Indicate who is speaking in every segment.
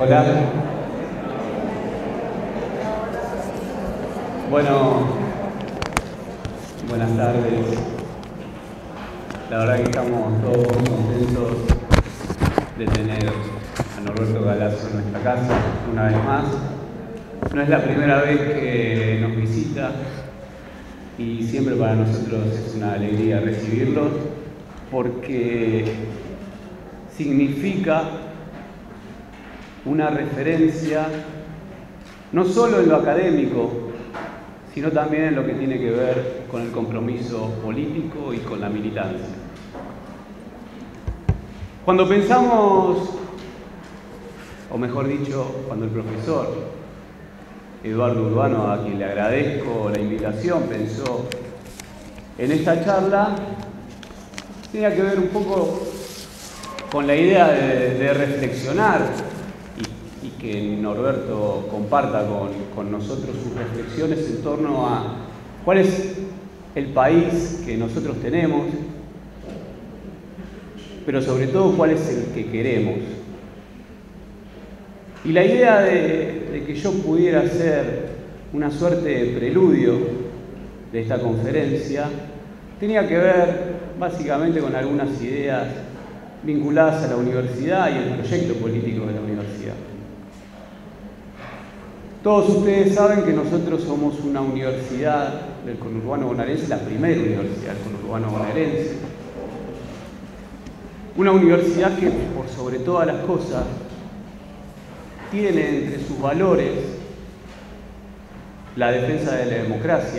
Speaker 1: Hola. Bueno, buenas tardes. La verdad que estamos todos muy contentos de tener a Norberto Galazo en nuestra casa una vez más. No es la primera vez que nos visita y siempre para nosotros es una alegría recibirlo porque significa una referencia no solo en lo académico, sino también en lo que tiene que ver con el compromiso político y con la militancia. Cuando pensamos, o mejor dicho, cuando el profesor Eduardo Urbano, a quien le agradezco la invitación, pensó en esta charla, tenía que ver un poco con la idea de reflexionar y que Norberto comparta con nosotros sus reflexiones en torno a cuál es el país que nosotros tenemos, pero sobre todo cuál es el que queremos. Y la idea de que yo pudiera hacer una suerte de preludio de esta conferencia tenía que ver básicamente con algunas ideas vinculadas a la universidad y el proyecto político de la universidad. Todos ustedes saben que nosotros somos una universidad del conurbano bonaerense, la primera universidad del conurbano bonaerense. Una universidad que, por sobre todas las cosas, tiene entre sus valores la defensa de la democracia,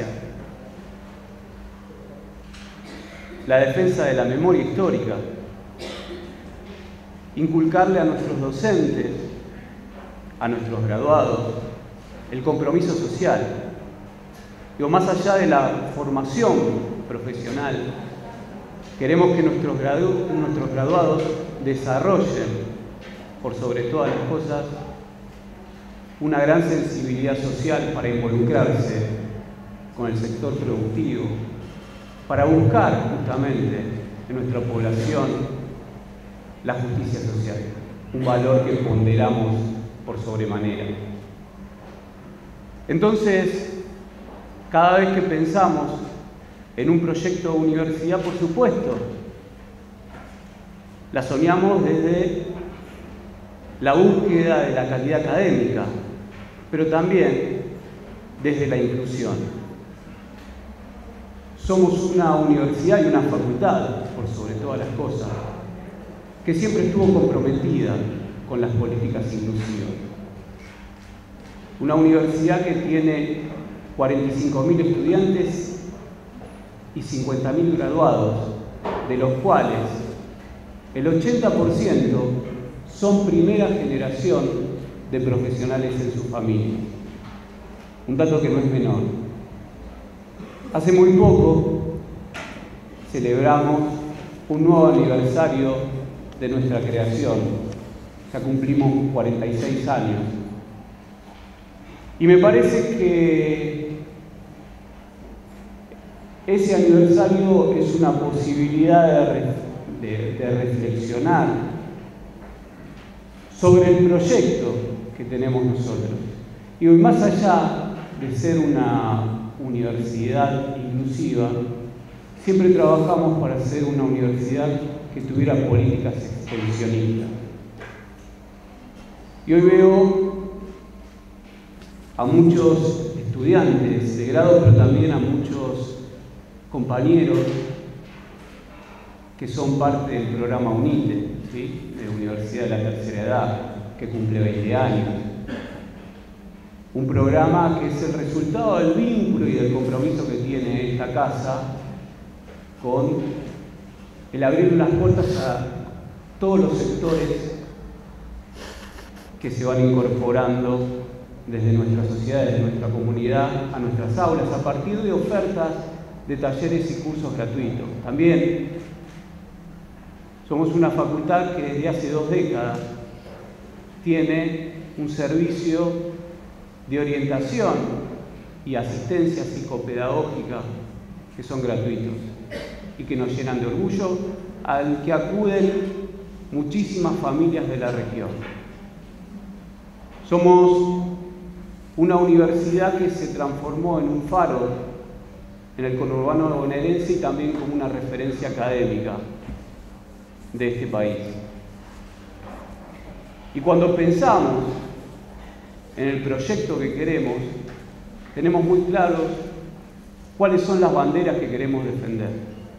Speaker 1: la defensa de la memoria histórica, inculcarle a nuestros docentes, a nuestros graduados, el compromiso social. Digo, más allá de la formación profesional, queremos que nuestros graduados desarrollen, por sobre todas las cosas, una gran sensibilidad social para involucrarse con el sector productivo, para buscar justamente en nuestra población la justicia social, un valor que ponderamos por sobremanera. Entonces, cada vez que pensamos en un proyecto de universidad, por supuesto, la soñamos desde la búsqueda de la calidad académica, pero también desde la inclusión. Somos una universidad y una facultad, por sobre todas las cosas, que siempre estuvo comprometida con las políticas inclusivas. Una universidad que tiene 45.000 estudiantes y 50.000 graduados, de los cuales el 80% son primera generación de profesionales en sus familias. Un dato que no es menor. Hace muy poco celebramos un nuevo aniversario de nuestra creación. Ya cumplimos 46 años. Y me parece que ese aniversario es una posibilidad de reflexionar sobre el proyecto que tenemos nosotros. Y hoy, más allá de ser una universidad inclusiva, siempre trabajamos para ser una universidad que tuviera políticas extensionistas. Y hoy veo a muchos estudiantes de grado, pero también a muchos compañeros que son parte del programa UNITE, ¿sí?, de Universidad de la Tercera Edad, que cumple 20 años. Un programa que es el resultado del vínculo y del compromiso que tiene esta casa con el abrir las puertas a todos los sectores que se van incorporando desde nuestra sociedad, desde nuestra comunidad, a nuestras aulas, a partir de ofertas de talleres y cursos gratuitos. También somos una facultad que desde hace 2 décadas tiene un servicio de orientación y asistencia psicopedagógica que son gratuitos y que nos llenan de orgullo, al que acuden muchísimas familias de la región. Somos una universidad que se transformó en un faro en el conurbano bonaerense y también como una referencia académica de este país. Y cuando pensamos en el proyecto que queremos, tenemos muy claros cuáles son las banderas que queremos defender.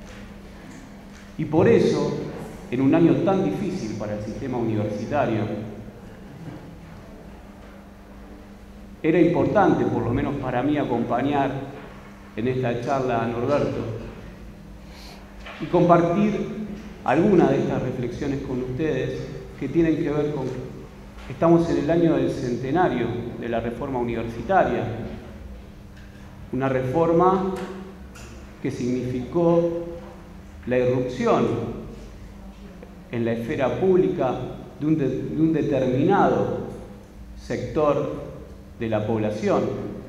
Speaker 1: Y por eso, en un año tan difícil para el sistema universitario, era importante, por lo menos para mí, acompañar en esta charla a Norberto y compartir algunas de estas reflexiones con ustedes que tienen que ver con... Estamos en el año del centenario de la reforma universitaria, una reforma que significó la irrupción en la esfera pública de un determinado sector de la población.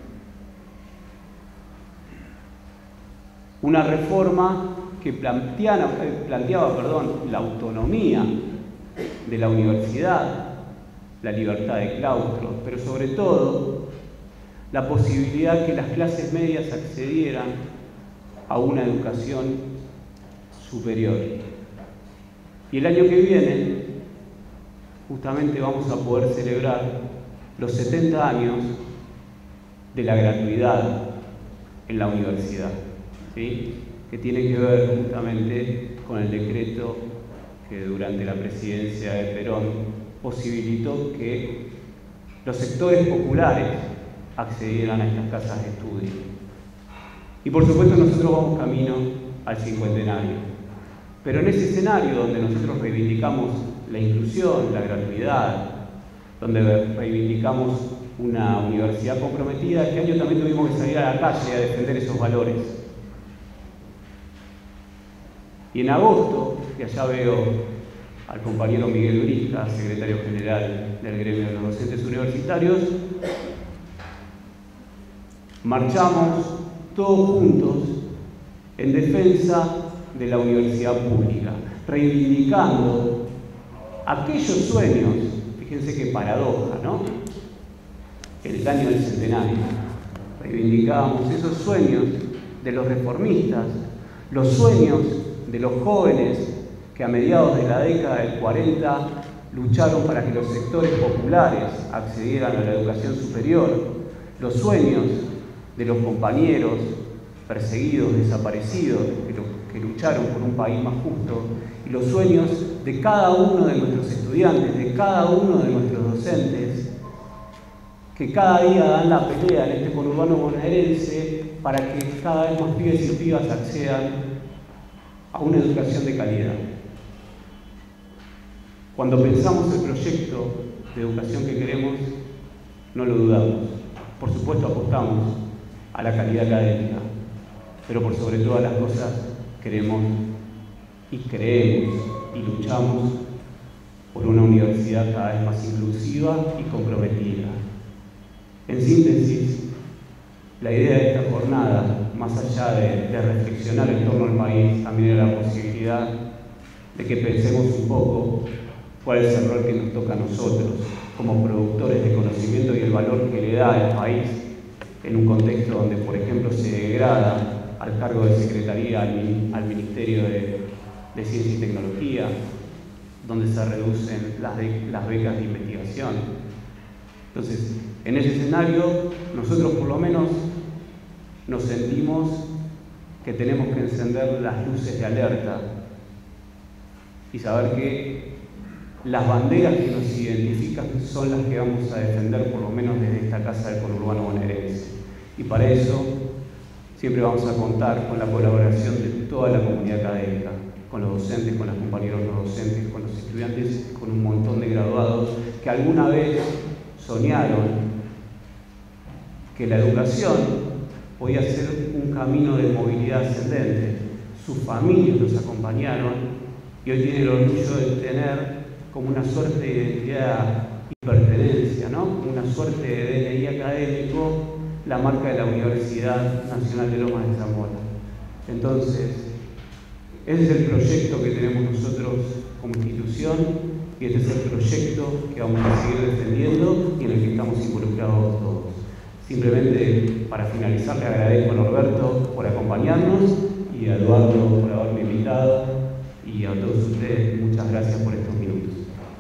Speaker 1: Una reforma que planteaba la autonomía de la universidad, la libertad de claustro, pero sobre todo la posibilidad que las clases medias accedieran a una educación superior. Y el año que viene, justamente vamos a poder celebrar los 70 años de la gratuidad en la universidad, ¿sí? Que tiene que ver justamente con el decreto que durante la presidencia de Perón posibilitó que los sectores populares accedieran a estas casas de estudio. Y por supuesto nosotros vamos camino al cincuentenario. Pero en ese escenario donde nosotros reivindicamos la inclusión, la gratuidad, donde reivindicamos una universidad comprometida, este año también tuvimos que salir a la calle a defender esos valores. Y en agosto, que allá veo al compañero Miguel Brisca, secretario general del gremio de los docentes universitarios, marchamos todos juntos en defensa de la universidad pública, reivindicando aquellos sueños, fíjense qué paradoja, ¿no? El año del centenario, reivindicábamos esos sueños de los reformistas, los sueños de los jóvenes que a mediados de la década del 40 lucharon para que los sectores populares accedieran a la educación superior, los sueños de los compañeros perseguidos, desaparecidos, que lucharon por un país más justo, y los sueños de cada uno de nuestros estudiantes, de cada uno de nuestros docentes, que cada día dan la pelea en este conurbano bonaerense para que cada vez más pibes y pibas accedan a una educación de calidad. Cuando pensamos el proyecto de educación que queremos, no lo dudamos. Por supuesto apostamos a la calidad académica, pero por sobre todas las cosas queremos y creemos y luchamos por una universidad cada vez más inclusiva y comprometida. En síntesis, la idea de esta jornada, más allá de reflexionar en torno al país, también era la posibilidad de que pensemos un poco cuál es el rol que nos toca a nosotros como productores de conocimiento y el valor que le da al país en un contexto donde, por ejemplo, se degrada al cargo de secretaría al Ministerio de Ciencia y Tecnología, donde se reducen las becas de investigación. Entonces, en ese escenario, nosotros por lo menos nos sentimos que tenemos que encender las luces de alerta y saber que las banderas que nos identifican son las que vamos a defender, por lo menos desde esta casa del conurbano bonaerense. Y para eso siempre vamos a contar con la colaboración de toda la comunidad académica, con los docentes, con los compañeros no docentes, con los estudiantes, con un montón de graduados que alguna vez soñaron que la educación podía ser un camino de movilidad ascendente. Sus familias los acompañaron y hoy tienen el orgullo de tener como una suerte de identidad y pertenencia, ¿no? Una suerte de DNI académico, la marca de la Universidad Nacional de Lomas de Zamora. Entonces, ese es el proyecto que tenemos nosotros como institución y este es el proyecto que vamos a seguir defendiendo y en el que estamos involucrados todos. Simplemente para finalizar le agradezco a Norberto por acompañarnos y a Eduardo por haberme invitado y a todos ustedes muchas gracias por estos minutos.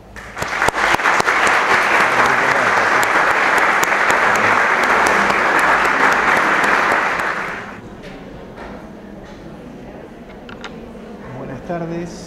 Speaker 2: Buenas tardes.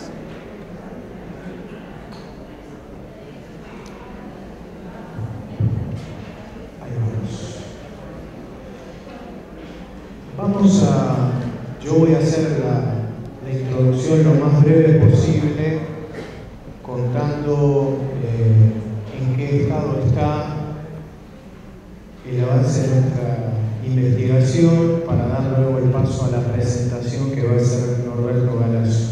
Speaker 2: Yo voy a hacer la introducción lo más breve posible, contando en qué estado está el avance de nuestra investigación, para dar luego el paso a la presentación que va a hacer Norberto Galazo.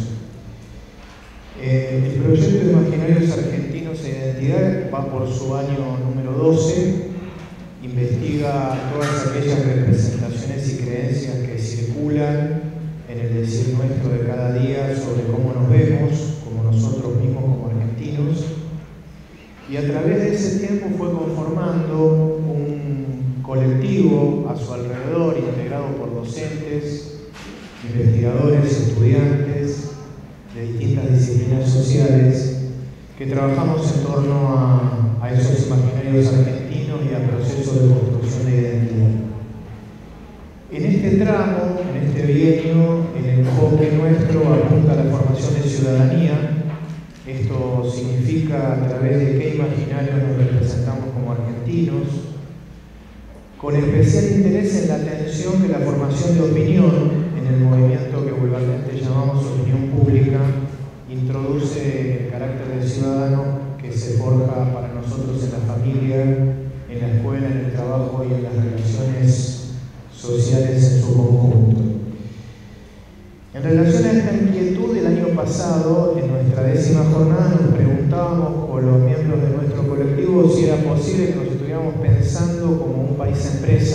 Speaker 2: El proyecto de Imaginarios Argentinos e Identidad va por su año número 12. Investiga todas aquellas representaciones y creencias que circulan en el decir nuestro de cada día sobre cómo nos vemos, como nosotros mismos como argentinos. Y a través de ese tiempo fue conformando un colectivo a su alrededor, integrado por docentes, investigadores, estudiantes de distintas disciplinas sociales, que trabajamos en torno a esos imaginarios argentinos y a procesos de construcción de identidad. En este tramo, en este bienio, el enfoque nuestro apunta a la formación de ciudadanía. Esto significa a través de qué imaginarios nos representamos como argentinos, con especial interés en la atención de la formación de opinión en el movimiento que vulgarmente llamamos opinión pública, introduce el carácter de ciudadano que se forja para nosotros en la familia, en la escuela, en el trabajo y en las relaciones sociales en su conjunto. En relación a esta inquietud, el año pasado, en nuestra 10ª jornada, nos preguntábamos con los miembros de nuestro colectivo si era posible que nos estuviéramos pensando como un país empresa.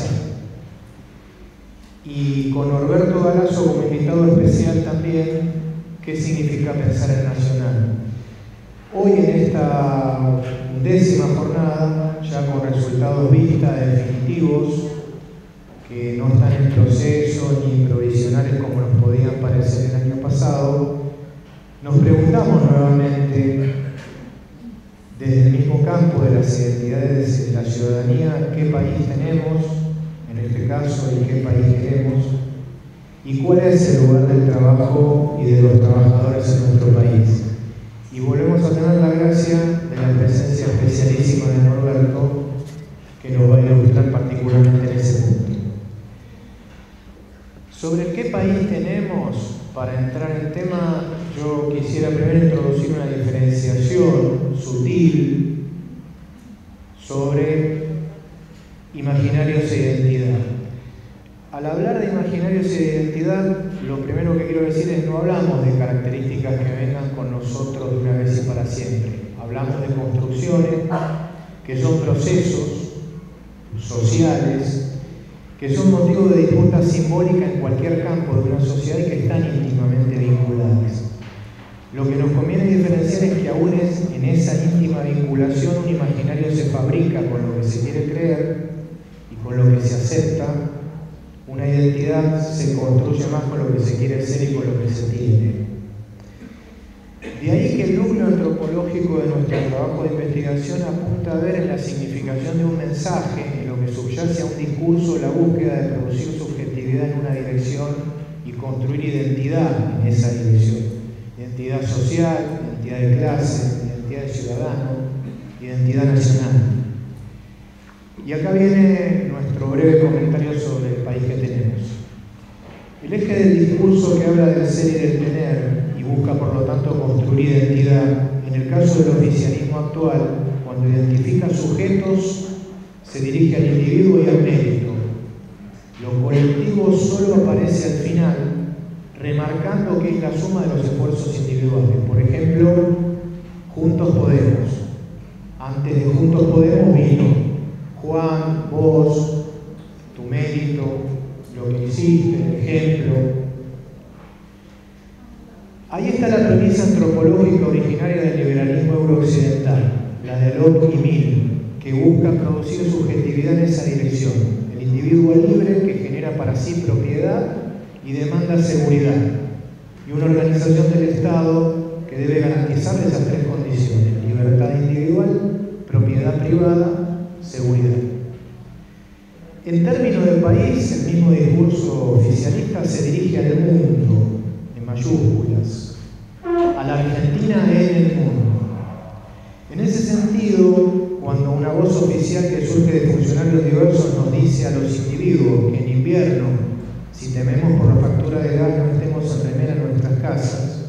Speaker 2: Y con Norberto Galazo como invitado especial también, ¿qué significa pensar en nacional? Hoy en esta 10ª jornada, ya con resultados vista definitivos, que no están en proceso ni provisionales como nos podían parecer el año pasado, nos preguntamos nuevamente, desde el mismo campo de las identidades de la ciudadanía, qué país tenemos, en este caso, y qué país queremos, y cuál es el lugar del trabajo y de los trabajadores en nuestro país. Y volvemos a tener la gracia de la presencia especialísima de Norberto, que nos va a ilustrar particularmente en ese punto. Sobre qué país tenemos, para entrar en tema, yo quisiera primero introducir una diferenciación sutil sobre imaginarios e identidad. Al hablar de imaginarios e identidad, lo primero que quiero decir es no hablamos de características que vengan con nosotros de una vez y para siempre. Hablamos de construcciones que son procesos sociales, que son motivo de disputa simbólica en cualquier campo de una sociedad y que están íntimamente vinculadas. Lo que nos conviene diferenciar es que aún en esa íntima vinculación un imaginario se fabrica con lo que se quiere creer y con lo que se acepta. Una identidad se construye más con lo que se quiere ser y con lo que se tiene. De ahí que el núcleo antropológico de nuestro trabajo de investigación apunta a ver en la significación de un mensaje, en lo que subyace a un discurso, la búsqueda de producir subjetividad en una dirección y construir identidad en esa dirección. Identidad social, identidad de clase, identidad de ciudadano, identidad nacional. Y acá viene nuestro breve comentario sobre el país que tenemos. El eje del discurso que habla del ser y del tener, y busca por lo tanto construir identidad, en el caso del oficialismo actual, cuando identifica sujetos, se dirige al individuo y al mérito. Lo colectivo solo aparece al final, remarcando que es la suma de los esfuerzos individuales. Por ejemplo, Juntos Podemos. Antes de Juntos Podemos vino Juan, vos, tu mérito, lo que hiciste, el ejemplo. Hay Ahí está la premisa antropológica originaria del liberalismo eurooccidental, la de Locke y Mill, que busca producir subjetividad en esa dirección, el individuo libre que genera para sí propiedad y demanda seguridad, y una organización del Estado que debe garantizar esas tres condiciones: libertad individual, propiedad privada, seguridad. En términos de país, el mismo discurso oficialista se dirige al mundo, en mayúsculas, a la Argentina en el mundo. En ese sentido, cuando una voz oficial que surge de funcionarios diversos nos dice a los individuos que en invierno, si tememos por la factura de gas, no estemos en remera en nuestras casas,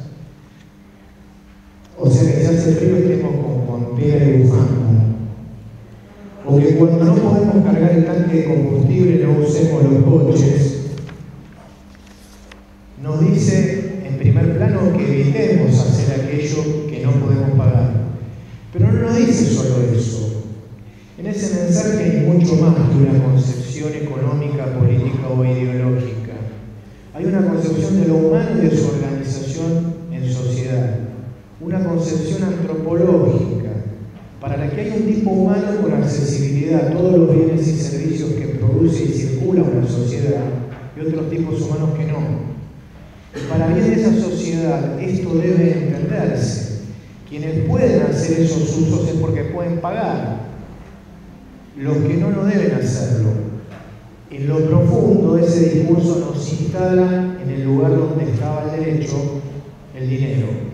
Speaker 2: o sea que si hace frío estemos con piel y bufanda, o que cuando no podemos cargar el tanque de combustible no usemos los coches, nos dice en primer plano que evitemos hacer aquello que no podemos pagar. Pero no nos dice solo eso. En ese mensaje hay mucho más que una concepción económica, política o ideológica. Hay una concepción de lo humano y de su organización en sociedad. Una concepción antropológica, para la que hay un tipo humano con accesibilidad a todos los bienes y servicios que produce y circula una sociedad, y otros tipos humanos que no. Y para bien de esa sociedad, esto debe entenderse. Quienes pueden hacer esos usos es porque pueden pagar. Los que no deben hacerlo. En lo profundo, ese discurso nos instala en el lugar donde estaba el derecho, el dinero.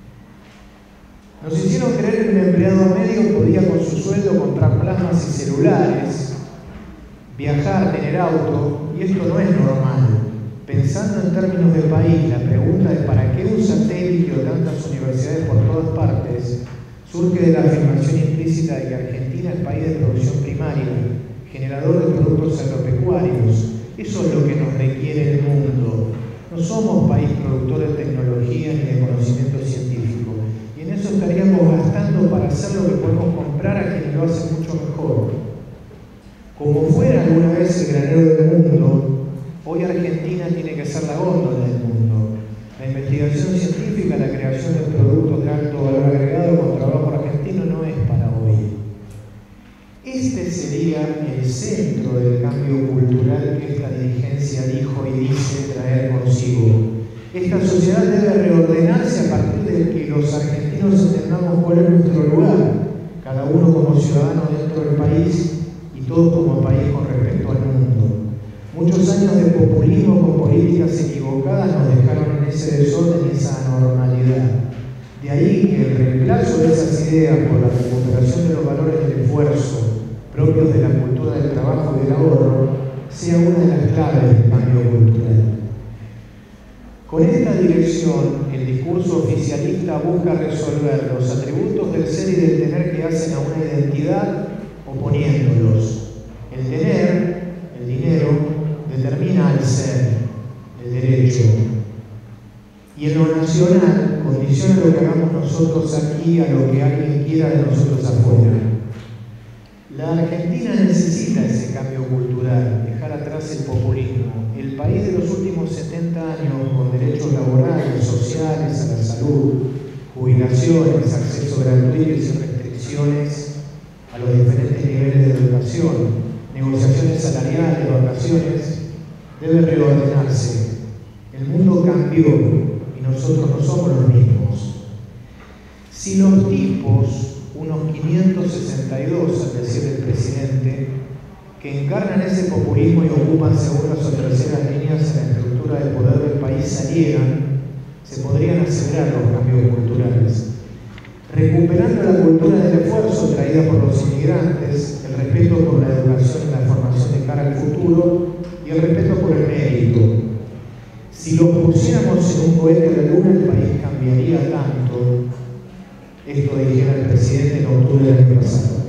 Speaker 2: Nos hicieron creer que un empleado medio podía con su sueldo comprar plasmas y celulares, viajar, tener auto, y esto no es normal. Pensando en términos de país, la pregunta de ¿para qué un satélite o tantas universidades por todas partes? Surge de la afirmación implícita de que Argentina es país de producción primaria, generador de productos agropecuarios. Eso es lo que nos requiere el mundo. No somos país productor de tecnología ni de conocimiento científico. Y en eso estaríamos gastando para hacer lo que podemos comprar a quienes lo hacen mucho mejor. Como fuera alguna vez el granero del mundo, hoy Argentina tiene que ser la góndola del mundo. La investigación científica, la creación de productos de alto valor agregado con trabajo argentino no es para hoy. Este sería el centro del cambio cultural que esta dirigencia dijo y dice traer consigo. Esta sociedad debe reordenarse a partir de que los argentinos entendamos cuál es nuestro lugar, cada uno como ciudadano dentro del país y todos como país con respecto al mundo. Muchos años de populismo con políticas equivocadas nos dejaron en ese desorden y esa anormalidad. De ahí que el reemplazo de esas ideas por la recuperación de los valores del esfuerzo propios de la cultura del trabajo y del ahorro sea una de las claves del cambio cultural. Con esta dirección, el discurso oficialista busca resolver los atributos del ser y del tener que hacen a una identidad oponiéndolos. El tener, el dinero, determina al ser, el derecho. Y en lo nacional condiciona lo que hagamos nosotros aquí a lo que alguien quiera de nosotros afuera. La Argentina necesita ese cambio cultural, dejar atrás el populismo. El país de los últimos 70 años, con derechos laborales, sociales, a la salud, jubilaciones, acceso gratuito y sin restricciones a los diferentes niveles de educación, negociaciones salariales, vacaciones, debe reordenarse. El mundo cambió y nosotros no somos los mismos. Si los tipos, unos 562 al decir el presidente, que encarnan ese populismo y ocupan segundas o terceras líneas en la estructura de poder del país salieran, se podrían acelerar los cambios culturales. Recuperando la cultura del esfuerzo traída por los inmigrantes, el respeto por la educación y la formación de cara al futuro y el respeto por el mérito. Si lo pusiéramos en un cohete de luna, el país cambiaría tanto. Esto dijera el presidente en octubre del año pasado.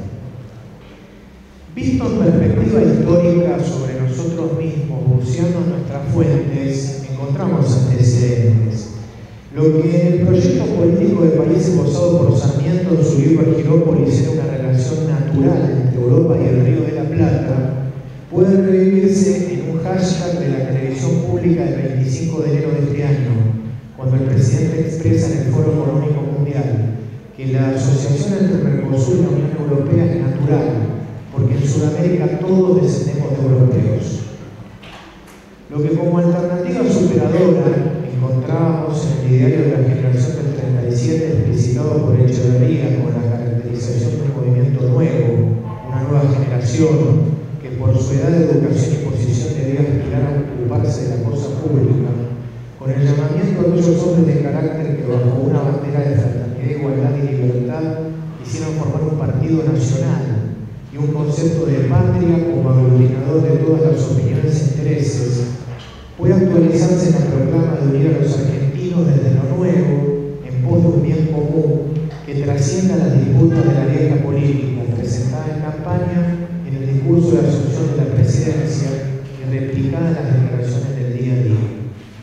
Speaker 2: Visto en perspectiva histórica sobre nosotros mismos, buceando en nuestras fuentes, encontramos antecedentes. Lo que en el proyecto político de país esbozado por Sarmiento en su libro Argirópolis era una relación natural entre Europa y el Río de la Plata, puede revivirse en un hashtag de la televisión pública del 25 de enero de este año, cuando el presidente expresa en el Foro Económico Mundial que la asociación entre Mercosur y la Unión Europea es natural, porque en Sudamérica todos descendemos de europeos. Lo que como alternativa superadora encontrábamos en el ideario de la generación del 37 explicitado por Echeverría con la caracterización de un movimiento nuevo, una nueva generación que por su edad de educación y posición debía aspirar a ocuparse de la cosa pública, con el llamamiento a aquellos hombres de carácter que bajo una bandera de fraternidad, igualdad y libertad hicieron formar un partido nacional y un concepto de patria como aglutinador de todas las opiniones e intereses, puede actualizarse en la proclama de unir a los argentinos desde lo nuevo en pos de un bien común que trascienda las disputas de la vieja política presentada en campaña en el discurso de asunción de la presidencia y replicada en las declaraciones del día a día.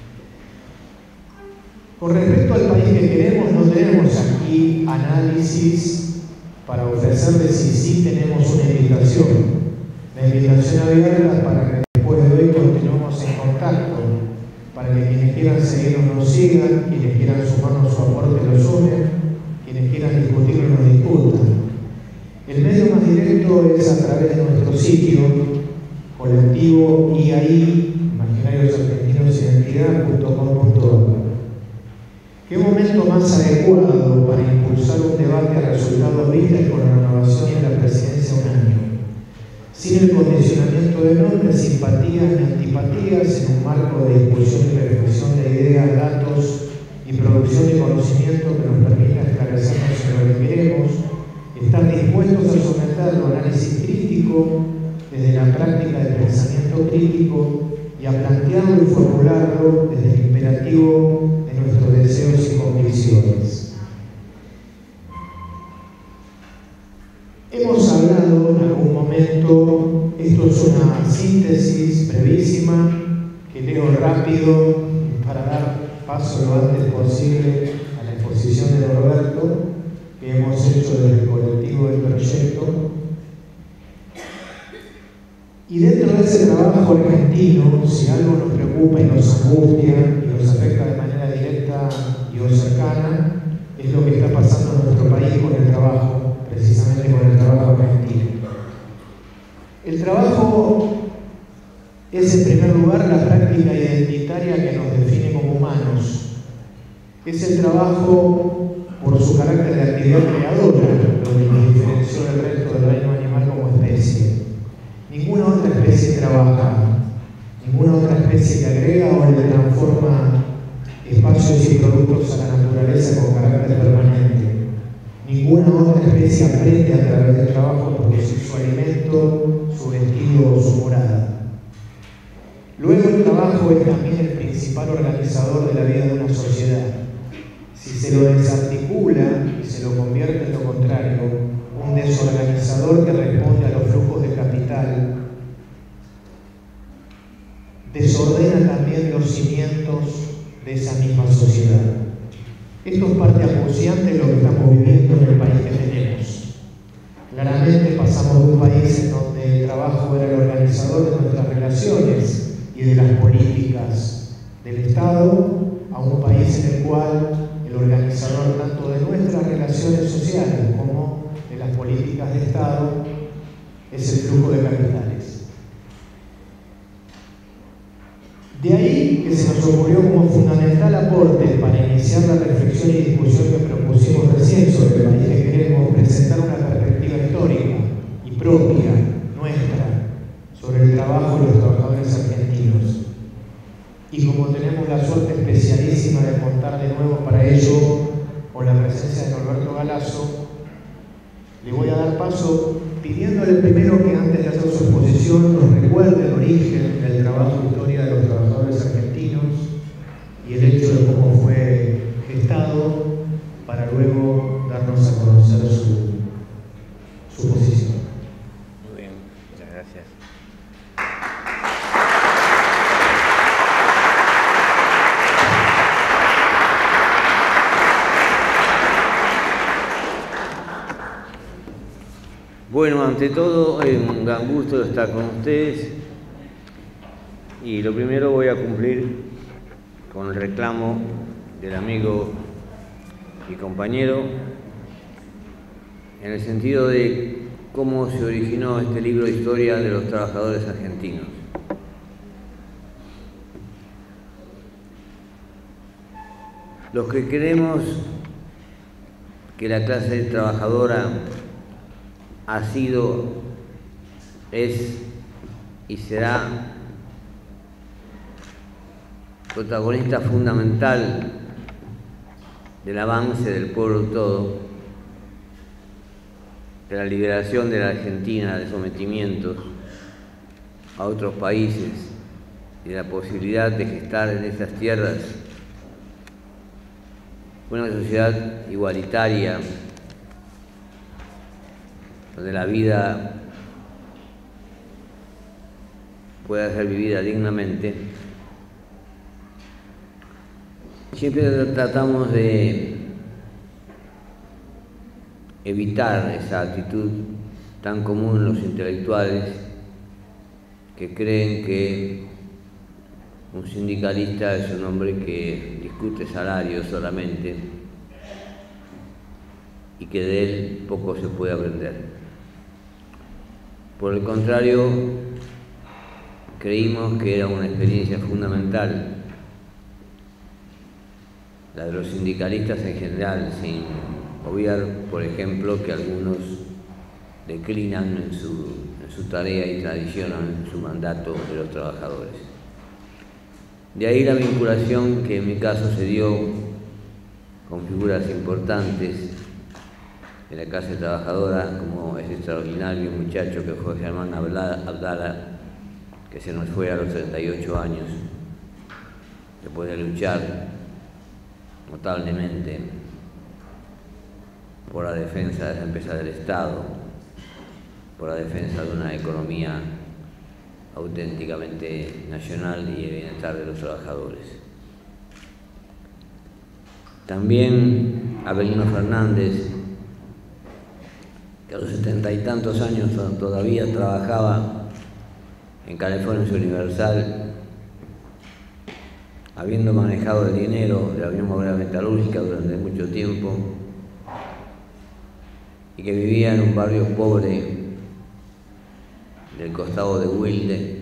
Speaker 2: Con respecto al país que queremos, no tenemos aquí análisis para ofrecerles si sí tenemos una invitación. La invitación abierta para que después de hoy continuemos en contacto, para que quienes quieran seguirnos nos sigan, quienes quieran sumarnos su aporte lo sumen, quienes quieran discutirlo nos discutan. El medio más directo es a través de nuestro sitio colectivo IAI, imaginariosargentinosidentidad.com.ar. ¿Qué momento más adecuado para impulsar un debate a resultados vistas con la renovación y la presidencia un año? Sin el condicionamiento de nombres, simpatías ni antipatías, en un marco de discusión y reflexión de ideas, datos y producción de conocimiento que nos permita esclarecernos sobre lo que queremos, estar dispuestos a someterlo a análisis crítico desde la práctica del pensamiento crítico y a plantearlo y formularlo desde el imperativo de nuestros deseos y convicciones. Hemos hablado en algún momento, esto es una síntesis brevísima que leo rápido para dar paso lo antes posible a la exposición de Roberto que hemos hecho desde el colectivo del proyecto. Y dentro de ese trabajo argentino, si algo nos preocupa y nos angustia y nos afecta de manera directa y o cercana, es lo que está pasando en nuestro país con el trabajo, precisamente con el trabajo argentino. El trabajo es en primer lugar la práctica identitaria que nos define como humanos. Es el trabajo por su carácter de actividad creadora, lo que nos diferenció del resto del reino animal como especie. Ninguna otra especie trabaja, ninguna otra especie que agrega o le transforma espacios y productos a la naturaleza con carácter permanente. Ninguna otra especie aprende a través del trabajo a producir su alimento, su vestido o su morada. Luego el trabajo es también el principal organizador de la vida de una sociedad. Si se lo desarticula y se lo convierte en lo contrario, un desorganizador que responde a los flujos de capital, desordena también los cimientos de esa misma sociedad. Esto es parte acuciante de lo que estamos viviendo en el país que tenemos. Claramente pasamos de un país en donde el trabajo era el organizador de nuestras relaciones y de las políticas del Estado, a un país en el cual el organizador tanto de nuestras relaciones sociales como de las políticas de Estado es el flujo de capitales. De ahí que se nos ocurrió como fundamental aporte para iniciar la reflexión y discusión que propusimos recién sobre el país que queremos, presentar una perspectiva histórica y propia, nuestra, sobre el trabajo de los trabajadores argentinos. Y como tenemos la suerte especialísima de contar de nuevo para ello con la presencia de Norberto Galazo, le voy a dar paso pidiéndole primero que antes de hacer su exposición nos recuerde el origen del trabajo e historia de los trabajadores argentinos y el hecho de cómo fue gestado para luego darnos a conocer su posición.
Speaker 3: Muy bien, muchas gracias. Bueno, ante todo, es un gran gusto estar con ustedes y lo primero voy a cumplir con el reclamo del amigo mi compañero, en el sentido de cómo se originó este libro de historia de los trabajadores argentinos. Los que creemos que la clase trabajadora ha sido, es y será protagonista fundamental del avance del pueblo todo, de la liberación de la Argentina de sometimientos a otros países y de la posibilidad de gestar en esas tierras una sociedad igualitaria, donde la vida pueda ser vivida dignamente. Siempre tratamos de evitar esa actitud tan común en los intelectuales que creen que un sindicalista es un hombre que discute salarios solamente y que de él poco se puede aprender. Por el contrario, creímos que era una experiencia fundamental la de los sindicalistas en general, sin obviar, por ejemplo, que algunos declinan en su tarea y traicionan su mandato de los trabajadores. De ahí la vinculación que en mi caso se dio con figuras importantes de la clase trabajadora, como ese extraordinario muchacho que fue Germán Abdala, que se nos fue a los 38 años, después de luchar notablemente por la defensa de la empresa del Estado, por la defensa de una economía auténticamente nacional y el bienestar de los trabajadores. También Avelino Fernández, que a los 70 y tantos años todavía trabajaba en California Universal, habiendo manejado el dinero de la Unión Obrera Metalúrgica durante mucho tiempo y que vivía en un barrio pobre del costado de Wilde,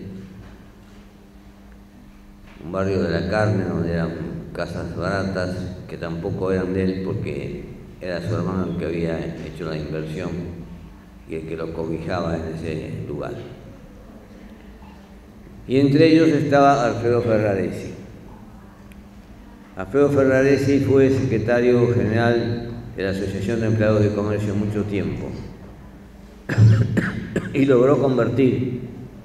Speaker 3: un barrio de la carne donde eran casas baratas que tampoco eran de él porque era su hermano el que había hecho la inversión y el que lo cobijaba en ese lugar. Y entre ellos estaba Alfredo Ferraresi. Alfredo Ferraresi fue secretario general de la Asociación de Empleados de Comercio mucho tiempo y logró convertir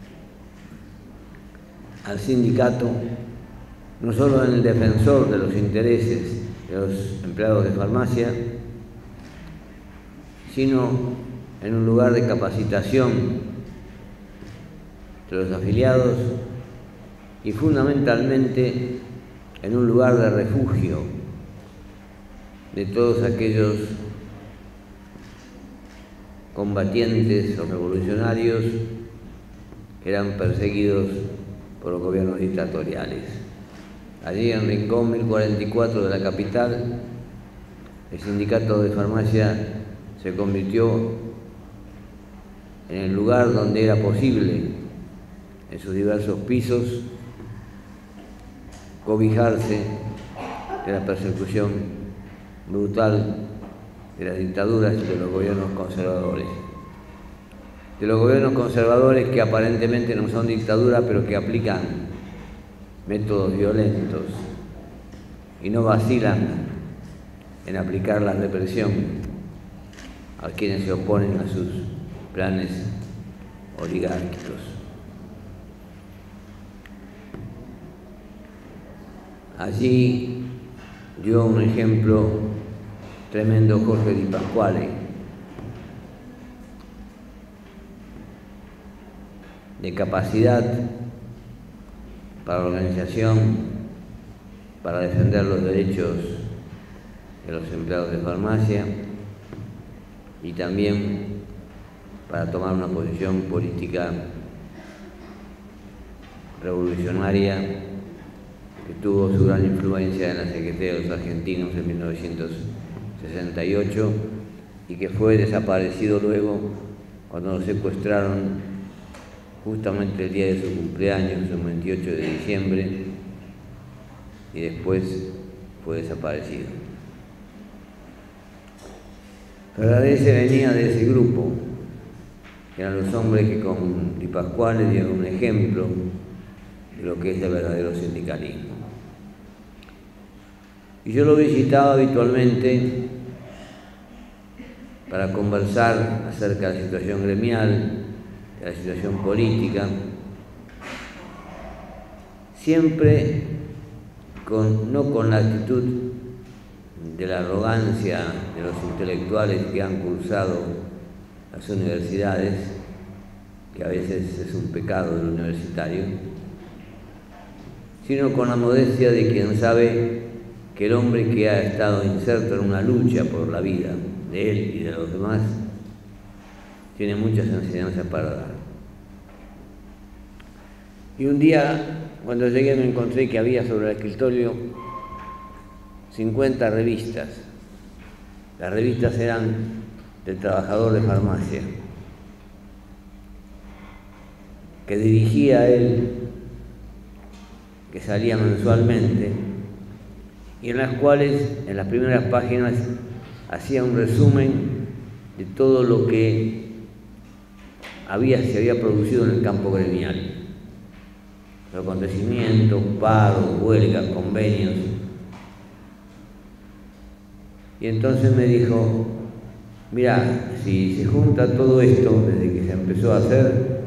Speaker 3: al sindicato no solo en el defensor de los intereses de los empleados de farmacia, sino en un lugar de capacitación de los afiliados y fundamentalmente en un lugar de refugio de todos aquellos combatientes o revolucionarios que eran perseguidos por los gobiernos dictatoriales. Allí en Rincón 1044 de la capital, el sindicato de farmacia se convirtió en el lugar donde era posible, en sus diversos pisos, cobijarse de la persecución brutal de las dictaduras y de los gobiernos conservadores. De los gobiernos conservadores que aparentemente no son dictaduras, pero que aplican métodos violentos y no vacilan en aplicar la represión a quienes se oponen a sus planes oligárquicos. Allí dio un ejemplo tremendo Jorge Di Pasquale de capacidad para la organización, para defender los derechos de los empleados de farmacia y también para tomar una posición política revolucionaria que tuvo su gran influencia en la Secretaría de los Argentinos en 68 y que fue desaparecido luego cuando lo secuestraron justamente el día de su cumpleaños, el 28 de diciembre, y después fue desaparecido. Ferrarese venía de ese grupo, que eran los hombres que con Di Pasquale dieron un ejemplo de lo que es el verdadero sindicalismo. Y yo lo visitaba habitualmente para conversar acerca de la situación gremial, de la situación política, siempre no con la actitud de la arrogancia de los intelectuales que han cursado las universidades, que a veces es un pecado del universitario, sino con la modestia de quien sabe que el hombre que ha estado inserto en una lucha por la vida de él y de los demás tiene muchas enseñanzas para dar. Y un día, cuando llegué, me encontré que había sobre el escritorio 50 revistas. Las revistas eran del trabajador de farmacia, que dirigía él, que salía mensualmente, y en las cuales, en las primeras páginas, hacía un resumen de todo lo que se había producido en el campo gremial. Los acontecimientos, paros, huelgas, convenios. Y entonces me dijo, mira, si se junta todo esto desde que se empezó a hacer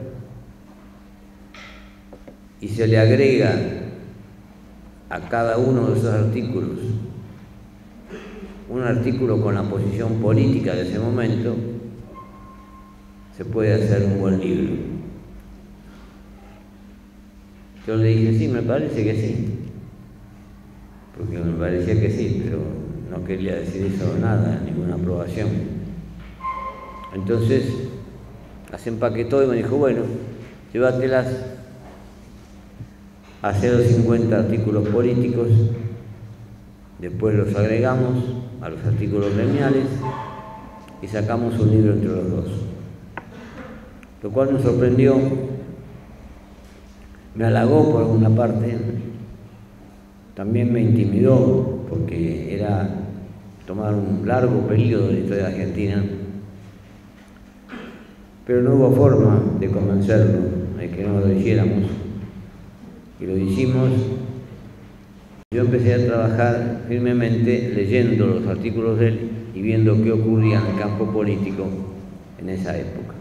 Speaker 3: y se le agrega a cada uno de esos artículos un artículo con la posición política de ese momento, se puede hacer un buen libro. Yo le dije, sí, me parece que sí, porque me parecía que sí, pero no quería decir eso nada, ninguna aprobación. Entonces las empaquetó y me dijo, bueno, llévatelas, hace los 50 artículos políticos, después los agregamos a los artículos gremiales y sacamos un libro entre los dos. Lo cual me sorprendió, me halagó por una parte, también me intimidó porque era tomar un largo periodo de la historia de Argentina, pero no hubo forma de convencerlo de que no lo hiciéramos, y lo hicimos. Yo empecé a trabajar firmemente leyendo los artículos de él y viendo qué ocurría en el campo político en esa época.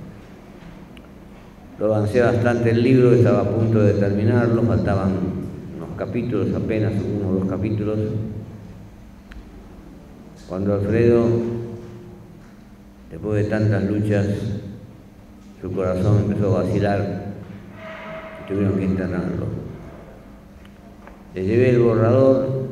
Speaker 3: Lo avancé bastante el libro, estaba a punto de terminarlo, faltaban unos capítulos, apenas 1 o 2 capítulos, cuando Alfredo, después de tantas luchas, su corazón empezó a vacilar y tuvieron que internarlo. Le llevé el borrador,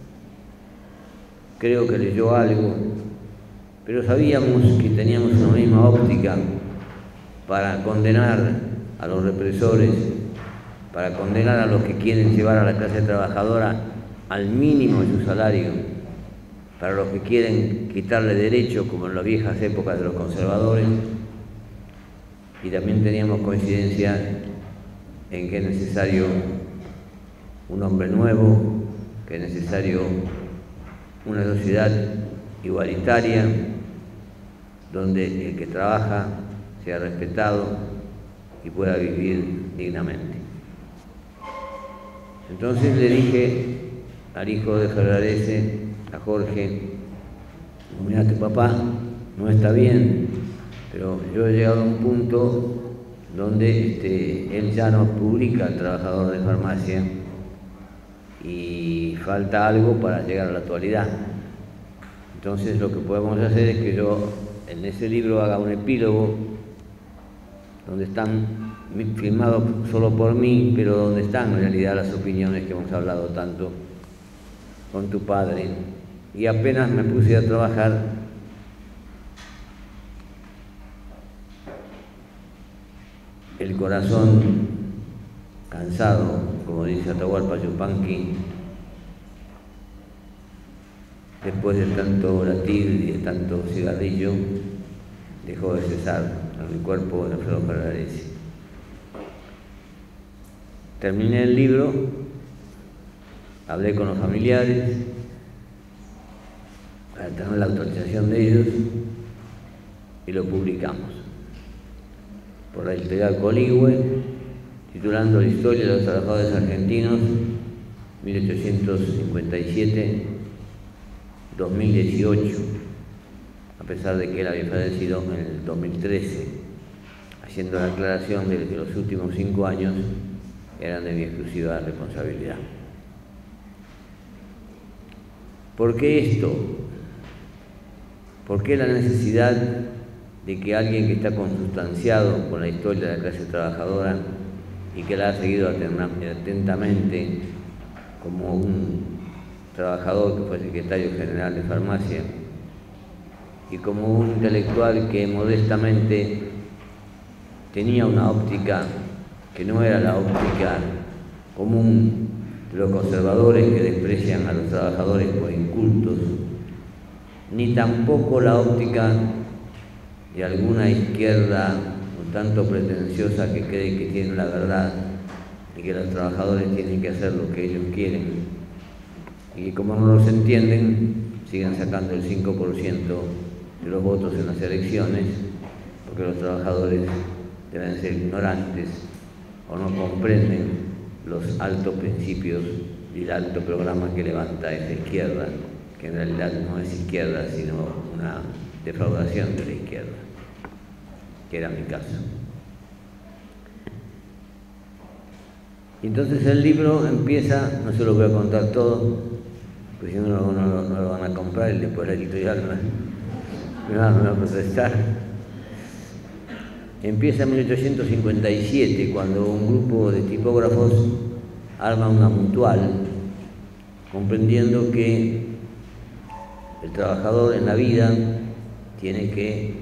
Speaker 3: creo que leyó algo, pero sabíamos que teníamos una misma óptica para condenar a los represores, para condenar a los que quieren llevar a la clase trabajadora al mínimo de su salario, para los que quieren quitarle derechos, como en las viejas épocas de los conservadores, y también teníamos coincidencia en que es necesario un hombre nuevo, que es necesario una sociedad igualitaria, donde el que trabaja sea respetado y pueda vivir dignamente. Entonces le dije al hijo de Ferrarese, a Jorge, mira, tu papá no está bien, pero yo he llegado a un punto donde él ya no publica El Trabajador de Farmacia y falta algo para llegar a la actualidad. Entonces lo que podemos hacer es que yo en ese libro haga un epílogo donde están firmados solo por mí, pero donde están en realidad las opiniones que hemos hablado tanto con tu padre. Y apenas me puse a trabajar, el corazón cansado, como dice Atahualpa Yupanqui, después de tanto latir y de tanto cigarrillo, dejó de cesar en el cuerpo de Alfredo Ferraresi. Terminé el libro, hablé con los familiares para tener la autorización de ellos y lo publicamos por la editorial Coligüe, titulando La historia de los trabajadores argentinos 1857-2018, a pesar de que él había fallecido en el 2013, haciendo la aclaración de que los últimos 5 años eran de mi exclusiva responsabilidad. ¿Por qué esto? ¿Por qué la necesidad de que alguien que está consustanciado con la historia de la clase trabajadora y que la ha seguido atentamente como un trabajador que fue secretario general de farmacia y como un intelectual que modestamente tenía una óptica que no era la óptica común de los conservadores que desprecian a los trabajadores por incultos, ni tampoco la óptica de alguna izquierda un tanto pretenciosa que cree que tiene la verdad y que los trabajadores tienen que hacer lo que ellos quieren y que como no los entienden siguen sacando el 5% de los votos en las elecciones porque los trabajadores deben ser ignorantes o no comprenden los altos principios y el alto programa que levanta esa izquierda, que en realidad no es izquierda sino una defraudación de la izquierda, que era mi caso. Entonces el libro empieza, no se lo voy a contar todo, porque si no, no lo van a comprar y después la editorial me va a protestar. Empieza en 1857, cuando un grupo de tipógrafos arma una mutual, comprendiendo que el trabajador en la vida tiene que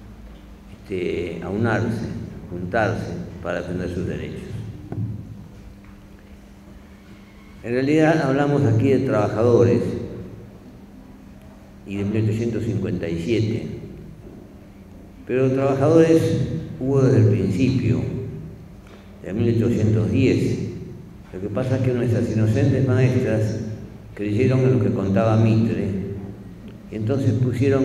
Speaker 3: aunarse, juntarse para defender sus derechos. En realidad hablamos aquí de trabajadores y de 1857, pero trabajadores hubo desde el principio, de 1810. Lo que pasa es que nuestras inocentes maestras creyeron en lo que contaba Mitre y entonces pusieron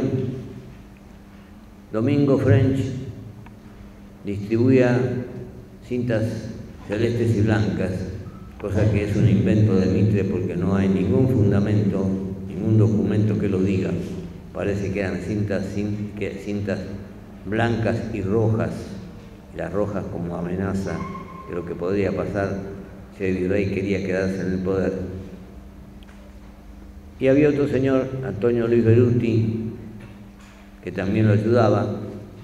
Speaker 3: Domingo French distribuía cintas celestes y blancas, cosa que es un invento de Mitre porque no hay ningún fundamento, ningún documento que lo diga. Parece que eran cintas blancas y rojas, y las rojas como amenaza de lo que podría pasar si el virrey quería quedarse en el poder. Y había otro señor, Antonio Luis Beruti, que también lo ayudaba,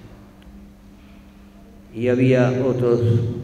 Speaker 3: y había otros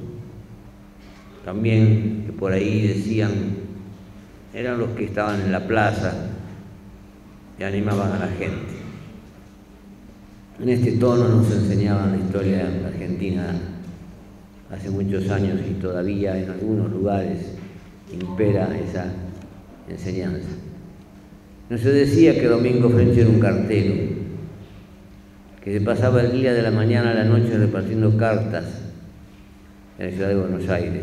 Speaker 3: también que por ahí decían, eran los que estaban en la plaza y animaban a la gente. En este tono nos enseñaban la historia argentina hace muchos años y todavía en algunos lugares impera esa enseñanza. No se decía que Domingo French era un cartero, que se pasaba el día de la mañana a la noche repartiendo cartas en la ciudad de Buenos Aires,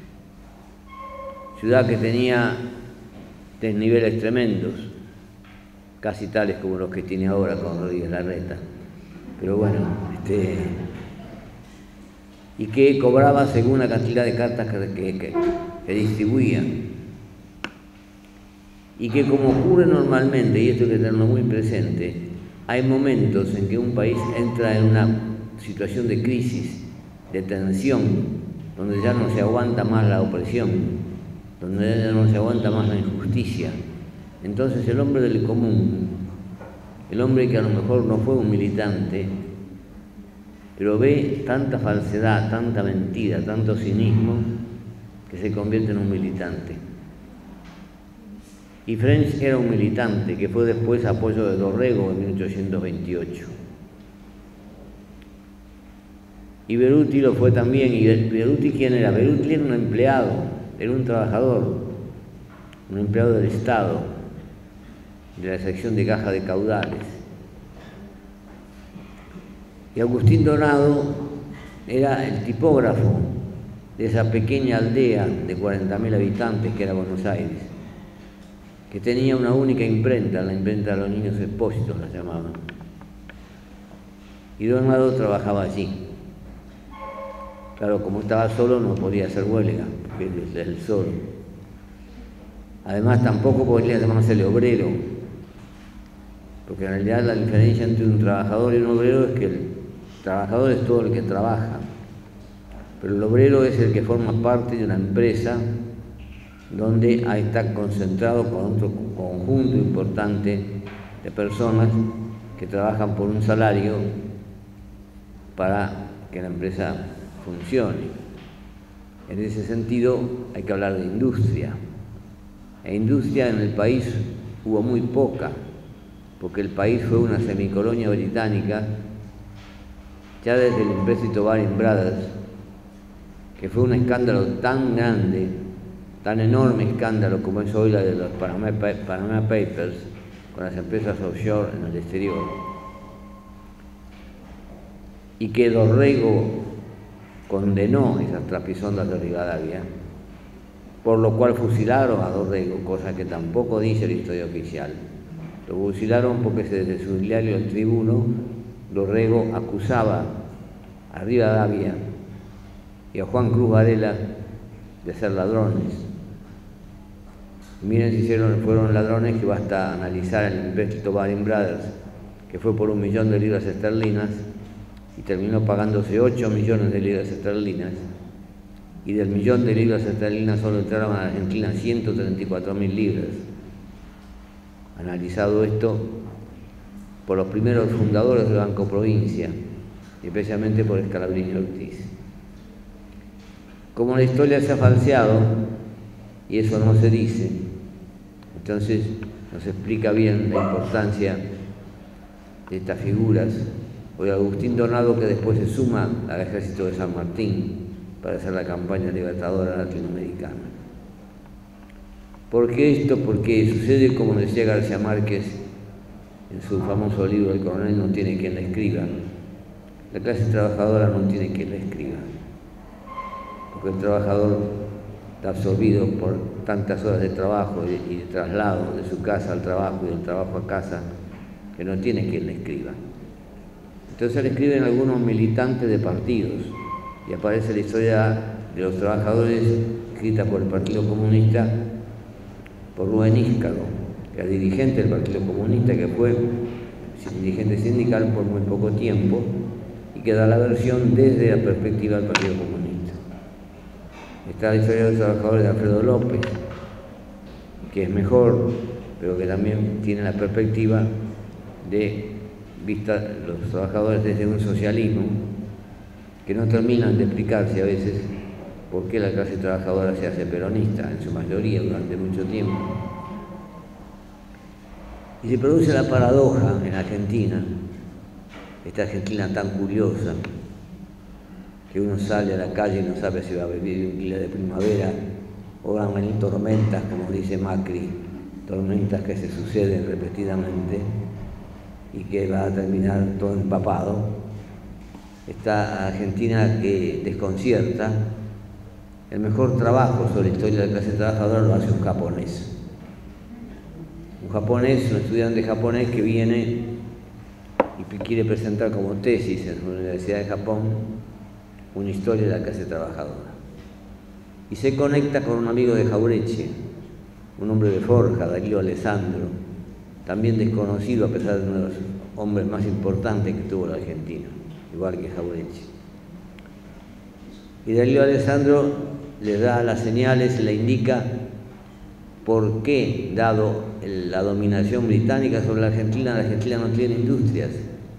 Speaker 3: ciudad que tenía desniveles tremendos, casi tales como los que tiene ahora con Rodríguez Larreta, pero bueno, y que cobraba según la cantidad de cartas que distribuía, y que como ocurre normalmente, y esto hay que tenerlo muy presente, hay momentos en que un país entra en una situación de crisis, de tensión, donde ya no se aguanta más la opresión, donde ya no se aguanta más la injusticia. Entonces el hombre del común, el hombre que a lo mejor no fue un militante, pero ve tanta falsedad, tanta mentira, tanto cinismo, que se convierte en un militante. Y French era un militante que fue después apoyo de Dorrego en 1828. Y Beruti lo fue también. ¿Y Beruti quién era? Beruti era un empleado, era un trabajador, un empleado del Estado. de la sección de caja de caudales. Y Agustín Donado era el tipógrafo de esa pequeña aldea de 40.000 habitantes que era Buenos Aires, que tenía una única imprenta, la imprenta de los Niños Expósitos la llamaban. Y Donado trabajaba allí. Claro, como estaba solo no podía hacer huelga, porque él es el solo. Además tampoco podría llamarse el obrero, porque en realidad la diferencia entre un trabajador y un obrero es que el trabajador es todo el que trabaja, pero el obrero es el que forma parte de una empresa donde ahí está concentrado con otro conjunto importante de personas que trabajan por un salario para que la empresa funcione. En ese sentido hay que hablar de industria. E industria en el país hubo muy poca, porque el país fue una semicolonia británica ya desde el empréstito Baring Brothers, que fue un escándalo tan grande, tan enorme escándalo como es hoy la de los Panama Papers, con las empresas offshore en el exterior, y que Dorrego condenó esas trapisondas de Rivadavia, por lo cual fusilaron a Dorrego, cosa que tampoco dice la historia oficial. Lo fusilaron porque desde su diario El Tribuno, Dorrego acusaba a Rivadavia y a Juan Cruz Varela de ser ladrones. Miren si fueron ladrones, que basta analizar el empréstito Baring Brothers, que fue por 1 millón de libras esterlinas y terminó pagándose 8 millones de libras esterlinas, y del 1 millón de libras esterlinas solo entraron a Argentina 134.000 libras. Analizado esto por los primeros fundadores del Banco Provincia, y especialmente por Scalabrini Ortiz. Como la historia se ha falseado, y eso no se dice, entonces nos explica bien la importancia de estas figuras, o de Agustín Donado, que después se suma al ejército de San Martín para hacer la campaña libertadora latinoamericana. ¿Por qué esto? Porque sucede como decía García Márquez en su famoso libro El coronel no tiene quien la escriba. La clase trabajadora no tiene quien la escriba, porque el trabajador está absorbido por tantas horas de trabajo y de traslado de su casa al trabajo y del trabajo a casa, que no tiene quien la escriba. Entonces le escriben algunos militantes de partidos, y aparece la historia de los trabajadores escrita por el Partido Comunista, por Rubén Íscargo, que era dirigente del Partido Comunista, que fue dirigente sindical por muy poco tiempo, y que da la versión desde la perspectiva del Partido Comunista. Está la historia de los trabajadores de Alfredo López, que es mejor, pero que también tiene la perspectiva de vista los trabajadores desde un socialismo que no terminan de explicarse a veces por qué la clase trabajadora se hace peronista, en su mayoría, durante mucho tiempo. Y se produce la paradoja en Argentina, esta Argentina tan curiosa, que uno sale a la calle y no sabe si va a vivir un día de primavera o van a venir tormentas, como dice Macri, tormentas que se suceden repetidamente y que va a terminar todo empapado. Esta Argentina que desconcierta. El mejor trabajo sobre la historia de la clase trabajadora lo hace un japonés. Un estudiante japonés que viene y quiere presentar como tesis en la Universidad de Japón una historia de la clase trabajadora. Y se conecta con un amigo de Jauretche, un hombre de Forja, Darío Alessandro, también desconocido a pesar de uno de los hombres más importantes que tuvo la Argentina, igual que Jauretche. Y Darío Alessandro le da las señales, le indica por qué, dado la dominación británica sobre la Argentina no tiene industrias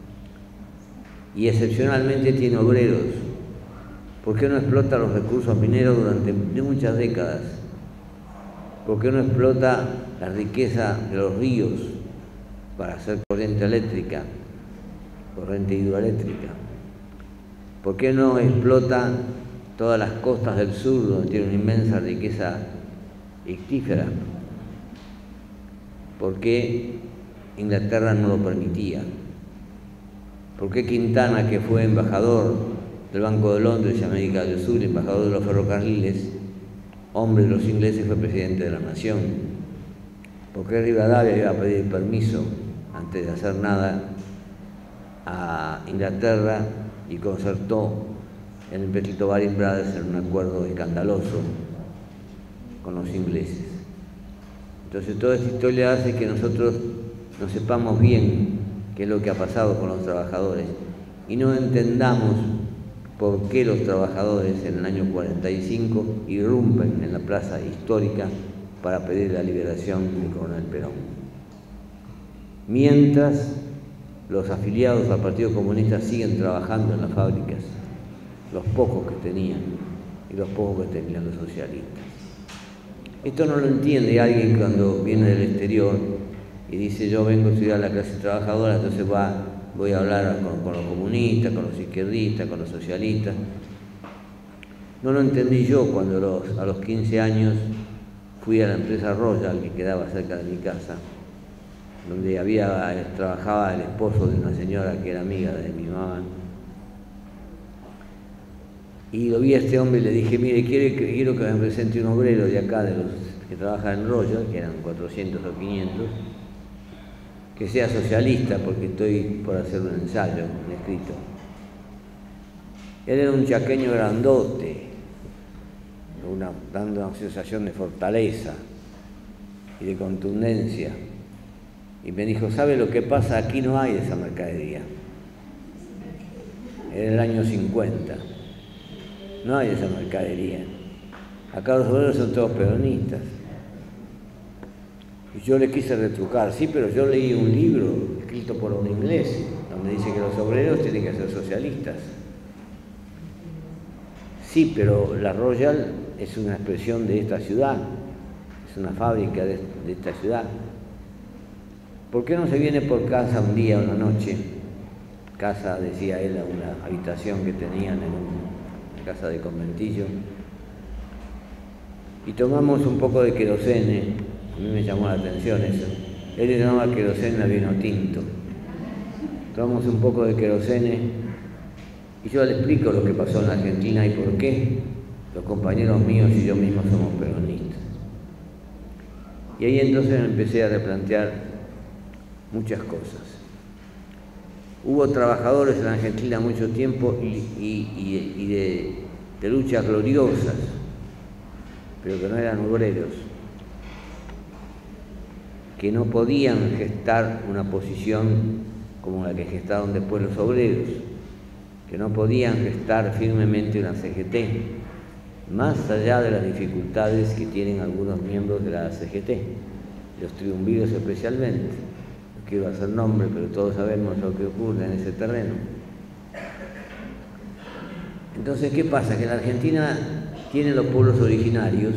Speaker 3: y excepcionalmente tiene obreros. ¿Por qué no explota los recursos mineros durante muchas décadas? ¿Por qué no explota la riqueza de los ríos para hacer corriente eléctrica, corriente hidroeléctrica? ¿Por qué no explota todas las costas del sur, donde tiene una inmensa riqueza ictífera? por qué Inglaterra no lo permitía. ¿Por qué Quintana, que fue embajador del Banco de Londres y América del Sur, embajador de los ferrocarriles, hombre de los ingleses, fue presidente de la nación? ¿Por qué Rivadavia iba a pedir permiso antes de hacer nada a Inglaterra y concertó en el Petito Baring Brothers en un acuerdo escandaloso con los ingleses? Entonces toda esta historia hace que nosotros no sepamos bien qué es lo que ha pasado con los trabajadores y no entendamos por qué los trabajadores en el año 45 irrumpen en la plaza histórica para pedir la liberación del coronel Perón. Mientras los afiliados al Partido Comunista siguen trabajando en las fábricas, los pocos que tenían y los pocos que tenían los socialistas. Esto no lo entiende alguien cuando viene del exterior y dice: yo vengo a estudiar la clase trabajadora, entonces voy a hablar con los comunistas, con los izquierdistas, con los socialistas. No lo entendí yo cuando a los 15 años fui a la empresa Royal, que quedaba cerca de mi casa, donde trabajaba el esposo de una señora que era amiga de mi mamá. Y lo vi a este hombre y le dije: mire, quiero que me presente un obrero de acá, de los que trabajan en Royal, que eran 400 o 500, que sea socialista, porque estoy por hacer un ensayo, un escrito. Él era un chaqueño grandote, dando una sensación de fortaleza y de contundencia. Y me dijo: ¿sabe lo que pasa? Aquí no hay esa mercadería. Era el año 50. No hay esa mercadería. Acá los obreros son todos peronistas. Y yo le quise retrucar: sí, pero yo leí un libro escrito por un inglés donde dice que los obreros tienen que ser socialistas. Sí, pero la Royal es una expresión de esta ciudad, es una fábrica de esta ciudad. ¿Por qué no se viene por casa un día, una noche? Casa, decía él, una habitación que tenían en una casa de conventillo, y tomamos un poco de querosene. A mí me llamó la atención eso. Él le llamaba querosene al vino tinto. Tomamos un poco de querosene y yo le explico lo que pasó en la Argentina y por qué los compañeros míos y yo mismo somos peronistas. Y ahí entonces me empecé a replantear muchas cosas. Hubo trabajadores en la Argentina mucho tiempo y de luchas gloriosas, pero que no eran obreros, que no podían gestar una posición como la que gestaron después los obreros, que no podían gestar firmemente una CGT, más allá de las dificultades que tienen algunos miembros de la CGT, los triunviros especialmente. No quiero hacer nombre, pero todos sabemos lo que ocurre en ese terreno. Entonces, ¿qué pasa? Que la Argentina tiene los pueblos originarios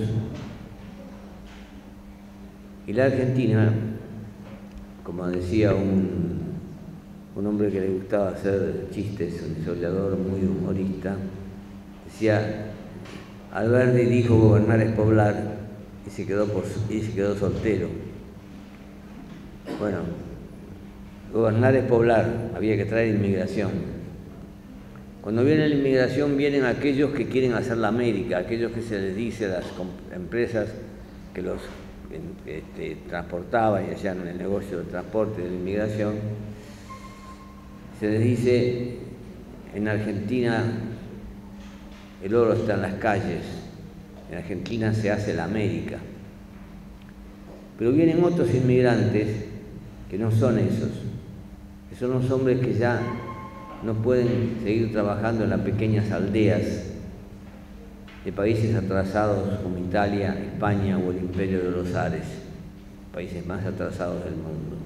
Speaker 3: y la Argentina, como decía un hombre que le gustaba hacer chistes, un historiador muy humorista, decía: Alberdi dijo gobernar es poblar, y se quedó soltero. Bueno, gobernar es poblar, había que traer inmigración. Cuando viene la inmigración vienen aquellos que quieren hacer la América, aquellos que se les dice a las empresas que los transportaban y hacían el negocio del transporte de la inmigración, se les dice: en Argentina el oro está en las calles, en Argentina se hace la América. Pero vienen otros inmigrantes que no son esos, que son los hombres que ya no pueden seguir trabajando en las pequeñas aldeas de países atrasados como Italia, España o el Imperio de los Ares, países más atrasados del mundo,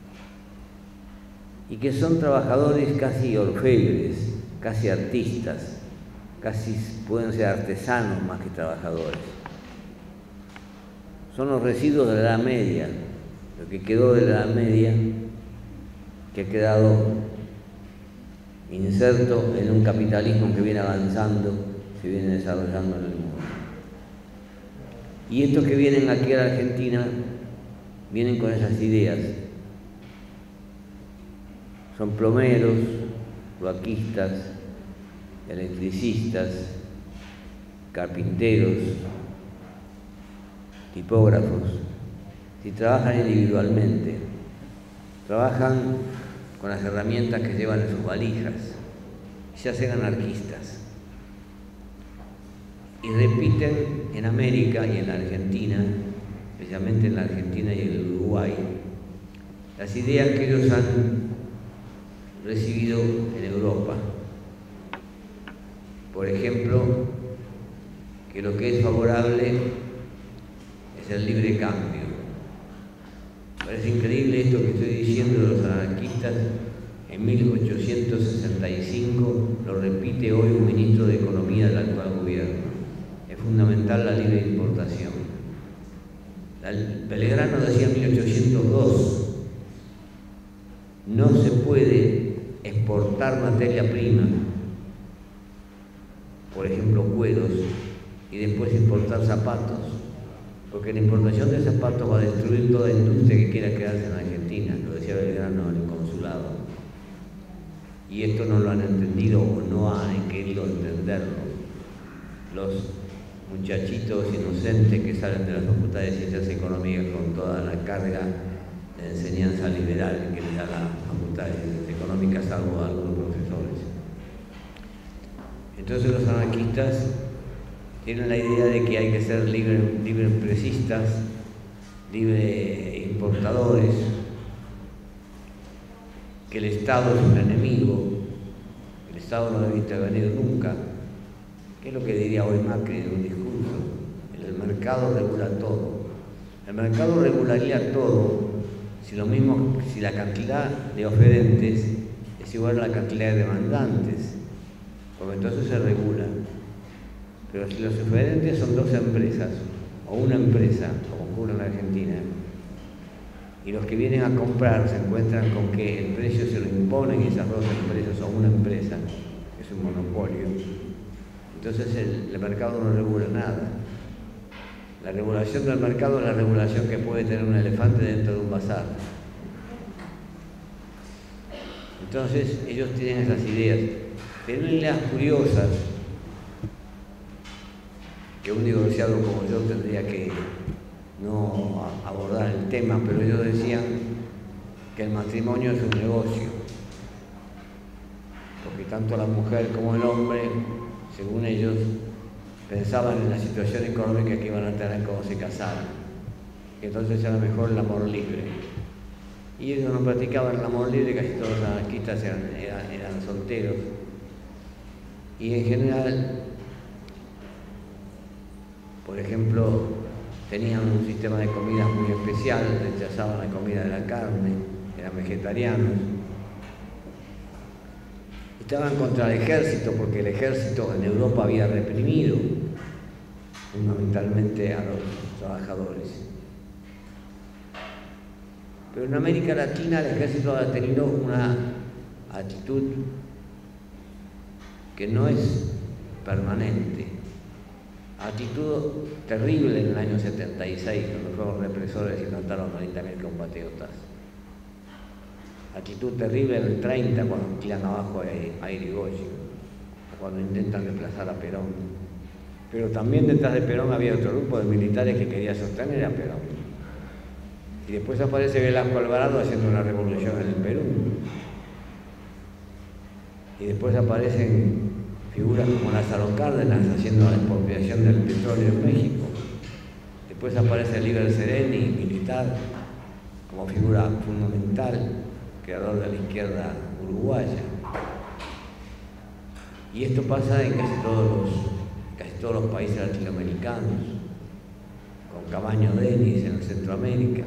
Speaker 3: y que son trabajadores casi orfebres, casi artistas, casi pueden ser artesanos más que trabajadores. Son los residuos de la Edad Media, lo que quedó de la Edad Media, que ha quedado inserto en un capitalismo que viene avanzando, se viene desarrollando en el mundo. Y estos que vienen aquí a la Argentina vienen con esas ideas. Son plomeros, cloaquistas, electricistas, carpinteros, tipógrafos. Si trabajan individualmente, trabajan con las herramientas que llevan en sus valijas, se hacen anarquistas y repiten en América y en la Argentina, especialmente en la Argentina y en el Uruguay, las ideas que ellos han recibido en Europa. Por ejemplo, que lo que es favorable es el libre cambio. Parece increíble esto que estoy diciendo de los anarquistas. En 1865 lo repite hoy un ministro de Economía del actual gobierno. Es fundamental la libre importación. Belgrano decía en 1802, no se puede exportar materia prima, por ejemplo cueros, y después importar zapatos, porque la importación de zapatos va a destruir toda industria que quiera quedarse en Argentina, lo decía Belgrano en el consulado. Y esto no lo han entendido o no han querido entenderlo los muchachitos inocentes que salen de las facultades de Ciencias Económicas con toda la carga de enseñanza liberal que les da la Facultad de Ciencias Económicas, salvo algunos profesores. Entonces los anarquistas tienen la idea de que hay que ser libre empresistas, libre importadores, que el Estado es un enemigo, el Estado no debe intervenir nunca, que es lo que diría hoy Macri en un discurso. El mercado regula todo. El mercado regularía todo si la cantidad de oferentes es igual a la cantidad de demandantes, porque entonces se regula. Pero si los oferentes son dos empresas, o una empresa, como ocurre en la Argentina, y los que vienen a comprar se encuentran con que el precio se lo imponen esas dos empresas o una empresa, que es un monopolio, entonces el mercado no regula nada. La regulación del mercado es la regulación que puede tener un elefante dentro de un bazar. Entonces ellos tienen esas ideas. Tienen ideas curiosas que un divorciado como yo tendría que no abordar el tema, pero ellos decían que el matrimonio es un negocio, porque tanto la mujer como el hombre, según ellos, pensaban en la situación económica que iban a tener cuando se casaran, que entonces era mejor el amor libre. Y ellos no practicaban el amor libre, casi todos los anarquistas eran solteros. Y en general, por ejemplo, tenían un sistema de comidas muy especial, rechazaban la comida de la carne, eran vegetarianos. Estaban contra el ejército, porque el ejército en Europa había reprimido fundamentalmente a los trabajadores. Pero en América Latina el ejército ha tenido una actitud que no es permanente. Actitud terrible en el año 76, cuando fueron represores y mataron a 30.000 compatriotas. Actitud terrible en el 30, cuando tiran abajo a Irigoyen, cuando intentan desplazar a Perón. Pero también detrás de Perón había otro grupo de militares que quería sostener a Perón. Y después aparece Velasco Alvarado haciendo una revolución en el Perú. Y después aparecen figuras como Lázaro Cárdenas haciendo la expropiación del petróleo en México. Después aparece Líber Sereni, militar, como figura fundamental, creador de la izquierda uruguaya. Y esto pasa en casi todos los países latinoamericanos, con Camaño Denis en Centroamérica.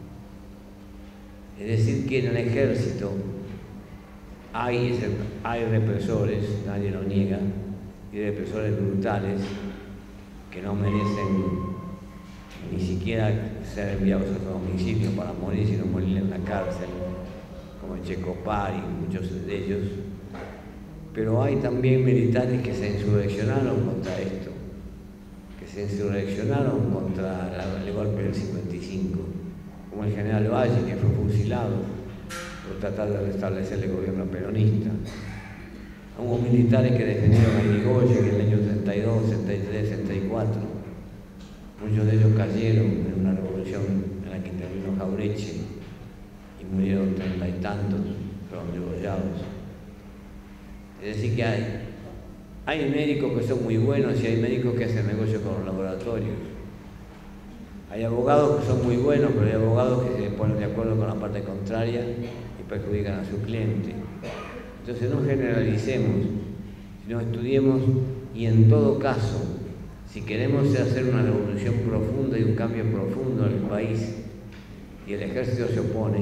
Speaker 3: Es decir, que en el ejército hay represores, nadie lo niega, y represores brutales que no merecen ni siquiera ser enviados a su domicilio para morir, sino morir en la cárcel, como Checopar y muchos de ellos. Pero hay también militares que se insurreccionaron contra esto, que se insurreccionaron contra el golpe del 55, como el general Valle, que fue fusilado por tratar de restablecer el gobierno peronista. Hubo militares que defendieron a Irigoyen en el año 32, 63, 64. Muchos de ellos cayeron en una revolución en la que intervino Jaureche y murieron 30 y tantos, fueron degollados. Es decir, que hay médicos que son muy buenos y hay médicos que hacen negocio con los laboratorios. Hay abogados que son muy buenos, pero hay abogados que se ponen de acuerdo con la parte contraria y perjudican a su cliente. Entonces no generalicemos, sino estudiemos y en todo caso, si queremos hacer una revolución profunda y un cambio profundo en el país y el ejército se opone,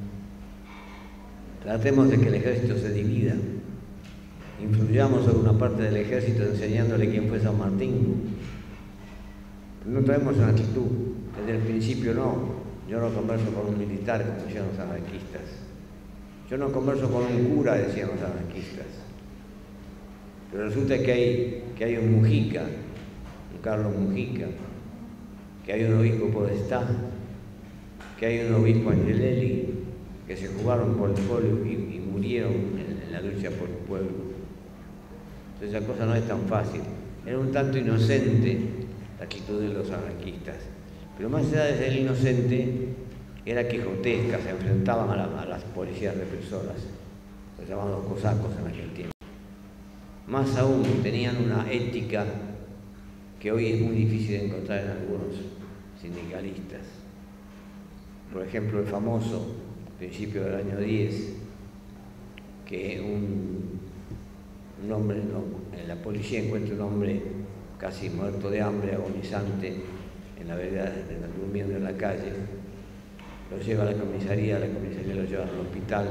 Speaker 3: tratemos de que el ejército se divida. Influyamos sobre una parte del ejército enseñándole quién fue San Martín. No traemos una actitud, desde el principio no. Yo no converso con un militar, como decían los anarquistas. Yo no converso con un cura, decían los anarquistas. Pero resulta que hay un Mujica, un Carlos Mujica, que hay un obispo Podestá, que hay un obispo Angelelli, que se jugaron por el pueblo y murieron en la lucha por el pueblo. Entonces esa cosa no es tan fácil. Era un tanto inocente la actitud de los anarquistas. Pero más allá de ser inocente, era quijotesca, se enfrentaban a las policías represoras, los llamados cosacos en aquel tiempo. Más aún, tenían una ética que hoy es muy difícil de encontrar en algunos sindicalistas. Por ejemplo, el famoso principio del año 10, que un hombre, en la policía encuentra un hombre casi muerto de hambre, agonizante, en la vereda, durmiendo en la calle, lo lleva a la comisaría lo lleva al hospital,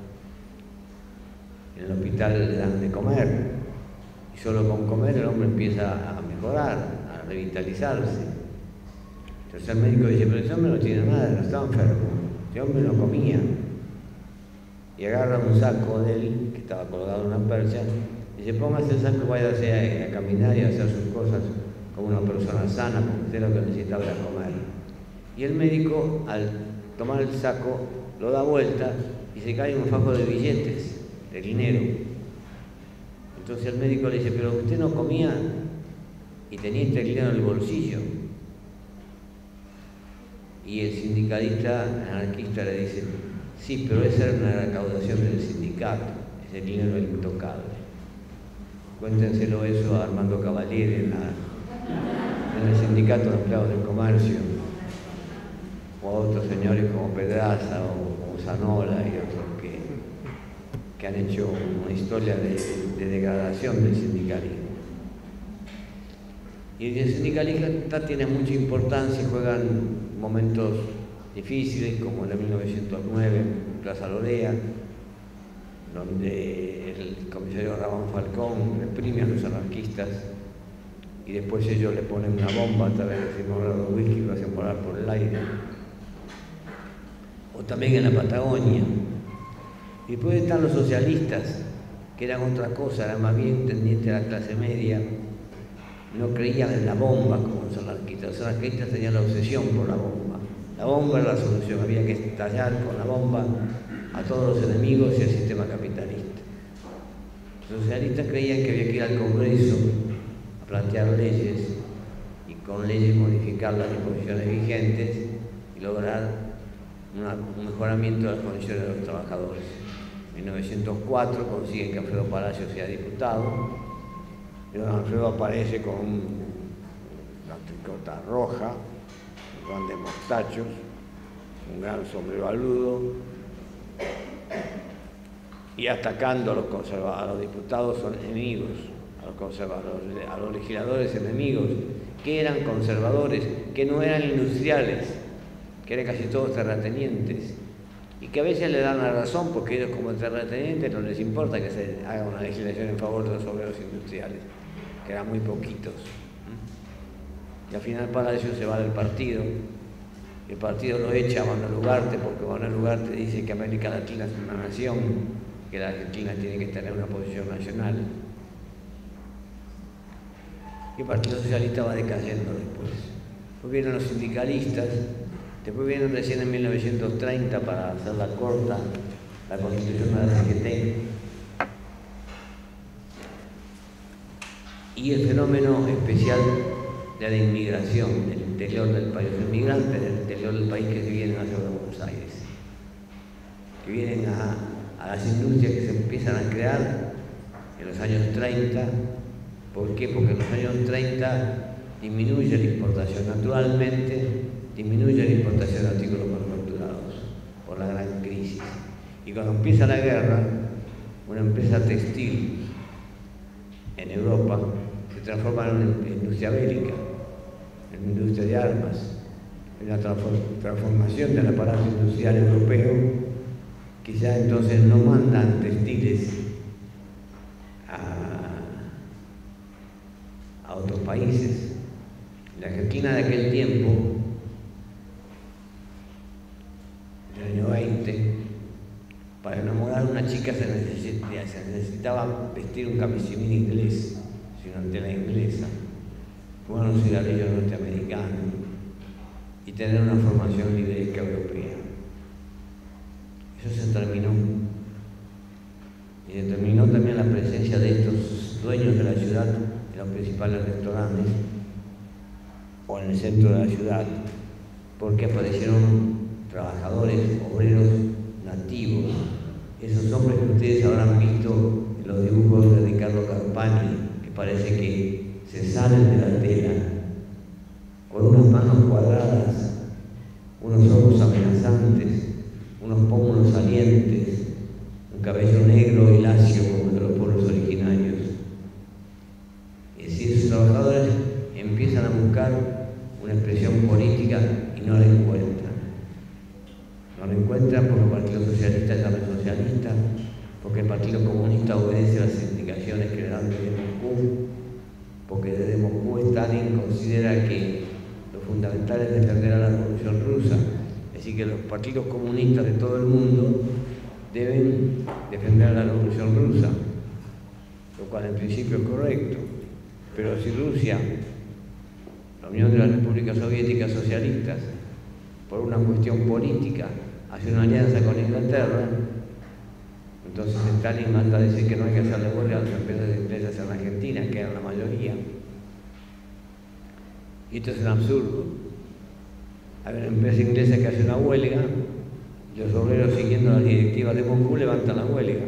Speaker 3: en el hospital le dan de comer, y solo con comer el hombre empieza a mejorar, a revitalizarse. Entonces el médico dice, pero ese hombre no tiene nada, no está enfermo, ese hombre no comía. Y agarra un saco de él, que estaba colgado en una percha, y dice, póngase el saco y váyase a caminar y a hacer sus cosas como una persona sana, porque usted lo que necesitaba era comer. Y el médico, al tomar el saco, lo da vuelta y se cae un fajo de billetes, de dinero. Entonces el médico le dice, pero usted no comía y tenía este dinero en el bolsillo. Y el sindicalista anarquista le dice, sí, pero esa era una recaudación del sindicato, ese dinero era intocable. Cuéntenselo eso a Armando Cavalieri en el sindicato de empleados del comercio, o a otros señores como Pedraza o Zanola y otros que han hecho una historia de degradación del sindicalismo. Y el sindicalista tiene mucha importancia, juegan momentos difíciles como el de 1909 en Plaza Lorea, donde el comisario Ramón Falcón reprime a los anarquistas y después ellos le ponen una bomba a través del simulador de whisky y lo hacen volar por el aire. O también en la Patagonia. Y después están los socialistas, que eran otra cosa, eran más bien tendientes a la clase media, no creían en la bomba como los anarquistas. Los anarquistas tenían la obsesión por la bomba. La bomba era la solución, había que estallar con la bomba a todos los enemigos y al sistema capitalista. Los socialistas creían que había que ir al Congreso a plantear leyes y con leyes modificar las disposiciones vigentes y lograr un mejoramiento de las condiciones de los trabajadores. En 1904 consiguen que Alfredo Palacio sea diputado y don Alfredo aparece con una tricota roja, grandes mostachos, un gran sombrero aludo y atacando a los diputados son enemigos, a los legisladores enemigos, que eran conservadores, que no eran industriales, que eran casi todos terratenientes y que a veces le dan la razón porque ellos como terratenientes no les importa que se haga una legislación en favor de los obreros industriales, que eran muy poquitos. Y al final Palacio se va del partido. El partido lo echa a Manuel Ugarte porque Manuel Ugarte dice que América Latina es una nación, que la Argentina tiene que tener una posición nacional. Y el Partido Socialista va decayendo después. Pues vienen los sindicalistas Después viene recién en 1930, para hacerla corta, la constitución de la CGT. Y el fenómeno especial de la inmigración del interior del país, los migrantes del interior del país que se vienen a Ciudad de Buenos Aires, que vienen a las industrias que se empiezan a crear en los años 30. ¿Por qué? Porque en los años 30 disminuye la importación, naturalmente disminuye la importación de artículos manufacturados por la gran crisis. Y cuando empieza la guerra, una empresa textil en Europa se transforma en una industria bélica, en una industria de armas, en una transformación del aparato industrial europeo, que ya entonces no mandan textiles a otros países. La Argentina de aquel tiempo, del año 20, para enamorar a una chica se necesitaba vestir un camisimín inglés, una tela inglesa, fumar un cigarrillo norteamericano y tener una formación libresca europea. Eso se terminó. Y se terminó también la presencia de estos dueños de la ciudad en los principales restaurantes o en el centro de la ciudad, porque aparecieron trabajadores, obreros nativos, esos hombres que ustedes habrán visto en los dibujos de Ricardo Carpani, que parece que se salen de la tela, con unas manos cuadradas, unos ojos amenazantes, unos pómulos salientes, un cabello negro y lacio como el de los pueblos originarios. Es decir, esos trabajadores empiezan a buscar una expresión política y no la encuentran. No la encuentran porque el Partido Socialista llama socialista, porque el Partido Comunista obedece a las indicaciones que le dan desde Moscú, porque desde Moscú Stalin considera que lo fundamental es defender a la Revolución Rusa. Es decir, que los partidos comunistas de todo el mundo deben defender a la Revolución Rusa, lo cual en principio es correcto. Pero si Rusia, la Unión de las Repúblicas Soviéticas Socialistas, por una cuestión política, hace una alianza con Inglaterra, entonces Stalin manda a decir que no hay que hacerle huelga a las empresas inglesas en Argentina, que eran la mayoría. Y esto es un absurdo. Hay una empresa inglesa que hace una huelga, y los obreros, siguiendo las directivas de Moscú, levantan la huelga.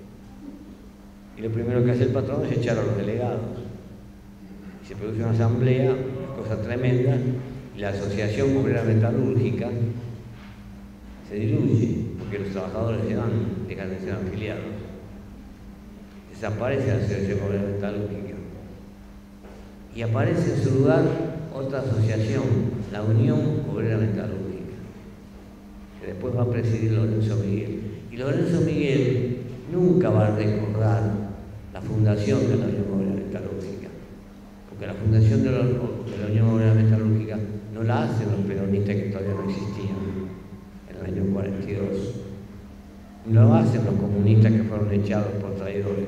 Speaker 3: Y lo primero que hace el patrón es echar a los delegados. Y se produce una asamblea, cosa tremenda, y la Asociación Obrera Metalúrgica se diluye, porque los trabajadores dejan de ser afiliados. Desaparece la Asociación Obrera Metalúrgica. Y aparece en su lugar otra asociación, la Unión Obrera Metalúrgica, que después va a presidir Lorenzo Miguel. Y Lorenzo Miguel nunca va a recordar la fundación de la Unión Obrera Metalúrgica, porque la fundación de la Unión Obrera Metalúrgica no la hacen los peronistas que todavía no existían en el año 42, no lo hacen los comunistas que fueron echados por traidores.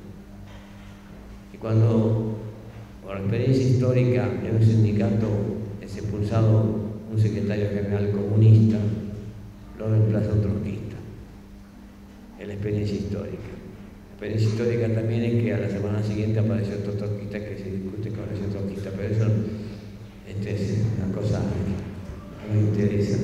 Speaker 3: Y cuando, por experiencia histórica, en un sindicato es expulsado un secretario general comunista, lo reemplaza un trotskista. Es la experiencia histórica. La experiencia histórica también es que a la semana siguiente apareció otro trotskista que se discute con ese trotskista, pero eso es una cosa que me interesa.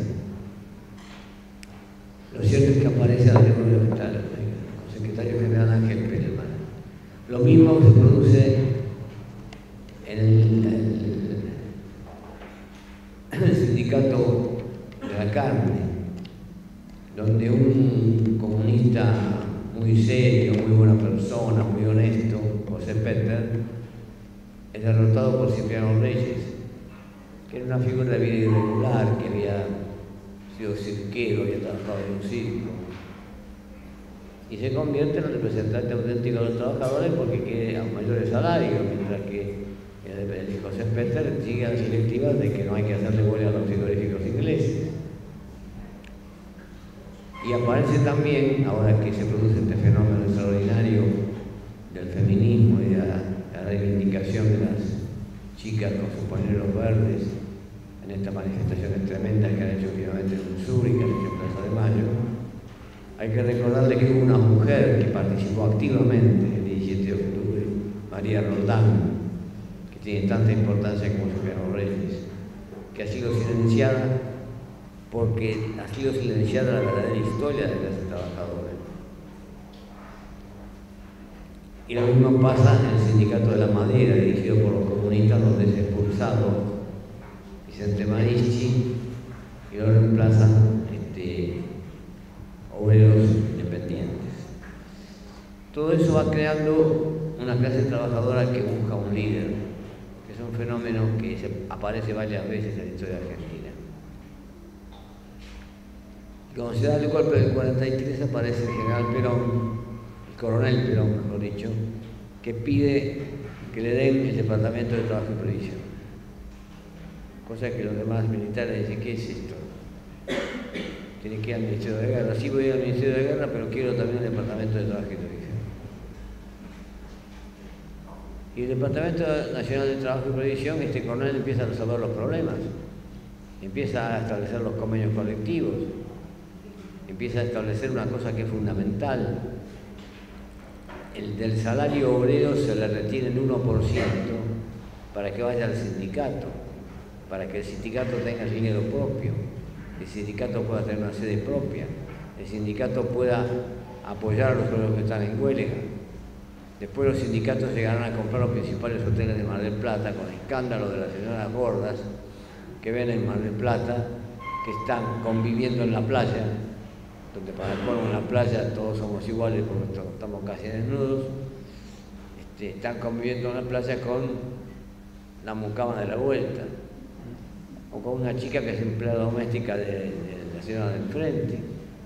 Speaker 3: Lo cierto es que aparece la Unión Obrera Metalúrgica, con secretario general Ángel Perelman. Lo mismo se produce en el sindicato de la carne, donde un comunista muy serio, muy buena persona, muy honesto, José Peter, es derrotado por Cipriano Reyes, que era una figura de vida irregular, que había sido cirquero, había trabajado en un circo, y se convierte en el representante auténtico de los trabajadores porque quiere a mayores salarios, mientras que el José Peter sigue las directivas de que no hay que hacerle huelga a los frigoríficos ingleses. Y aparece también, ahora que se produce este fenómeno extraordinario del feminismo y de la reivindicación de las chicas con sus pañuelos verdes en estas manifestaciones tremendas que han hecho últimamente en el sur y que han hecho en Plaza de Mayo, hay que recordarle que hubo una mujer que participó activamente el 17 de octubre, María Roldán, que tiene tanta importancia como Sofiano Reyes, que ha sido silenciada porque ha sido silenciada la verdadera historia de la clase trabajadora. Y lo mismo pasa en el Sindicato de la Madera, dirigido por los comunistas, donde es expulsado Vicente Marischi y lo reemplazan obreros independientes. Todo eso va creando una clase trabajadora que busca un líder, que es un fenómeno que aparece varias veces en la historia argentina. Y cuando se da el golpe del 43 aparece el general Perón, el coronel Perón, mejor dicho, que pide que le den el Departamento de Trabajo y Previsión. Cosa que los demás militares dicen, ¿qué es esto? Tiene que ir al Ministerio de Guerra. Sí, voy al Ministerio de Guerra, pero quiero también el Departamento de Trabajo y Previsión. Y el Departamento Nacional de Trabajo y Previsión, este coronel empieza a resolver los problemas, empieza a establecer los convenios colectivos, empieza a establecer una cosa que es fundamental. El del salario obrero se le retiene el 1% para que vaya al sindicato, para que el sindicato tenga dinero propio, el sindicato pueda tener una sede propia, el sindicato pueda apoyar a los obreros que están en huelga. Después los sindicatos llegarán a comprar los principales hoteles de Mar del Plata, con escándalo de las señoras gordas que ven en Mar del Plata, que están conviviendo en la playa, donde para el colmo en la playa todos somos iguales porque estamos casi desnudos, están conviviendo en la playa con la mucama de la vuelta, o con una chica que es empleada doméstica de la señora del frente.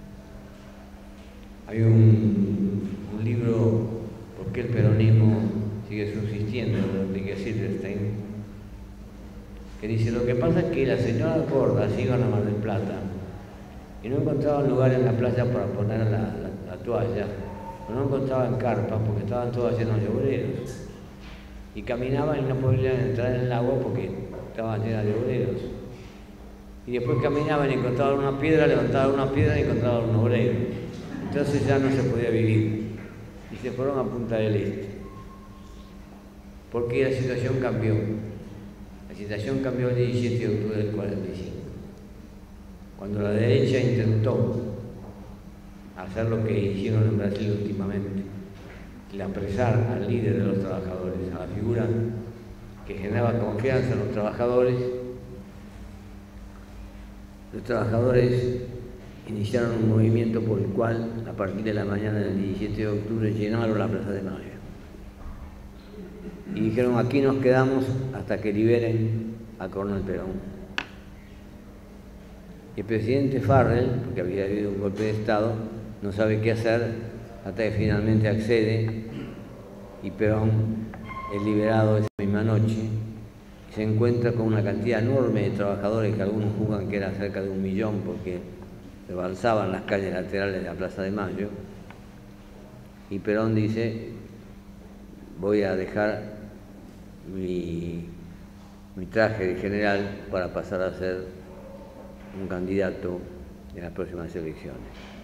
Speaker 3: Hay un libro, ¿Por qué el peronismo sigue subsistiendo?, de Enrique Silverstein, que dice: lo que pasa es que las señoras gordas iban a Mar del Plata y no encontraban lugar en la playa para poner la toalla, o no encontraban carpas porque estaban todas llenas de obreros, y caminaban y no podían entrar en el agua porque estaban llenas de obreros. Y después caminaban y encontraban una piedra, levantaban una piedra y encontraban un obrero. Entonces ya no se podía vivir. Y se fueron a Punta del Este. Porque la situación cambió. La situación cambió el 17 de octubre del 45. Cuando la derecha intentó hacer lo que hicieron en Brasil últimamente, el apresar al líder de los trabajadores, a la figura que generaba confianza en los trabajadores iniciaron un movimiento por el cual, a partir de la mañana del 17 de octubre, llenaron la Plaza de Mayo. Y dijeron: aquí nos quedamos hasta que liberen a Coronel Perón. El presidente Farrell, porque había habido un golpe de Estado, no sabe qué hacer hasta que finalmente accede y Perón es liberado esa misma noche. Se encuentra con una cantidad enorme de trabajadores, que algunos juzgan que era cerca de 1 millón porque rebalsaban las calles laterales de la Plaza de Mayo, y Perón dice: voy a dejar mi traje de general para pasar a ser un candidato en las próximas elecciones.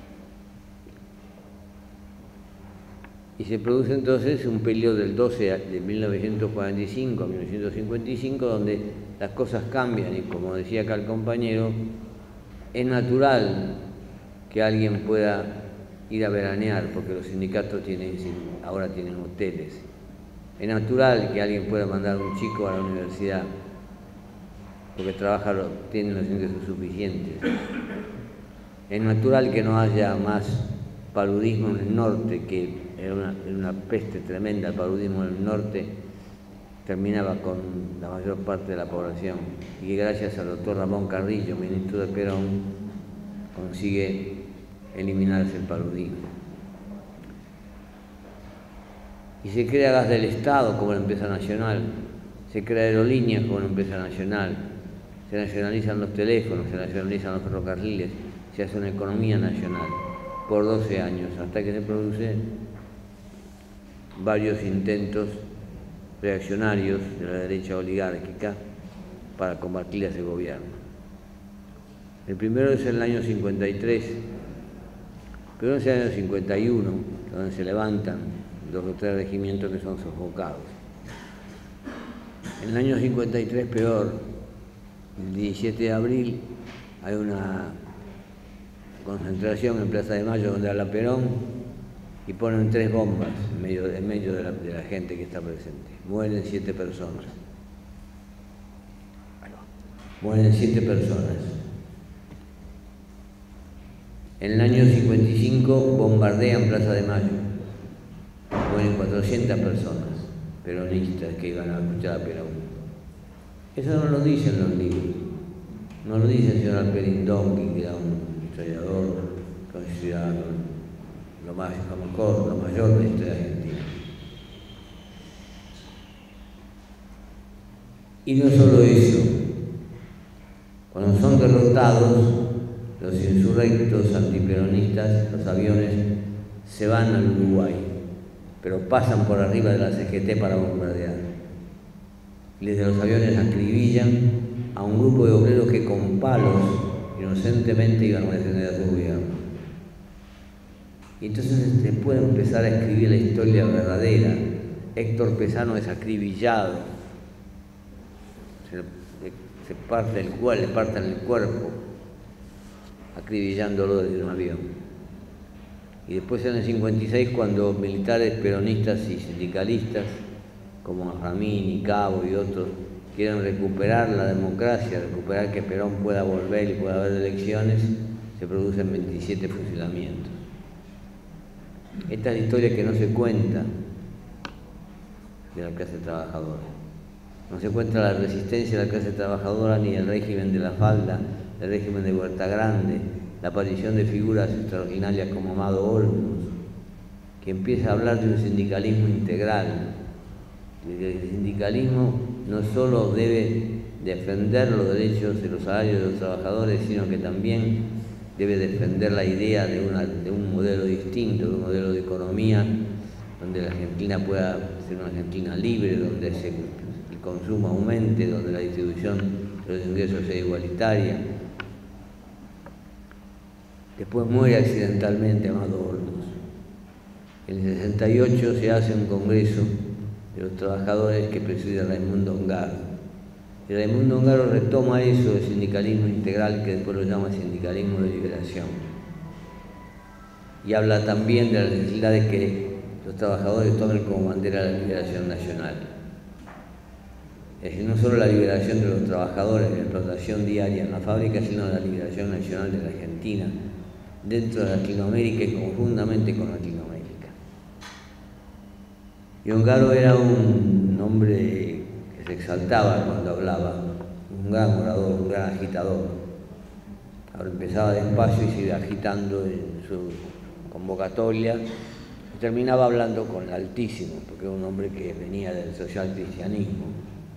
Speaker 3: Y se produce entonces un periodo del 12 de 1945 a 1955 donde las cosas cambian y, como decía acá el compañero, es natural que alguien pueda ir a veranear porque los sindicatos ahora tienen hoteles. Es natural que alguien pueda mandar a un chico a la universidad porque tienen los ingresos suficientes. Es natural que no haya más paludismo en el norte, que era una peste tremenda. El paludismo en el norte terminaba con la mayor parte de la población, y que gracias al doctor Ramón Carrillo, ministro de Perón, consigue eliminarse el paludismo. Y se crea Gas del Estado como la empresa nacional, se crea Aerolíneas como la empresa nacional, se nacionalizan los teléfonos, se nacionalizan los ferrocarriles, se hace una economía nacional por 12 años, hasta que se producen varios intentos reaccionarios de la derecha oligárquica para combatir a ese gobierno. El primero es en el año 53, pero es en el año 51, donde se levantan 2 o 3 regimientos que son sofocados. En el año 53 peor, el 17 de abril hay una concentración en Plaza de Mayo donde habla Perón y ponen 3 bombas en medio de la gente que está presente. Mueren 7 personas. Mueren 7 personas. En el año 55 bombardean Plaza de Mayo. Mueren 400 personas peronistas que iban a escuchar a Perón. Eso no lo dicen los libros. No lo dice el señor Alperindón, que era un historiador considerado lo mayor de la historia argentina. Y no solo eso, cuando son derrotados, los insurrectos antiperonistas, los aviones, se van al Uruguay, pero pasan por arriba de la CGT para bombardear. Y desde los aviones acribillan a un grupo de obreros que con palos inocentemente iban a defender a su gobierno. Y entonces se puede empezar a escribir la historia verdadera. Héctor Pesano es acribillado, se parte el cual, le parten el cuerpo, acribillándolo desde un avión. Y después en el 56, cuando militares peronistas y sindicalistas, como Ramín y Cabo y otros, quieren recuperar la democracia, recuperar que Perón pueda volver y pueda haber elecciones, se producen 27 fusilamientos. Esta es la historia que no se cuenta de la clase trabajadora. No se cuenta la resistencia de la clase trabajadora ni el régimen de la falda, el régimen de Huerta Grande, la aparición de figuras extraordinarias como Amado Olmos, que empieza a hablar de un sindicalismo integral. El sindicalismo no solo debe defender los derechos y los salarios de los trabajadores, sino que también debe defender la idea de un modelo distinto, de un modelo de economía donde la Argentina pueda ser una Argentina libre, donde el consumo aumente, donde la distribución de los ingresos sea igualitaria. Después muere accidentalmente Amado Olmos. En el 68 se hace un congreso de los trabajadores que preside Raimundo Ongaro. Y Raimundo Ongaro retoma eso del sindicalismo integral, que después lo llama sindicalismo de liberación. Y habla también de la necesidad de que los trabajadores tomen como bandera la liberación nacional. Es decir, no solo la liberación de los trabajadores de la explotación diaria en la fábrica, sino la liberación nacional de la Argentina, dentro de Latinoamérica y conjuntamente con Latinoamérica. Y Ongaro era un hombre que se exaltaba cuando hablaba, un gran orador, un gran agitador. Ahora empezaba despacio y se iba agitando en su convocatoria y terminaba hablando con el Altísimo, porque era un hombre que venía del social cristianismo.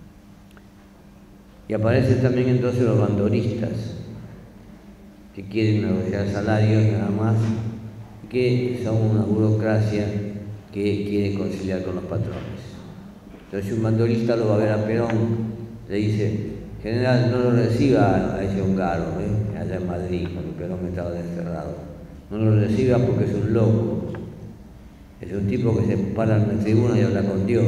Speaker 3: Y aparecen también entonces los bandoristas, que quieren negociar salarios nada más, que son una burocracia que quiere conciliar con los patrones. Entonces un bandolista lo va a ver a Perón, le dice: general, no lo reciba a ese Ongaro, allá en Madrid, cuando Perón estaba desterrado. No lo reciba porque es un loco, es un tipo que se para en la tribuna y habla con Dios.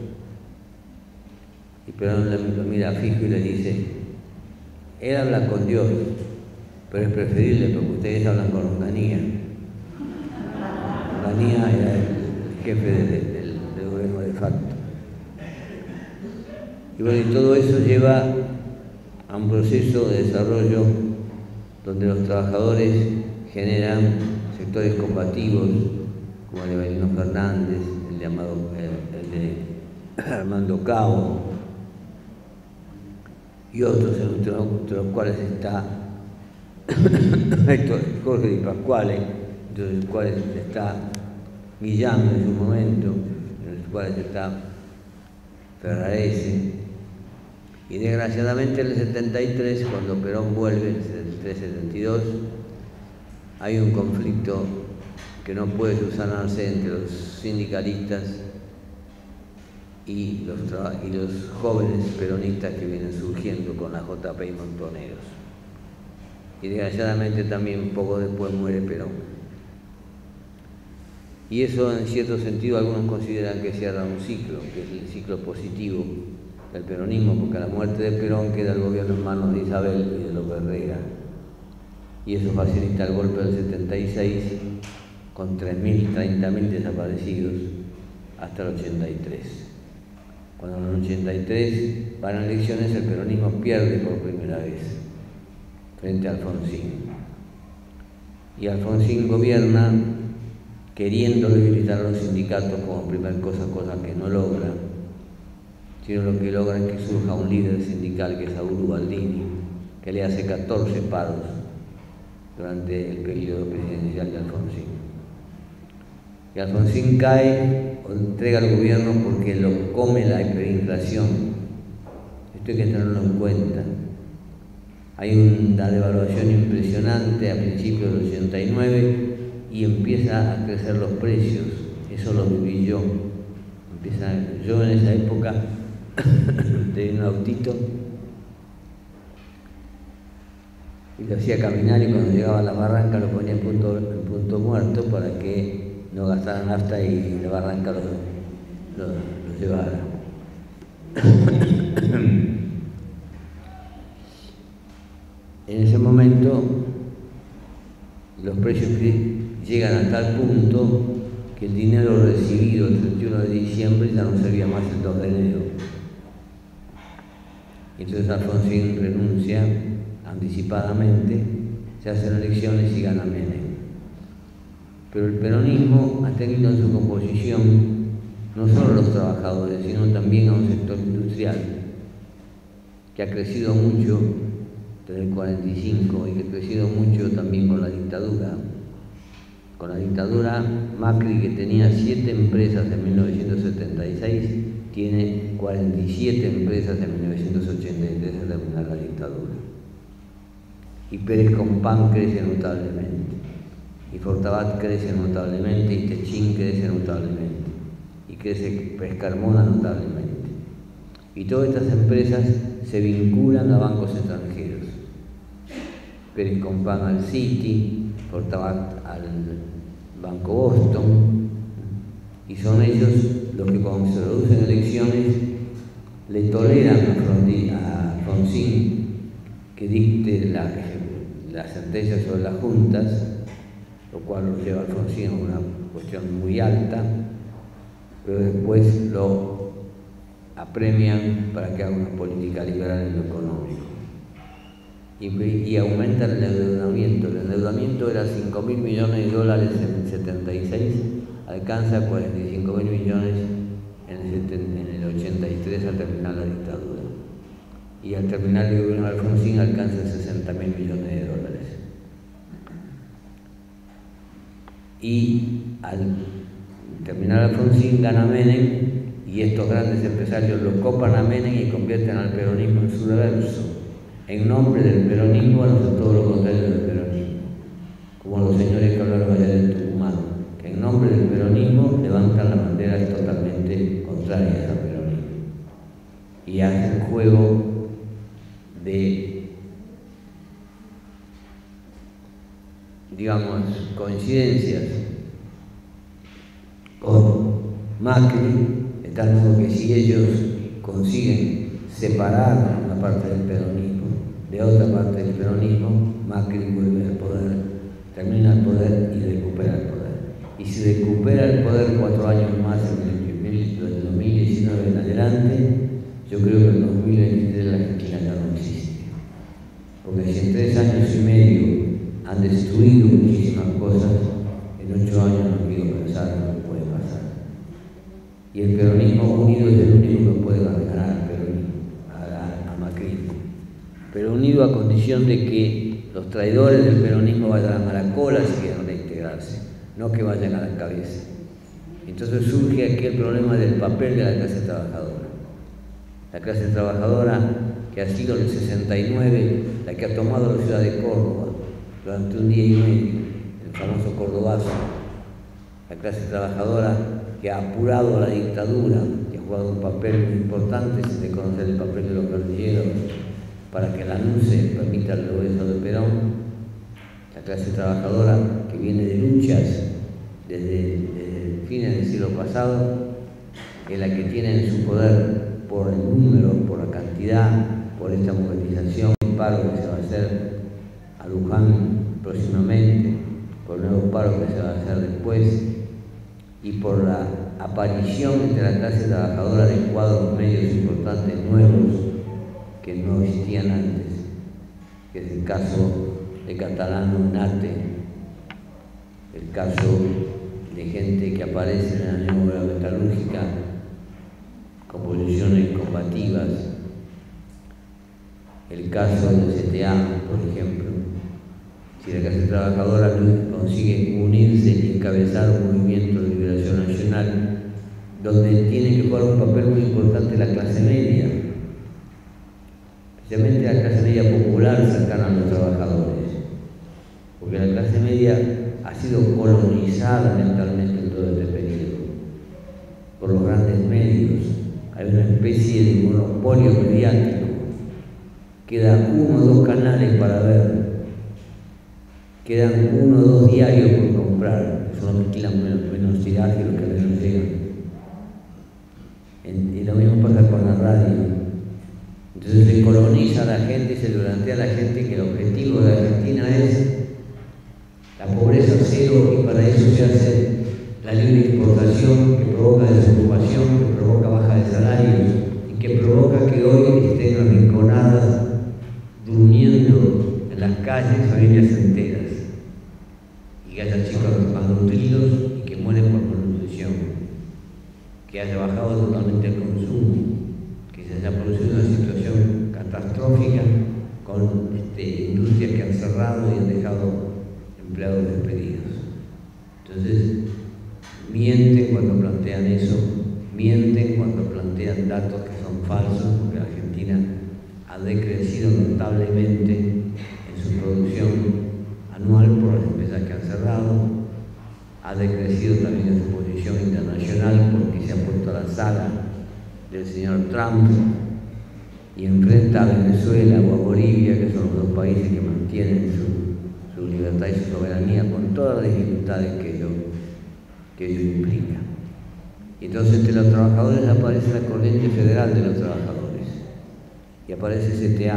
Speaker 3: Y Perón lo mira fijo y le dice: él habla con Dios, pero es preferible porque ustedes hablan con Onganía. Onganía era el jefe del gobierno de facto. Y bueno, y todo eso lleva a un proceso de desarrollo donde los trabajadores generan sectores combativos, como el de Belino Fernández, el de Armando Cabo, y otros, entre los cuales está Jorge Di Pasquale, entre los cuales está Guillán en su momento, entre los cuales está Ferrarese. Y desgraciadamente en el 73, cuando Perón vuelve, en el 73-72, hay un conflicto que no puede subsanarse entre los sindicalistas y los jóvenes peronistas que vienen surgiendo con la JP y Montoneros. y desgraciadamente también poco después muere Perón. Y eso en cierto sentido algunos consideran que cierra un ciclo, que es el ciclo positivo del peronismo, porque a la muerte de Perón queda el gobierno en manos de Isabel y de López Rega, y eso facilita el golpe del 76 con 3.000, 30.000 desaparecidos hasta el 83. Cuando en el 83 van a elecciones, el peronismo pierde por primera vez frente a Alfonsín. Y Alfonsín gobierna queriendo debilitar a los sindicatos como primer cosa que no logra, sino lo que logra es que surja un líder sindical que es Saúl Ubaldini, que le hace 14 paros durante el periodo presidencial de Alfonsín. Y Alfonsín cae o entrega al gobierno porque lo come la hiperinflación. Esto hay que tenerlo en cuenta. Hay una devaluación impresionante a principios del 89 y empieza a crecer los precios. Eso lo viví yo. Yo en esa época tenía un autito y lo hacía caminar, y cuando llegaba a la barranca lo ponía en punto muerto para que no gastara nafta y la barranca lo llevara. En ese momento los precios llegan a tal punto que el dinero recibido el 31 de diciembre ya no servía más el 2 de enero. Entonces Alfonsín renuncia anticipadamente, se hacen elecciones y gana Menem. Pero el peronismo ha tenido en su composición no solo a los trabajadores, sino también a un sector industrial que ha crecido mucho desde el 45 y que ha crecido mucho también con la dictadura. Con la dictadura, Macri, que tenía 7 empresas en 1976, tiene 47 empresas en 1983 al terminar la dictadura. Y Pérez Compán crece notablemente, y Fortabat crece notablemente, y Techín crece notablemente, y crece Pescarmona notablemente. Y todas estas empresas se vinculan a bancos extranjeros. Pérez Compán al Citi, Fortabat al Banco Boston, y son ellos los que cuando se producen elecciones le toleran a Alfonsín que dicte la sentencia sobre las juntas, lo cual lo lleva a Alfonsín a una cuestión muy alta, pero después lo apremian para que haga una política liberal en lo económico. Y aumenta el endeudamiento. El endeudamiento era 5.000 millones de dólares en el 76, alcanza 45.000 millones en el 83 al terminar la dictadura. Y al terminar el gobierno de Alfonsín alcanza 60.000 millones de dólares. Y al terminar Alfonsín gana Menem, y estos grandes empresarios lo copan a Menem y convierten al peronismo en su reverso. En nombre del peronismo hacen todo lo contrario del peronismo, como los señores que hablaron allá del Tucumán, que en nombre del peronismo levantan las banderas totalmente contrarias al peronismo y hacen juego de, digamos, coincidencias con Macri, de tal modo que si ellos consiguen separar una parte del peronismo de otra parte del peronismo, Macri vuelve al poder, termina el poder y recupera el poder. Y si recupera el poder 4 años más en el 2019 en adelante, yo creo que en 2023 la Argentina ya no existe. Porque si en 3 años y medio han destruido muchísimas cosas, en 8 años no quiero pensar lo que puede pasar. Y el peronismo unido es el único que puede ganar a Macri. Pero unido a condición de que los traidores del peronismo vayan a la cola si quieren reintegrarse, no que vayan a la cabeza. Entonces surge aquí el problema del papel de la clase trabajadora. La clase trabajadora que ha sido en el 69 la que ha tomado la ciudad de Córdoba durante un día y medio, el famoso cordobazo. La clase trabajadora que ha apurado a la dictadura, que ha jugado un papel muy importante, sin reconocer el papel de los guerrilleros, para que la NUCE permita el regreso de Perón, la clase trabajadora que viene de luchas desde fines del siglo pasado, es la que tiene en su poder por el número, por la cantidad, por esta movilización y paro que se va a hacer a Luján próximamente, por el nuevo paro que se va a hacer después, y por la aparición entre la clase trabajadora de cuadros medios importantes nuevos que no existían antes, que es el caso de Catalano, Nate, el caso de gente que aparece en la negra metalúrgica, composiciones combativas, el caso del CTA, por ejemplo. Si la clase trabajadora consigue unirse y encabezar un movimiento de liberación nacional, donde tiene que jugar un papel muy importante la clase media, especialmente la clase media popular cercana a los trabajadores, porque la clase media ha sido colonizada mentalmente en todo este periodo por los grandes medios. Hay una especie de monopolio mediático. Quedan 1 o 2 canales para ver, quedan 1 o 2 diarios por comprar, eso no alquilan menos tiraje los que menos llegan. Y lo mismo pasa con la radio. Entonces se coloniza a la gente y se le plantea a la gente que el objetivo de Argentina es la pobreza cero, y para eso se hace la libre exportación que provoca desocupación, que provoca baja de salarios y que provoca que hoy estén arrinconadas, durmiendo en las calles familias enteras, y que haya chicos malnutridos y que mueren por malnutrición, que haya bajado totalmente el consumo, que se haya producido una situación catastrófica con industrias que han cerrado y han dejado empleados despedidos. Entonces, mienten cuando plantean eso, mienten cuando plantean datos que son falsos, porque la Argentina ha decrecido notablemente en su producción anual por las empresas que han cerrado, ha decrecido también en su posición internacional porque se ha puesto a la sala del señor Trump y enfrenta a Venezuela o a Bolivia, que son los 2 países que mantienen su libertad y su soberanía con todas las dificultades que ello implica. Y entonces entre los trabajadores aparece la corriente federal de los trabajadores, y aparece CTA,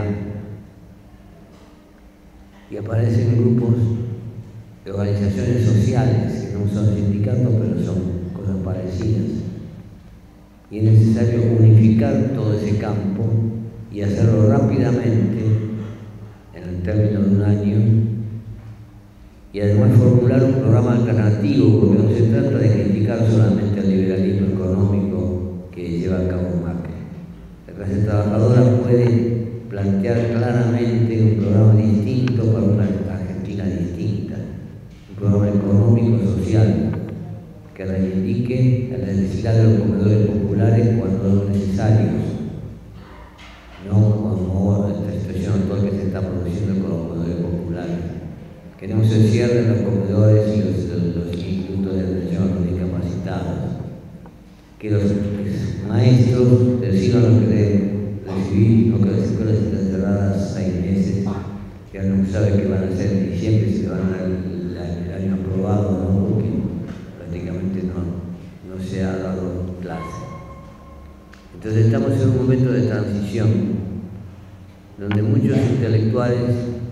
Speaker 3: y aparecen grupos de organizaciones sociales que no son sindicatos pero son cosas parecidas, y es necesario unificar todo ese campo y hacerlo rápidamente en el término de 1 año, y además formular un programa alternativo, porque no se trata de criticar solamente el liberalismo económico que lleva a cabo Macri. La clase trabajadora puede plantear claramente un programa distinto para una Argentina distinta, un programa económico-social que reivindique la necesidad de los comedores populares cuando son necesarios, no como esta situación actual que se está produciendo con los comedores populares. Que no se cierren los comedores y los institutos de atención a los discapacitados, que los maestros reciban lo que deben recibir, no que las escuelas estén cerradas 6 meses, que no sabe qué van a hacer en diciembre, si van a dar el año aprobado o no, porque prácticamente no se ha dado clase. Entonces estamos en un momento de transición, donde muchos intelectuales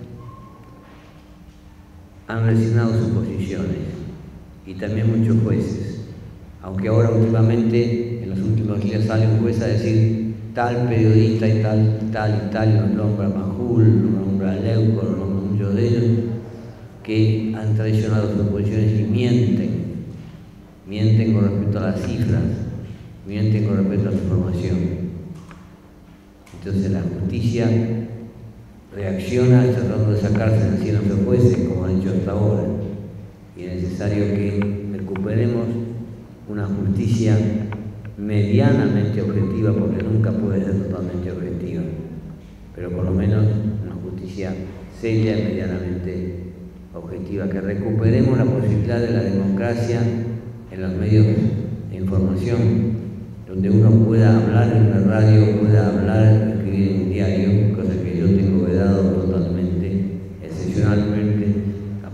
Speaker 3: han resignado sus posiciones, y también muchos jueces, aunque ahora últimamente, en los últimos días, sale un juez a decir tal periodista y tal, lo nombra a Majul, lo nombra a Leuco, lo nombra a muchos de ellos, que han traicionado sus posiciones y mienten con respecto a las cifras, mienten con respecto a la información. Entonces la justicia reacciona tratando de sacarse de encima a los jueces, como han hecho hasta ahora, y es necesario que recuperemos una justicia medianamente objetiva, porque nunca puede ser totalmente objetiva, pero por lo menos una justicia seria y medianamente objetiva, que recuperemos la posibilidad de la democracia en los medios de información, donde uno pueda hablar en una radio, pueda hablar, escribir en un diario, cosa que yo tengo vedado totalmente, excepcionalmente, a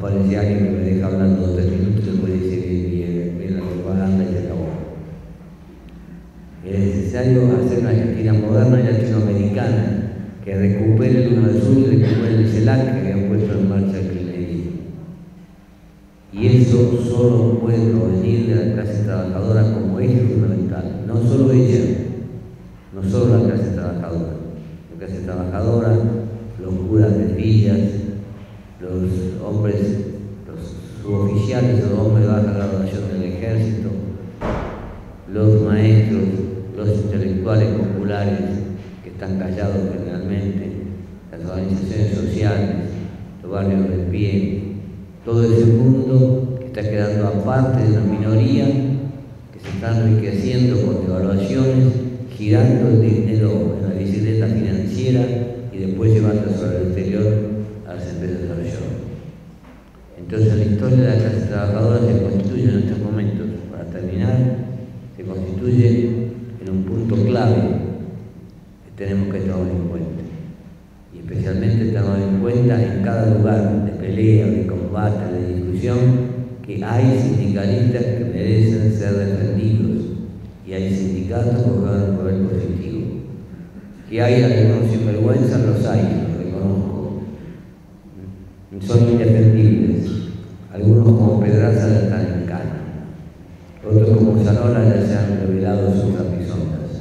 Speaker 3: de villas, los hombres, los suboficiales o los hombres de baja graduación del ejército, los maestros, los intelectuales populares que están callados generalmente, las organizaciones sociales, los barrios de pie, todo ese mundo que está quedando aparte de una minoría que se está enriqueciendo con devaluaciones, girando el dinero en la bicicleta financiera y después llevándose al exterior a las empresas de offshore. Entonces la historia de la clase trabajadora se constituye en estos momentos, para terminar, se constituye en un punto clave que tenemos que tomar en cuenta. Y especialmente tomar en cuenta en cada lugar de pelea, de combate, de discusión, que hay sindicalistas que merecen ser defendidos y hay sindicatos que juegan un papel positivo. Que hay algunos sinvergüenzas, los hay, los reconozco. Son indefendibles. Algunos como Pedraza ya están en cana. Otros como Zanola ya se han revelado sus trapisondas.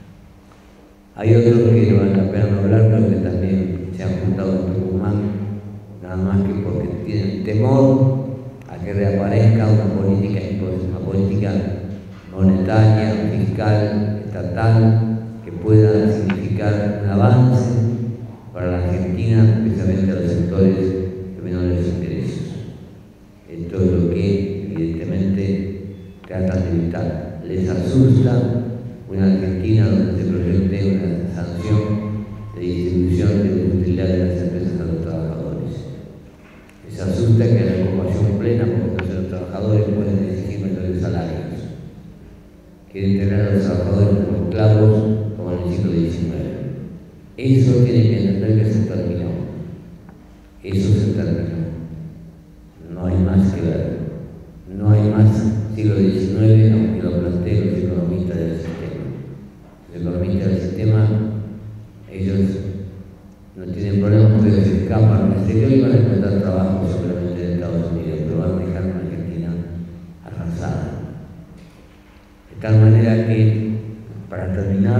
Speaker 3: Hay otros que no vale la pena hablar, pero que también se han juntado en Tucumán, nada más que porque tienen temor a que reaparezca una política monetaria, fiscal, estatal, que pueda significar un avance para la Argentina, especialmente a los sectores de menores ingresos. Esto es lo que evidentemente tratan de evitar. Les asusta una Argentina donde se proyecte una sanción de distribución de la utilidad de las empresas a los trabajadores. Les asusta que haya ocupación plena porque entonces los trabajadores pueden exigir mayores salarios. Quieren tener a los trabajadores como esclavos como en el siglo XIX. Eso tiene que entender que se terminó. Eso se terminó. No hay más que ver. No hay más siglo XIX, aunque lo planteen los economistas del sistema. Los economistas del sistema, ellos no tienen problemas porque ellos se escapan al exterior y van a encontrar trabajo seguramente en Estados Unidos, pero van a dejar una Argentina arrasada. De tal manera que, para terminar,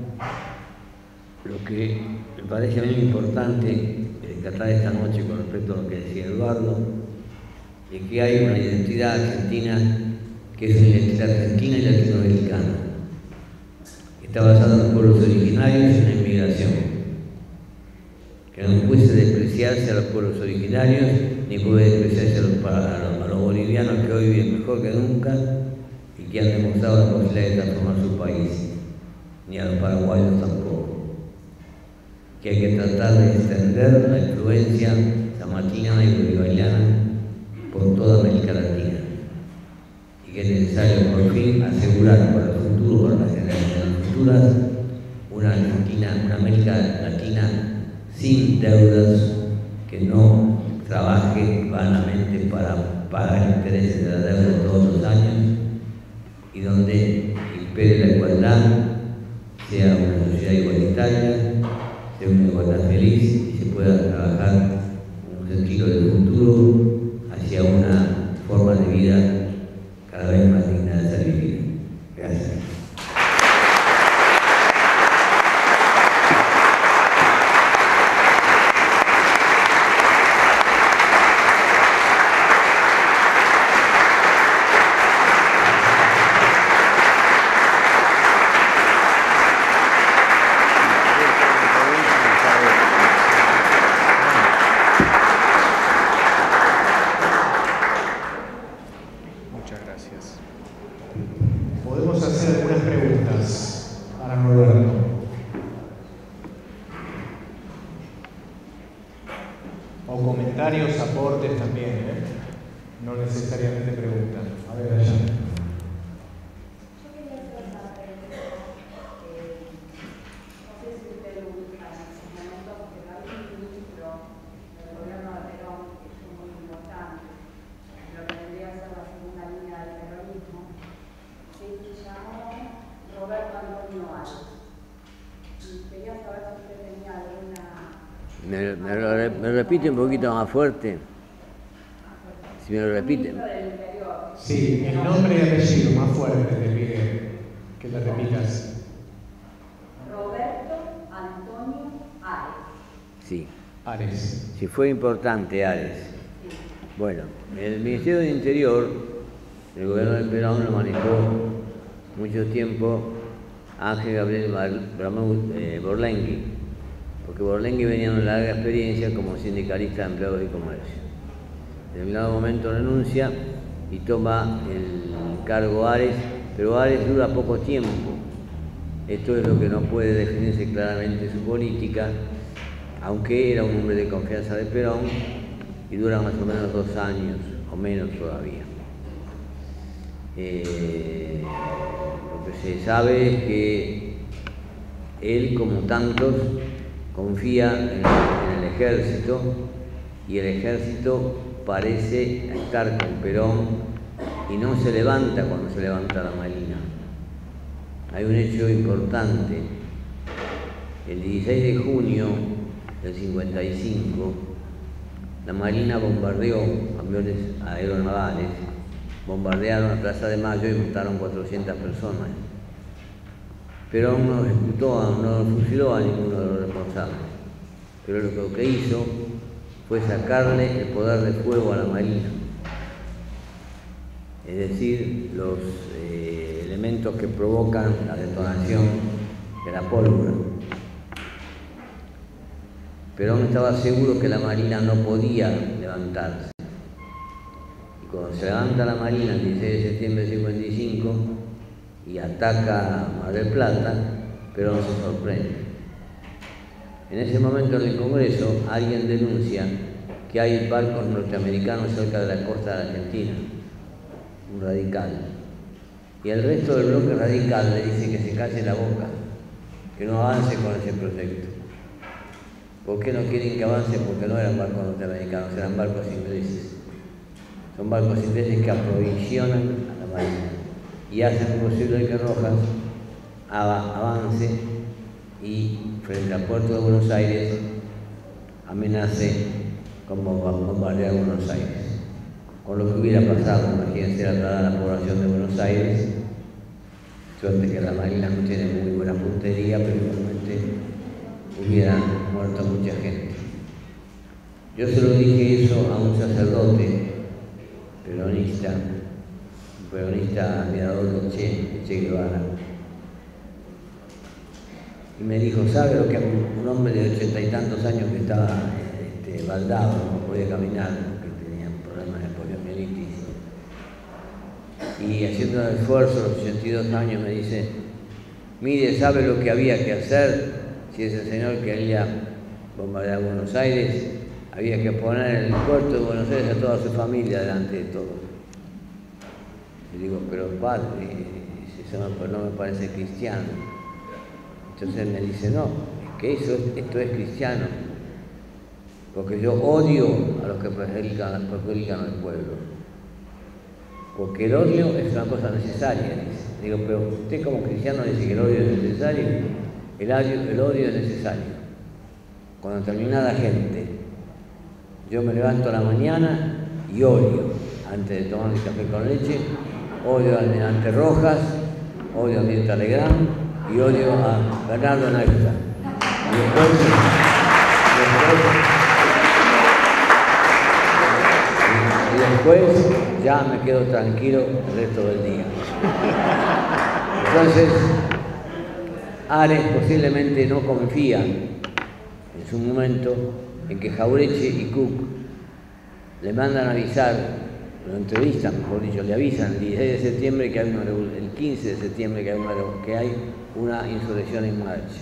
Speaker 3: lo que me parece a mí importante rescatar esta noche con respecto a lo que decía Eduardo, es que hay una identidad argentina que es una identidad argentina y latinoamericana, que está basada en los pueblos originarios y en la inmigración, que no puede despreciarse a los pueblos originarios ni puede despreciarse a los bolivianos que hoy viven mejor que nunca y que han demostrado la posibilidad de transformar su país, ni a los paraguayos tampoco. Que hay que tratar de extender la influencia sanmartiniana y bolivariana por toda América Latina y que es necesario por fin asegurar para el futuro, para las generaciones futuras, una Argentina, una América Latina sin deudas, que no trabaje vanamente para pagar intereses de la deuda todos los años y donde impere la igualdad, sea una sociedad igualitaria, sea una igualdad feliz y se pueda trabajar en un sentido del futuro hacia una forma de vida cada vez más digna de ser vivida. Gracias.
Speaker 2: Podemos hacer algunas preguntas para Norberto. O comentarios, aportes también, no necesariamente preguntas. A ver, allá.
Speaker 3: ¿Me repite un poquito más fuerte? Si me lo repiten.
Speaker 2: Sí, el nombre y apellido más fuerte te pide que le repitas.
Speaker 4: Roberto Antonio Ares.
Speaker 3: Sí.
Speaker 1: Ares.
Speaker 3: Si fue importante Ares. Bueno, el Ministerio del Interior, el gobierno de Perón lo manejó mucho tiempo Ángel Gabriel Borlenghi, porque Borlenghi venía de una larga experiencia como sindicalista de empleados y comercio. En determinado momento renuncia y toma el cargo Ares, pero Ares dura poco tiempo. Esto es lo que no puede definirse claramente su política, aunque era un hombre de confianza de Perón, y dura más o menos 2 años, o menos todavía. Lo que se sabe es que él, como tantos, confía en el ejército, y el ejército parece estar con Perón y no se levanta cuando se levanta la Marina. Hay un hecho importante. El 16 de junio del 55, la Marina bombardeó aviones aeronavales, bombardearon la Plaza de Mayo y mataron 400 personas. Perón no ejecutó, no fusiló a ninguno de los responsables, pero lo que hizo fue sacarle el poder de fuego a la Marina, es decir, los elementos que provocan la detonación de la pólvora. Perón estaba seguro que la Marina no podía levantarse. Y cuando se levanta la Marina el 16 de septiembre de 55 y ataca Mar del Plata, Perón se sorprende. En ese momento en el Congreso alguien denuncia que hay barcos norteamericanos cerca de la costa de Argentina, un radical. Y el resto del bloque radical le dice que se calle la boca, que no avance con ese proyecto. ¿Por qué no quieren que avance? Porque no eran barcos norteamericanos, eran barcos ingleses. Son barcos ingleses que aprovisionan a la Marina y hacen posible que Rojas avance y frente al puerto de Buenos Aires amenace con bombardear Buenos Aires. Con lo que hubiera pasado, imagínense la población de Buenos Aires. Suerte que la Marina no tiene muy buena puntería, pero igualmente hubiera muerto mucha gente. Yo se lo dije eso a un sacerdote peronista, un peronista admirador de Che Guevara, y me dijo, ¿sabe lo que un hombre de 80 y tantos años que estaba baldado, no podía caminar, porque tenía problemas de poliomielitis, y haciendo un esfuerzo a los 82 años me dice, mire, ¿sabe lo que había que hacer? Si ese señor quería bombardear Buenos Aires, había que poner en el puerto de Buenos Aires a toda su familia delante de todos. Y digo, pero padre, eso no me parece cristiano. Entonces él me dice, no, es que esto es cristiano, porque yo odio a los que perjudican al pueblo. Porque el odio es una cosa necesaria, dice. Digo, pero usted como cristiano dice que el odio es necesario. El odio es necesario. Cuando determinada gente, yo me levanto a la mañana y odio, antes de tomar mi café con leche, odio al almirante Rojas, odio a Mirta Legrand y odio a Bernardo Naita. Y después ya me quedo tranquilo el resto del día. Entonces, Ares posiblemente no confía en su momento en que Jauretche y Cook le mandan a avisar, lo entrevistan, mejor dicho, le avisan el 16 de septiembre que hay el 15 de septiembre que hay una insurrección en marcha.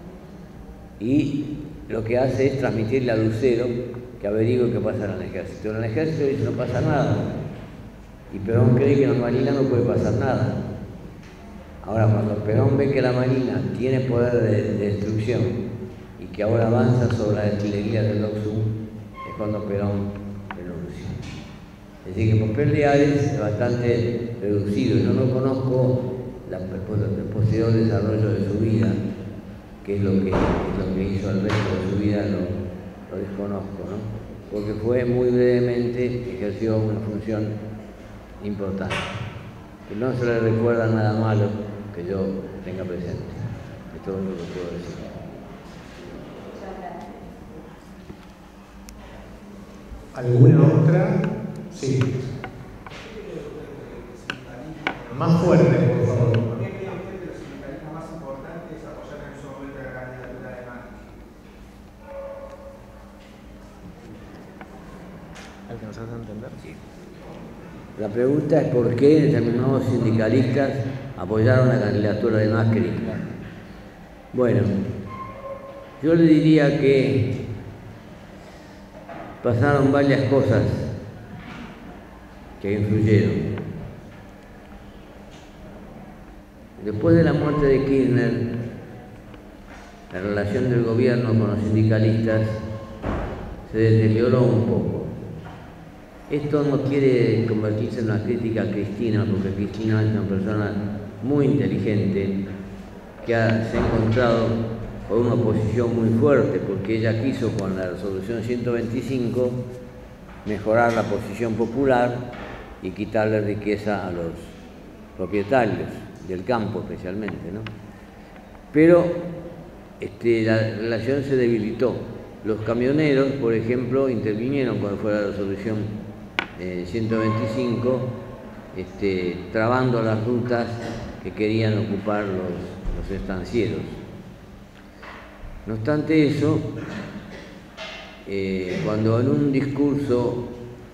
Speaker 3: Y lo que hace es transmitirle a Lucero que averigüe qué pasa en el ejército. Pero en el ejército dice no pasa nada. Y Perón cree que en la Marina no puede pasar nada. Ahora, cuando Perón ve que la Marina tiene poder de destrucción y que ahora avanza sobre la artillería del Oxum, es cuando Perón renuncia. Es decir, que el papel de Ares es bastante reducido y no conozco el posterior desarrollo de su vida, que es lo que hizo el resto de su vida, lo desconozco, ¿no? Porque fue muy brevemente, ejerció una función importante. Que no se le recuerda nada malo que yo tenga presente. Es todo lo que puedo decir.
Speaker 2: ¿Alguna otra? Sí. Más fuerte, por favor.
Speaker 4: ¿Por qué cree usted que los sindicalistas más importantes apoyaron en su momento la candidatura de Macri?
Speaker 2: ¿Alcanzás a entender?
Speaker 3: Sí. La pregunta es por qué determinados sindicalistas apoyaron la candidatura de Macri. Bueno, yo le diría que pasaron varias cosas que influyeron. Después de la muerte de Kirchner, la relación del gobierno con los sindicalistas se deterioró un poco. Esto no quiere convertirse en una crítica a Cristina, porque Cristina es una persona muy inteligente que se ha encontrado con una oposición muy fuerte, porque ella quiso con la resolución 125 mejorar la posición popular y quitarle riqueza a los propietarios del campo especialmente, ¿no? Pero la relación se debilitó. Los camioneros, por ejemplo, intervinieron cuando fue la resolución 125, trabando las rutas que querían ocupar los estancieros. No obstante eso, cuando en un discurso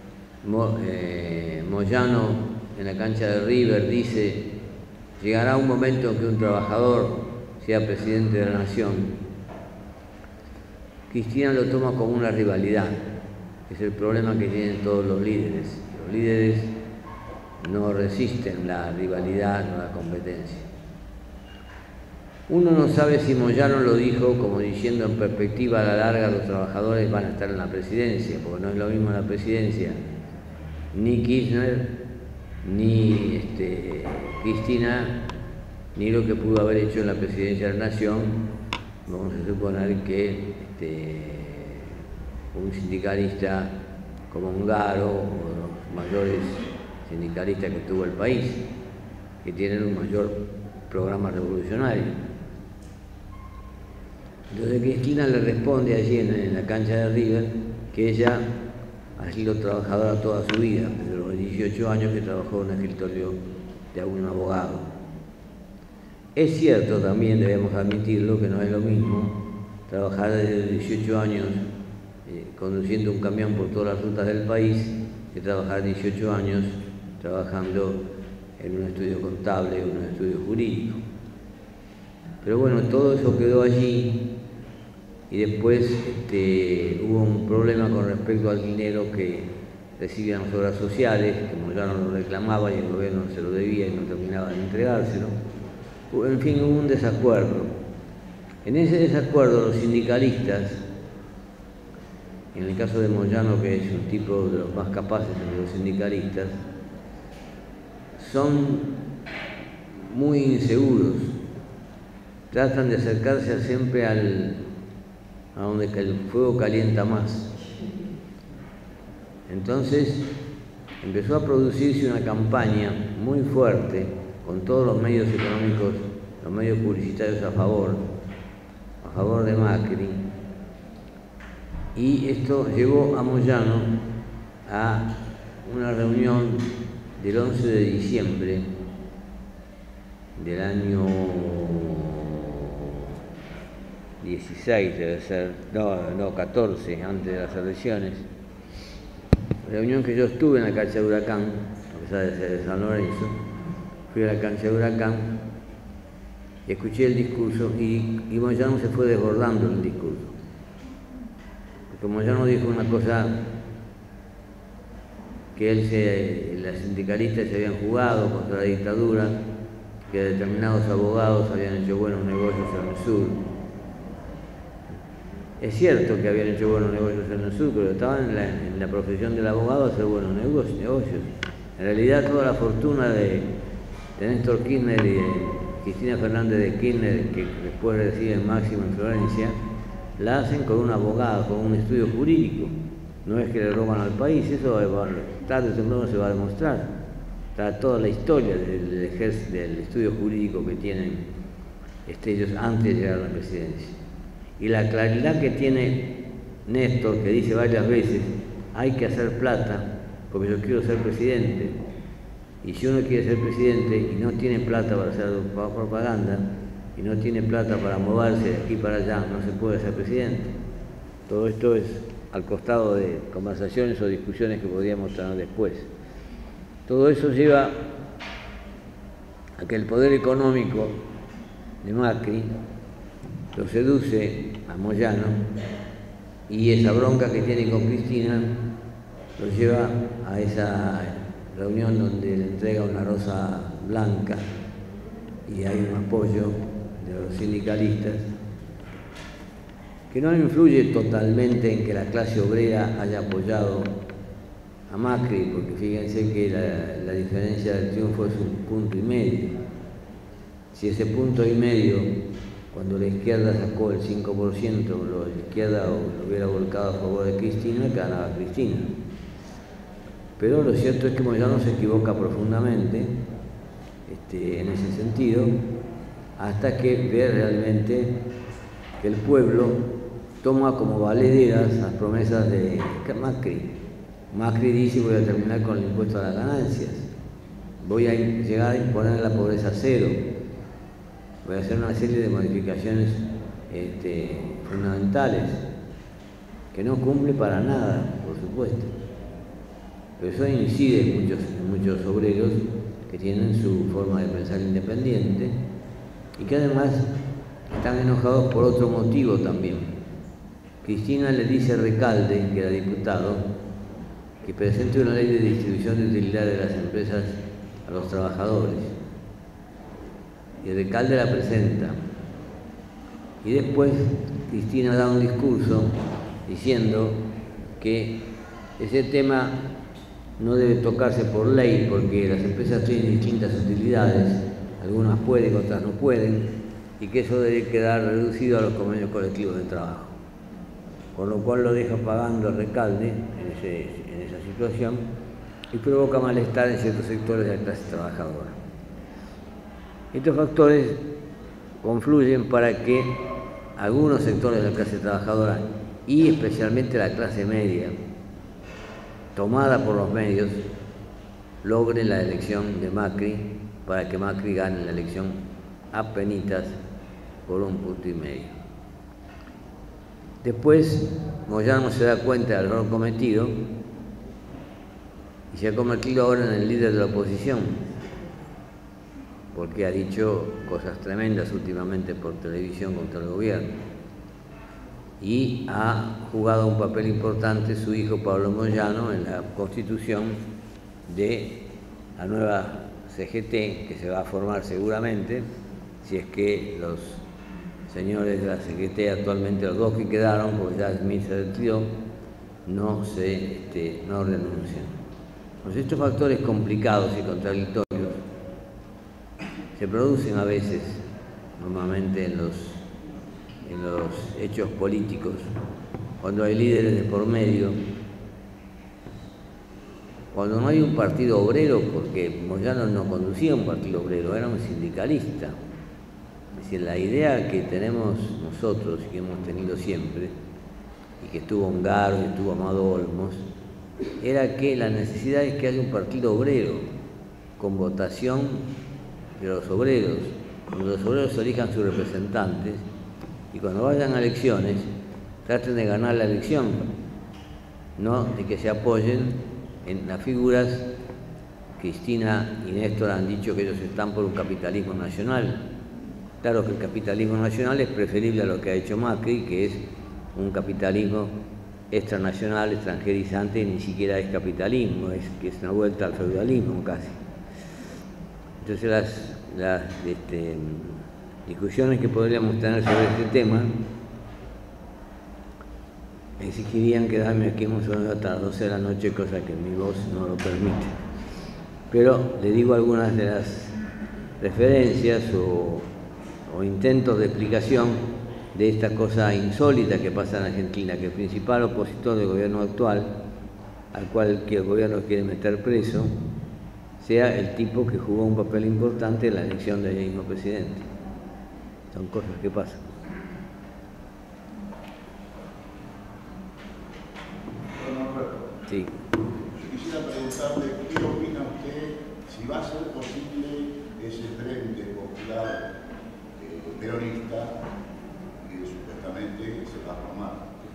Speaker 3: Moyano en la cancha de River dice: llegará un momento en que un trabajador sea presidente de la nación, Cristina lo toma como una rivalidad. Es el problema que tienen todos los líderes. Los líderes no resisten la rivalidad o la competencia. Uno no sabe si Moyano lo dijo como diciendo en perspectiva a la larga los trabajadores van a estar en la presidencia, porque no es lo mismo la presidencia ni Kirchner, ni Cristina, ni lo que pudo haber hecho en la presidencia de la Nación. Vamos a suponer que un sindicalista como Ungaro o los mayores sindicalistas que tuvo el país, que tienen un mayor programa revolucionario. Entonces Cristina le responde allí en la cancha de River que ella ha sido trabajadora toda su vida, desde los 18 años que trabajó en el escritorio de algún abogado. Es cierto también, debemos admitirlo, que no es lo mismo trabajar desde 18 años conduciendo un camión por todas las rutas del país que trabajar 18 años trabajando en un estudio contable o en un estudio jurídico. Pero bueno, todo eso quedó allí y después hubo un problema con respecto al dinero que recibían las obras sociales, que Moyano lo reclamaba y el gobierno se lo debía y no terminaba de entregárselo. En fin, hubo un desacuerdo. En ese desacuerdo los sindicalistas, en el caso de Moyano, que es un tipo de los más capaces de los sindicalistas, son muy inseguros, tratan de acercarse siempre a donde el fuego calienta más. Entonces empezó a producirse una campaña muy fuerte con todos los medios económicos, los medios publicitarios a favor de Macri, y esto llevó a Moyano a una reunión del 11 de diciembre del año 16, debe ser, no, 14, antes de las elecciones. Reunión que yo estuve en la cancha de Huracán, a pesar de ser de San Lorenzo. Fui a la cancha de Huracán y escuché el discurso y Moyano se fue desbordando en el discurso. Porque Moyano dijo una cosa que las sindicalistas se habían jugado contra la dictadura, que determinados abogados habían hecho buenos negocios en el sur. Es cierto que habían hecho buenos negocios en el sur, pero estaban en la profesión del abogado a hacer buenos negocios. En realidad toda la fortuna de Néstor Kirchner y de Cristina Fernández de Kirchner, que después reciben máximo en Florencia, la hacen con un abogado, con un estudio jurídico. No es que le roban al país, eso tarde o temprano se va a demostrar. Está toda la historia del estudio jurídico que tienen ellos antes de llegar a la presidencia. Y la claridad que tiene Néstor, que dice varias veces, hay que hacer plata porque yo quiero ser presidente. Y si uno quiere ser presidente y no tiene plata para hacer propaganda y no tiene plata para moverse de aquí para allá, no se puede ser presidente. Todo esto es al costado de conversaciones o discusiones que podríamos tener después. Todo eso lleva a que el poder económico de Macri lo seduce a Moyano y esa bronca que tiene con Cristina lo lleva a esa reunión donde le entrega una rosa blanca y hay un apoyo de los sindicalistas que no influye totalmente en que la clase obrera haya apoyado a Macri, porque fíjense que la diferencia del triunfo es 1,5 puntos. Si ese 1,5 puntos, cuando la izquierda sacó el 5%, la izquierda lo hubiera volcado a favor de Cristina, ganaba Cristina. Pero lo cierto es que Moyano se equivoca profundamente en ese sentido, hasta que ve realmente que el pueblo toma como valederas las promesas de Macri. Macri dice: voy a terminar con el impuesto a las ganancias, voy a llegar a imponer la pobreza cero, voy a hacer una serie de modificaciones fundamentales, que no cumple para nada, por supuesto. Pero eso incide en muchos obreros que tienen su forma de pensar independiente y que además están enojados por otro motivo también. Cristina le dice a Recalde, que era diputado, que presente una ley de distribución de utilidades de las empresas a los trabajadores. Y Recalde la presenta. Y después Cristina da un discurso diciendo que ese tema no debe tocarse por ley porque las empresas tienen distintas utilidades, algunas pueden, otras no pueden, y que eso debe quedar reducido a los convenios colectivos de trabajo. Con lo cual lo deja pagando a Recalde en esa situación y provoca malestar en ciertos sectores de la clase trabajadora. Estos factores confluyen para que algunos sectores de la clase trabajadora y especialmente la clase media, tomada por los medios, logre la elección de Macri, para que Macri gane la elección apenitas por 1,5 puntos. Después Moyano se da cuenta del error cometido y se ha convertido ahora en el líder de la oposición, porque ha dicho cosas tremendas últimamente por televisión contra el gobierno. Y ha jugado un papel importante su hijo Pablo Moyano en la constitución de la nueva CGT, que se va a formar seguramente, si es que los señores de la CGT actualmente, los dos que quedaron, porque ya Smith se retiró, no renuncian. Pues estos factores complicados y contradictorios se producen a veces, normalmente en los hechos políticos, cuando hay líderes de por medio, cuando no hay un partido obrero, porque Moyano no conducía un partido obrero, era un sindicalista. Es decir, la idea que tenemos nosotros y que hemos tenido siempre, y que estuvo Ongaro y estuvo Amado Olmos, era que la necesidad es que haya un partido obrero con votación de los obreros, cuando los obreros elijan sus representantes y cuando vayan a elecciones traten de ganar la elección, no de que se apoyen en las figuras. Cristina y Néstor han dicho que ellos están por un capitalismo nacional. Claro que el capitalismo nacional es preferible a lo que ha hecho Macri, que es un capitalismo extranacional, extranjerizante, y ni siquiera es capitalismo, que es una vuelta al feudalismo casi. Entonces las discusiones que podríamos tener sobre este tema exigirían quedarme aquí un segundo hasta las 12 de la noche, cosa que mi voz no lo permite. Pero le digo algunas de las referencias o intentos de explicación de esta cosa insólita que pasa en Argentina, que el principal opositor del gobierno actual, al cual el gobierno quiere meter preso, sea el tipo que jugó un papel importante en la elección del mismo presidente. Son cosas que pasan. Sí.
Speaker 5: Yo quisiera preguntarle qué opina usted si va a ser posible ese frente popular peronista que supuestamente se va a formar.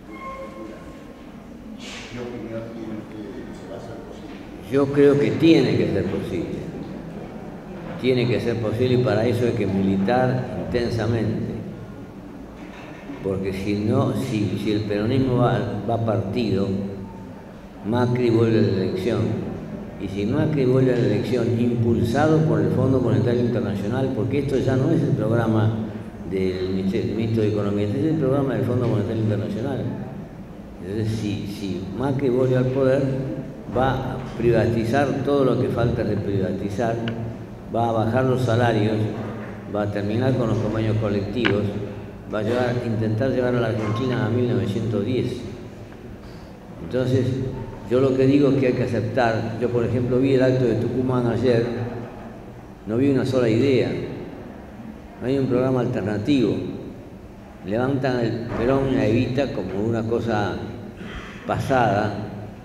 Speaker 5: ¿Qué opinión tiene usted de que se va a hacer posible?
Speaker 3: Yo creo que tiene que ser posible. Tiene que ser posible y para eso hay que militar intensamente. Porque si no, si el peronismo va partido, Macri vuelve a la elección. Y si Macri vuelve a la elección impulsado por el Fondo Monetario Internacional, porque esto ya no es el programa del Ministro de Economía, este es el programa del Fondo Monetario Internacional. Entonces, si Macri vuelve al poder, va a privatizar todo lo que falta de privatizar, va a bajar los salarios, va a terminar con los convenios colectivos, va a intentar llevar a la Argentina a 1910. Entonces, yo lo que digo es que hay que aceptar. Yo, por ejemplo, vi el acto de Tucumán ayer, no vi una sola idea, no hay un programa alternativo. Levantan el Perón y la Evita como una cosa pasada,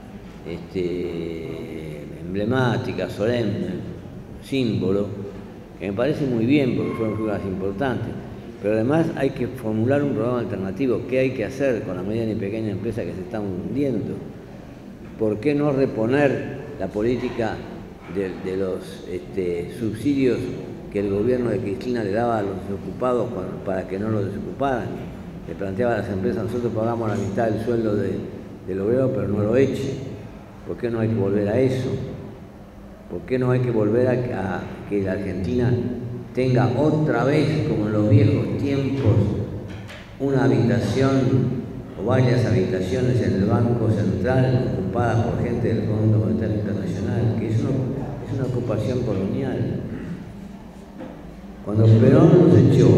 Speaker 3: emblemática, solemne, símbolo, que me parece muy bien porque fueron figuras importantes. Pero además hay que formular un programa alternativo. ¿Qué hay que hacer con la mediana y pequeña empresa que se están hundiendo? ¿Por qué no reponer la política de los subsidios que el gobierno de Cristina le daba a los desocupados para que no los desocuparan? Le planteaba a las empresas: nosotros pagamos la mitad del sueldo del obrero, pero no lo eche. ¿Por qué no hay que volver a eso? ¿Por qué no hay que volver a que la Argentina tenga otra vez, como en los viejos tiempos, una habitación o varias habitaciones en el Banco Central ocupadas por gente del Fondo Monetario Internacional, que es una ocupación colonial? Cuando Perón los echó,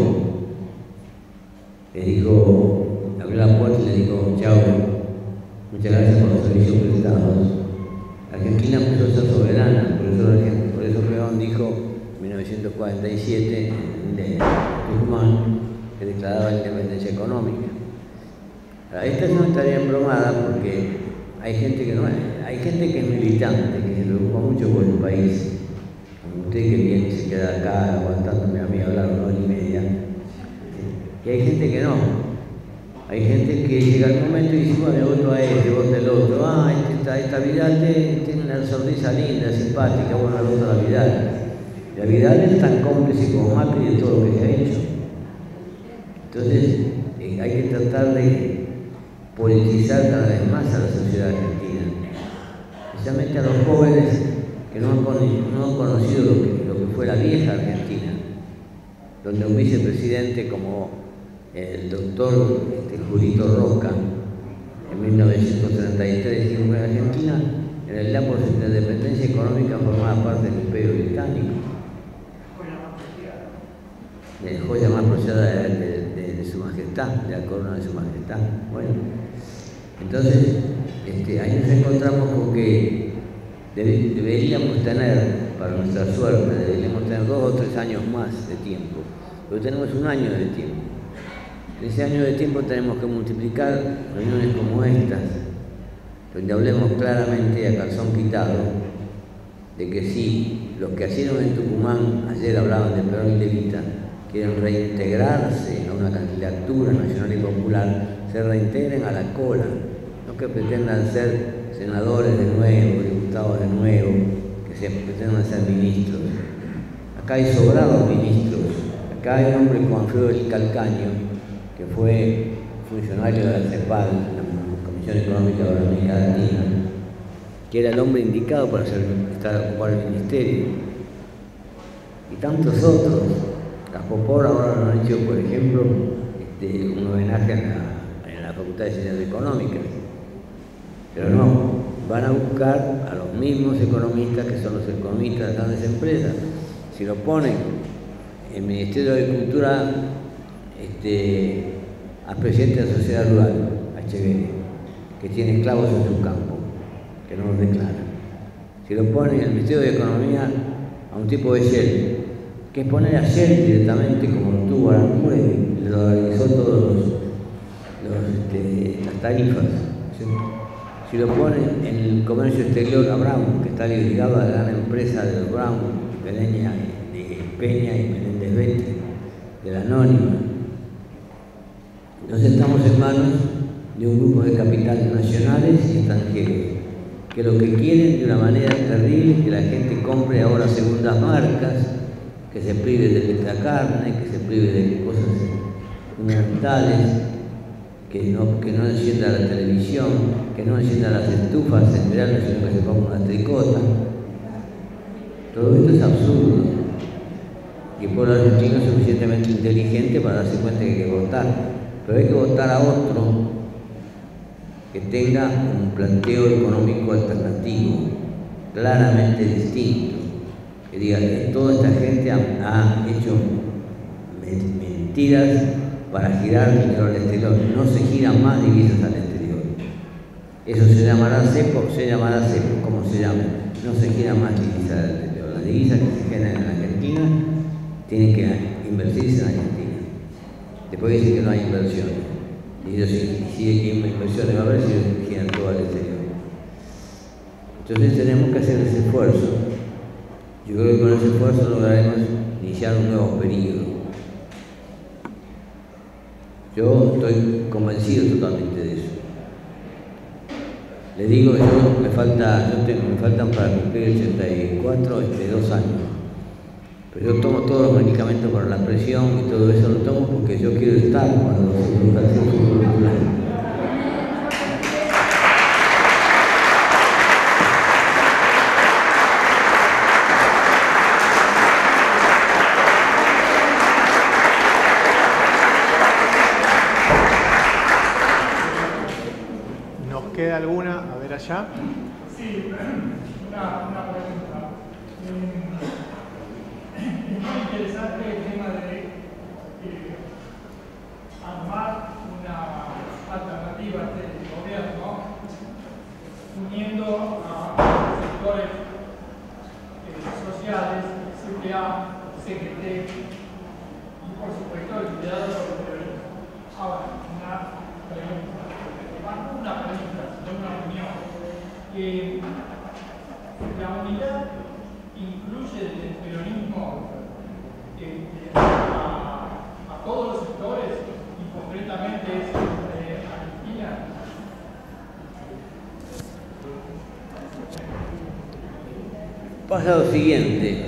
Speaker 3: le dijo, abrió la puerta y le dijo: chao, muchas gracias por los servicios prestados. Argentina empezó a ser soberana, por eso Perón dijo en 1947 en Tucumán que declaraba la independencia económica. Ahora, esta es una tarea embromada porque hay gente que es militante, que se preocupa mucho por el país, como usted que viene se queda acá aguantándome a mí hablar 1 hora y media, y hay gente que no. Hay gente que llega al momento y dice: bueno, yo voto a este, voto al otro, esta Vidal tiene una sonrisa linda, simpática, bueno, le voto a la Vidal. La Vidal es tan cómplice como Macri de todo lo que se ha hecho. Entonces, hay que tratar de politizar cada vez más a la sociedad argentina, especialmente a los jóvenes que no han conocido lo que fue la vieja Argentina, donde un vicepresidente como el doctor Julito Roca, en 1933, dijo que Argentina, en el lapso de la independencia económica, formaba parte del Imperio Británico. La joya más preciada de su majestad, de la corona de su majestad. Bueno, entonces, ahí nos encontramos con que deberíamos tener, para nuestra suerte, deberíamos tener 2 o 3 años más de tiempo, pero tenemos 1 año de tiempo. En ese año de tiempo tenemos que multiplicar reuniones como estas, donde hablemos claramente a calzón quitado de que si los que nacieron en Tucumán ayer hablaban de Perón y de Evita, quieren reintegrarse a una candidatura nacional y popular, se reintegren a la cola, no que pretendan ser senadores de nuevo, diputados de nuevo, que pretendan ser ministros. Acá hay sobrados ministros, acá hay un hombre como Alfredo del Calcaño, que fue funcionario de la CEPAL, la Comisión Económica de la América Latina, que era el hombre indicado para ocupar el ministerio. Y tantos otros. Las Popor ahora nos han hecho, por ejemplo, un homenaje en la Facultad de Ciencias Económicas. Pero no, van a buscar a los mismos economistas que son los economistas de las grandes empresas. Si lo ponen en el Ministerio de Agricultura, al presidente de la Sociedad Rural, HB, que tiene esclavos en su campo, que no los declara. Si lo ponen en el Ministerio de Economía a un tipo de Shell, que es poner a Shell directamente como lo tuvo Aranguren y le dolarizó todas las tarifas, ¿cierto? Si lo ponen en el comercio exterior a Brown, que está ligado a la gran empresa de los Brown, de Peña y Menéndez Vete, de la Anónima, entonces estamos en manos de un grupo de capitales nacionales y extranjeros, que lo que quieren de una manera terrible es que la gente compre ahora segundas marcas, que se prive de la carne, que se prive de cosas fundamentales, que no encienda la televisión, que no encienda las estufas en verano, sino que se ponga una tricota. Todo esto es absurdo. Y el pueblo argentino es suficientemente inteligente para darse cuenta que hay que votar. Pero hay que votar a otro que tenga un planteo económico alternativo, claramente distinto. Que diga que toda esta gente ha hecho mentiras para girar dinero al exterior. No se giran más divisas al exterior. Eso se llamará cepo, como se llame. No se giran más divisas al exterior. Las divisas que se generan en Argentina tienen que invertirse en Argentina. Después dicen que no hay inversiones. Y yo si hay inversiones va a haber si se giran todo al exterior. Entonces tenemos que hacer ese esfuerzo. Yo creo que con ese esfuerzo lograremos iniciar un nuevo periodo. Yo estoy convencido totalmente de eso. Les digo, me faltan para cumplir 84, 2 años. Pero yo tomo todos los medicamentos para la presión y todo eso lo tomo porque yo quiero estar cuando se produzca el futuro.
Speaker 2: ¿Queda alguna? A ver allá.
Speaker 6: Sí, una pregunta. Es muy interesante el tema de armar una alternativa a este gobierno uniendo a sectores sociales, CPA, CGT y por supuesto el cuidado de los terroristas. Ahora, una pregunta, una opinión. La unidad incluye el peronismo a todos los sectores y concretamente Argentina.
Speaker 3: Pasa lo siguiente.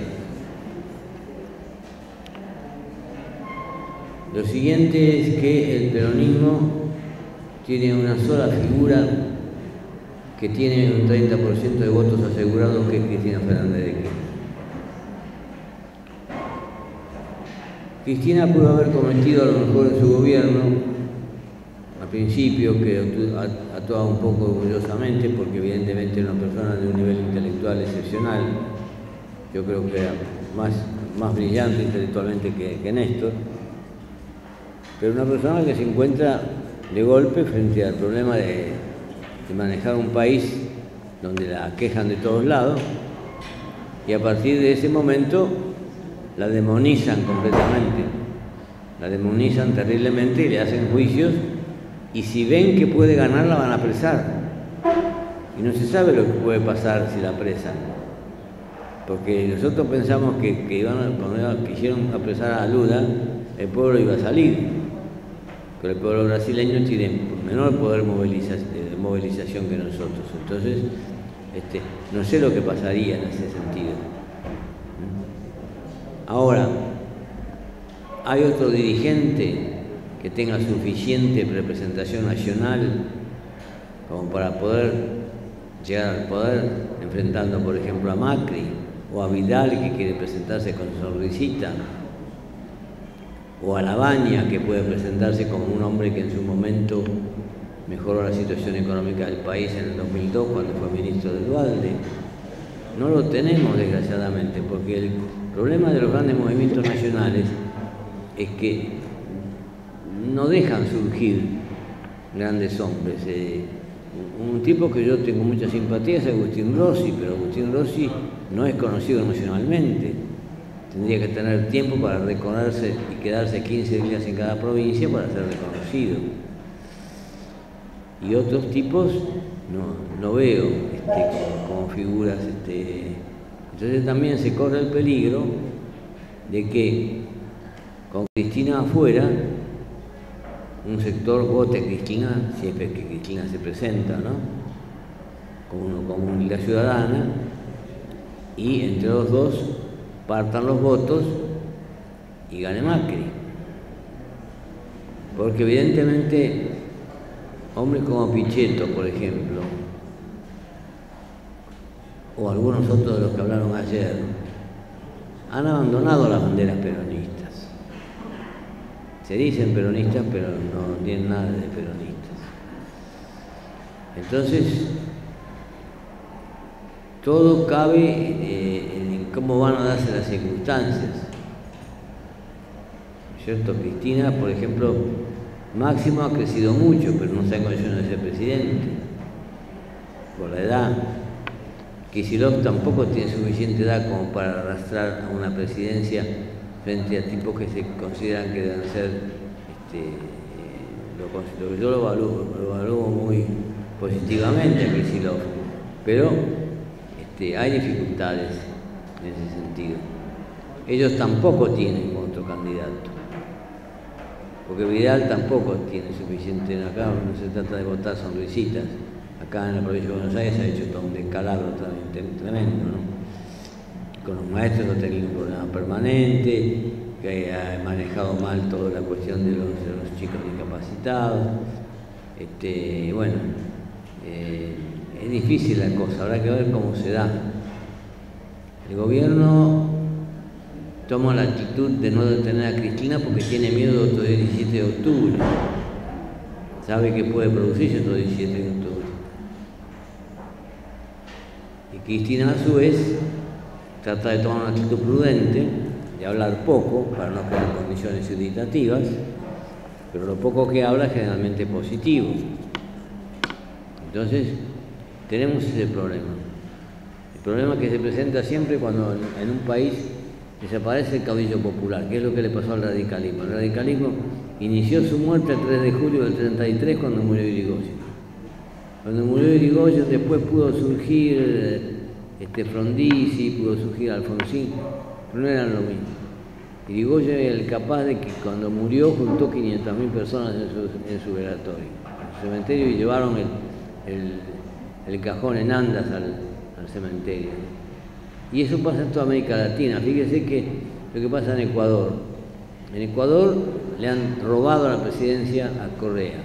Speaker 3: Lo siguiente es que el peronismo tiene una sola figura que tiene un 30% de votos asegurados, que es Cristina Fernández de Kirchner. Cristina pudo haber cometido a lo mejor en su gobierno, al principio, que actuaba un poco orgullosamente, porque evidentemente era una persona de un nivel intelectual excepcional. Yo creo que era más brillante intelectualmente que Néstor, pero una persona que se encuentra de golpe frente al problema de manejar un país donde la quejan de todos lados, y a partir de ese momento la demonizan completamente, la demonizan terriblemente y le hacen juicios, y si ven que puede ganar la van a apresar, y no se sabe lo que puede pasar si la apresan, porque nosotros pensamos que cuando quisieron apresar a Lula el pueblo iba a salir. Pero el pueblo brasileño tiene menor poder de movilización que nosotros. Entonces, no sé lo que pasaría en ese sentido. Ahora, ¿hay otro dirigente que tenga suficiente representación nacional como para poder llegar al poder, enfrentando, por ejemplo, a Macri o a Vidal, que quiere presentarse con sonrisita? O a Labaña, que puede presentarse como un hombre que en su momento mejoró la situación económica del país en el 2002 cuando fue ministro de Duhalde. No lo tenemos, desgraciadamente, porque el problema de los grandes movimientos nacionales es que no dejan surgir grandes hombres. Un tipo que yo tengo mucha simpatía es Agustín Rossi, pero Agustín Rossi no es conocido nacionalmente. Tendría que tener tiempo para recorrerse y quedarse 15 días en cada provincia para ser reconocido. Y otros tipos no veo como figuras. Entonces también se corre el peligro de que con Cristina afuera, un sector vote a Cristina, siempre que Cristina se presenta, ¿no? Como unidad ciudadana, y entre los dos partan los votos y gane Macri. Porque evidentemente hombres como Pichetto, por ejemplo, o algunos otros de los que hablaron ayer, han abandonado las banderas peronistas. Se dicen peronistas, pero no tienen nada de peronistas. Entonces, todo cabe en cómo van a darse las circunstancias. ¿Cierto? Cristina, por ejemplo, Máximo ha crecido mucho, pero no está en condiciones de ser presidente, por la edad. Kicillof tampoco tiene suficiente edad como para arrastrar a una presidencia frente a tipos que se consideran que deben ser, lo que yo lo evalúo muy positivamente a Kicillof, pero hay dificultades en ese sentido. Ellos tampoco tienen otro candidato, porque Vidal tampoco tiene suficiente. Acá no se trata de votar sonrisitas. Acá en la provincia de Buenos Aires se ha hecho todo un descalabro tremendo, ¿no? Con los maestros no tenían un problema permanente, que ha manejado mal toda la cuestión de los chicos discapacitados. Bueno, es difícil la cosa, habrá que ver cómo se da. El gobierno toma la actitud de no detener a Cristina porque tiene miedo de otro 17 de octubre. Sabe que puede producirse otro 17 de octubre. Y Cristina, a su vez, trata de tomar una actitud prudente, de hablar poco, para no crear condiciones irritativas, pero lo poco que habla es generalmente positivo. Entonces, tenemos ese problema. El problema que se presenta siempre cuando en un país desaparece el caudillo popular, que es lo que le pasó al radicalismo. El radicalismo inició su muerte el 3 de julio del 33 cuando murió Irigoyen. Cuando murió Irigoyen después pudo surgir Frondizi, pudo surgir Alfonsín, pero no eran lo mismo. Irigoyen era el capaz de que cuando murió juntó 500.000 personas en su velatorio, en su cementerio, y llevaron el cajón en andas al cementerio. Y eso pasa en toda América Latina. Fíjese que lo que pasa en Ecuador. En Ecuador le han robado la presidencia a Correa.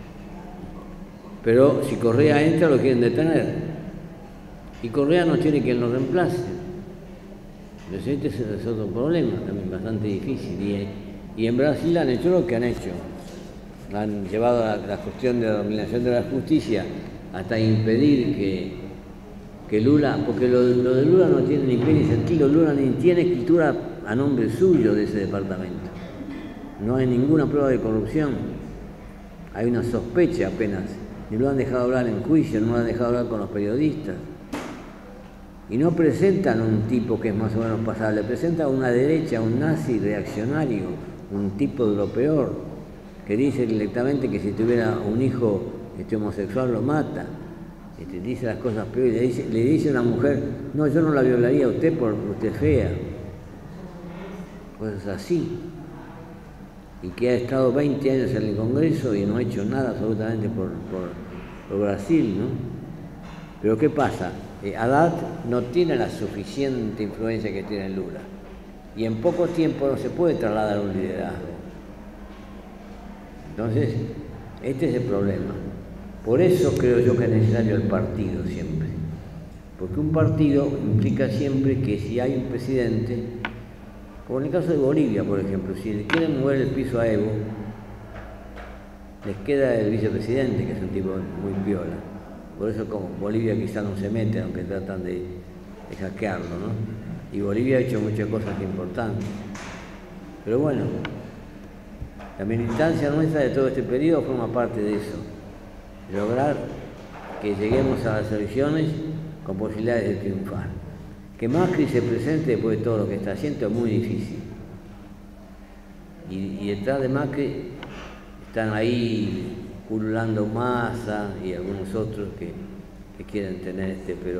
Speaker 3: Pero si Correa entra, lo quieren detener. Y Correa no tiene quien lo reemplace. Entonces este es otro problema también bastante difícil. Y en Brasil han hecho lo que han hecho. Han llevado la cuestión de la dominación de la justicia hasta impedir que Lula, porque lo de Lula no tiene ni pie ni sentido. Lula ni tiene escritura a nombre suyo de ese departamento. No hay ninguna prueba de corrupción. Hay una sospecha apenas. Ni lo han dejado hablar en juicio, no lo han dejado hablar con los periodistas. Y no presentan un tipo que es más o menos pasable, presentan una derecha, un nazi reaccionario, un tipo de lo peor, que dice directamente que si tuviera un hijo homosexual lo mata. Dice las cosas peores, le dice a una mujer, no, yo no la violaría a usted porque usted es fea. Cosas así. Y que ha estado 20 años en el Congreso y no ha hecho nada absolutamente por Brasil, ¿no? Pero ¿qué pasa? Haddad no tiene la suficiente influencia que tiene Lula. Y en poco tiempo no se puede trasladar un liderazgo. Entonces, este es el problema. Por eso creo yo que es necesario el partido siempre. Porque un partido implica siempre que si hay un presidente, como en el caso de Bolivia, por ejemplo, si le quieren mover el piso a Evo, les queda el vicepresidente, que es un tipo muy piola. Por eso como Bolivia quizá no se mete, aunque tratan de hackearlo, ¿no? Y Bolivia ha hecho muchas cosas importantes. Pero bueno, la militancia nuestra de todo este periodo forma parte de eso. Lograr que lleguemos a las elecciones con posibilidades de triunfar. Que Macri se presente después de todo lo que está haciendo es muy difícil. Y detrás de Macri están ahí pululando Massa y algunos otros que que quieren tener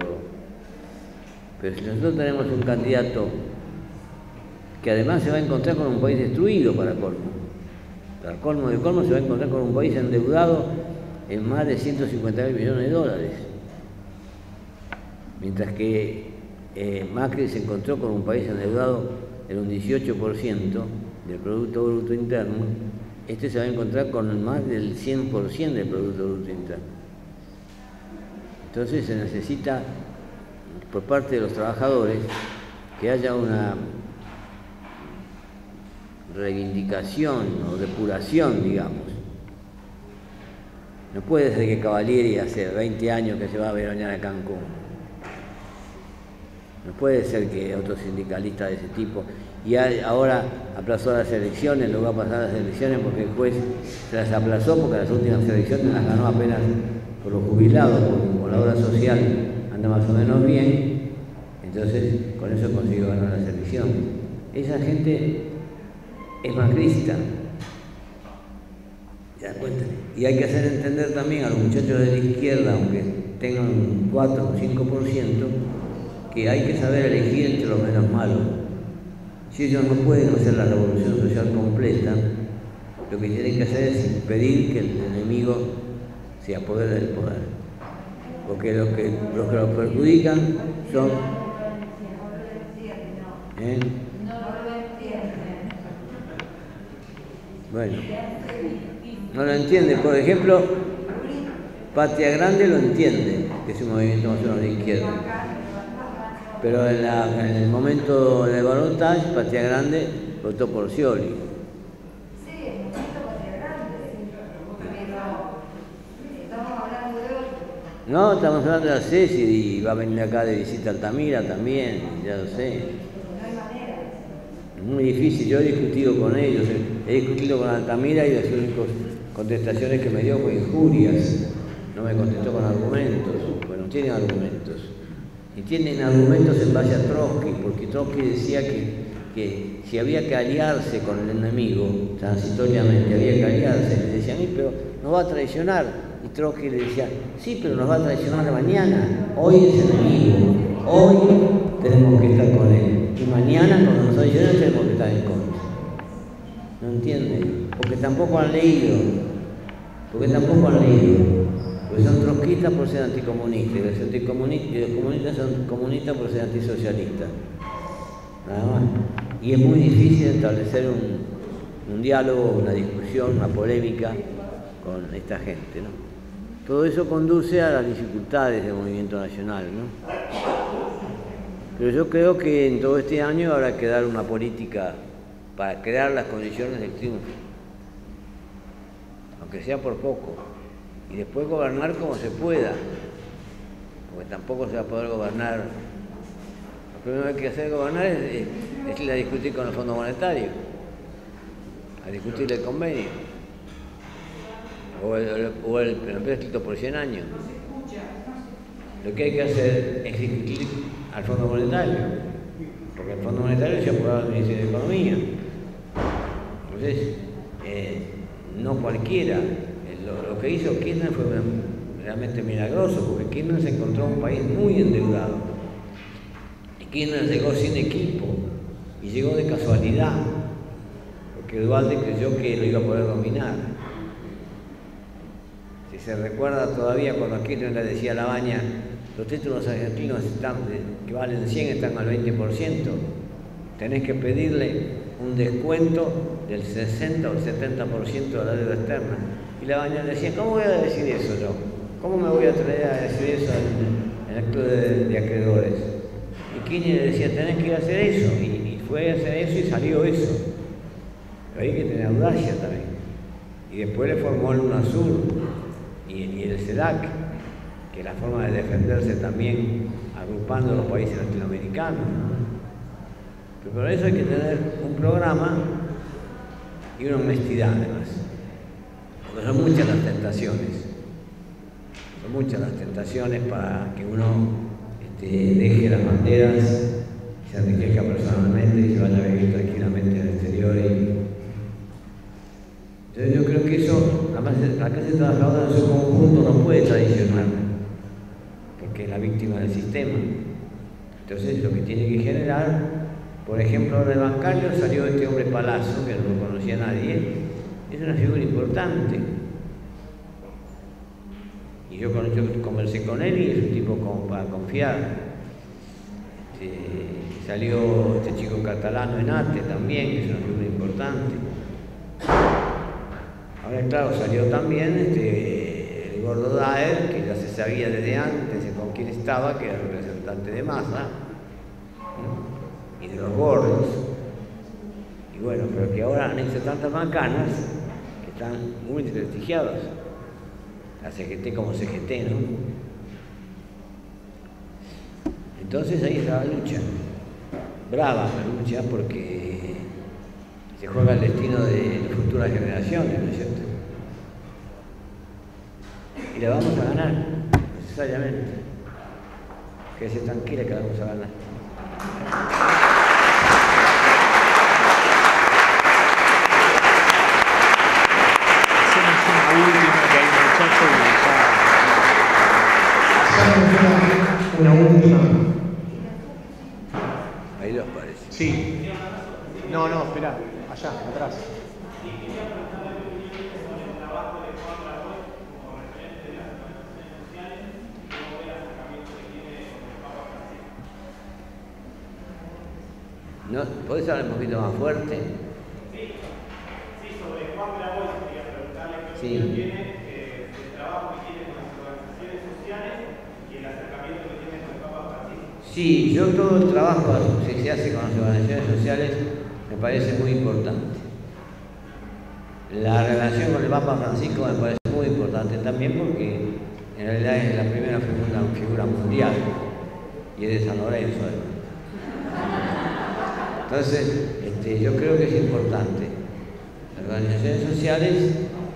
Speaker 3: pero si nosotros tenemos un candidato que además se va a encontrar con un país destruido para colmo de colmo se va a encontrar con un país endeudado en más de 150.000 millones de dólares, mientras que Macri se encontró con un país endeudado en un 18% del Producto Bruto Interno. Este se va a encontrar con más del 100% del Producto Bruto Interno. Entonces se necesita, por parte de los trabajadores, que haya una reivindicación o depuración, digamos. No puede ser que Cavalieri hace 20 años que se va a veronear a Cancún. No puede ser que otro sindicalista de ese tipo, y ahora aplazó las elecciones, luego va a pasar las elecciones porque el juez se las aplazó porque las últimas elecciones las ganó apenas por los jubilados, porque como la obra social anda más o menos bien, entonces con eso consiguió ganar las elecciones. Esa gente es macrista, ¿te das cuenta? Y hay que hacer entender también a los muchachos de la izquierda, aunque tengan un 4 o 5%, que hay que saber elegir entre lo menos malo. Si ellos no pueden hacer la revolución social completa, lo que tienen que hacer es impedir que el enemigo se apodere del poder. Porque los que los perjudican son... Bueno, no lo entiende. Por ejemplo, Patria Grande lo entiende, que es un movimiento más o menos de izquierda. Pero en el momento de balotaje, Patria Grande votó por Scioli.
Speaker 7: Sí, en el momento Patria Grande, pero estamos hablando de otro.
Speaker 3: No, estamos hablando de la Ceci y va a venir acá de visita a Altamira también, ya lo sé.
Speaker 7: No hay manera.
Speaker 3: Es muy difícil, yo he discutido con ellos, he discutido con Altamira y las únicas contestaciones que me dio fue injurias. No me contestó con argumentos, bueno, tienen argumentos. Y tienen argumentos en base a Trotsky, porque Trotsky decía que si había que aliarse con el enemigo, transitoriamente había que aliarse, le decían, pero nos va a traicionar. Y Trotsky le decía, sí, pero nos va a traicionar mañana, hoy es enemigo, hoy tenemos que estar con él. Y mañana, cuando nos traicione, tenemos que estar en contra. ¿No entienden? Porque tampoco han leído, porque son trotskistas por ser anticomunistas, y los comunistas son comunistas por ser antisocialistas. Nada más. Y es muy difícil establecer un diálogo, una discusión, una polémica con esta gente, ¿no? Todo eso conduce a las dificultades del movimiento nacional, ¿no? Pero yo creo que en todo este año habrá que dar una política para crear las condiciones del triunfo, aunque sea por poco. Y después gobernar como se pueda, porque tampoco se va a poder gobernar. Lo primero que hay que hacer gobernar es ir a discutir con el Fondo Monetario, a discutir el convenio, o el préstamo por 100 años. Lo que hay que hacer es discutir al Fondo Monetario, porque el Fondo Monetario se ha aprobado el Ministerio de Economía. Entonces, no cualquiera. Lo que hizo Kirchner fue realmente milagroso, porque Kirchner se encontró un país muy endeudado. Y Kirchner llegó sin equipo, y llegó de casualidad, porque Duhalde creyó que lo iba a poder dominar. Si se recuerda todavía cuando Kirchner le decía a Labaña, los títulos argentinos que valen 100 están al 20%, tenés que pedirle un descuento del 60 o el 70% de la deuda externa. Y Labaña decía, ¿cómo voy a decir eso yo? ¿Cómo me voy a atrever a decir eso en el club de acreedores? Y Kirchner le decía, tenés que ir a hacer eso. Y fue a hacer eso y salió eso. Pero hay que tener audacia también. Y después le formó el UNASUR y el CEDAC, que es la forma de defenderse también agrupando los países latinoamericanos. Pero para eso hay que tener un programa y una honestidad además. Porque son muchas las tentaciones. Son muchas las tentaciones para que uno deje las banderas, se enriquezca personalmente y se vaya a vivir tranquilamente al exterior. Entonces yo creo que eso, la clase trabajadora en su conjunto no puede traicionar, la víctima del sistema. Entonces, lo que tiene que generar, por ejemplo, ahora de bancario salió este hombre Palazzo, que no lo conocía nadie, es una figura importante. Y yo conversé con él y es un tipo como para confiar. Salió este chico catalano Enate también, que es una figura importante. Ahora, claro, salió también el gordo Daer, que ya se sabía desde antes de con quién estaba, que era el representante de Massa, ¿no? Y de los gordos. Y bueno, pero que ahora han hecho tantas macanas que están muy desprestigiados. La CGT como CGT, ¿no? Entonces ahí está la lucha. Brava la lucha porque se juega el destino de las futuras generaciones, ¿no es cierto? Y la vamos a ganar, necesariamente. Quédese tranquila que la vamos a ganar.
Speaker 2: Hacemos una última que hay muchacho y ya. Hacemos una última.
Speaker 3: Ahí los parece.
Speaker 2: Sí. No, espera, allá, atrás.
Speaker 3: ¿No? ¿Podés hablar un poquito más fuerte?
Speaker 8: Sí, sobre Juan Grabois quería preguntarle qué opinión tiene del trabajo que tiene con las organizaciones sociales y el acercamiento que tiene con el Papa Francisco.
Speaker 3: Sí, yo todo el trabajo que se hace con las organizaciones sociales me parece muy importante. La relación con el Papa Francisco me parece muy importante también porque en realidad es la primera figura mundial y es de San Lorenzo además. Entonces, yo creo que es importante. Las organizaciones sociales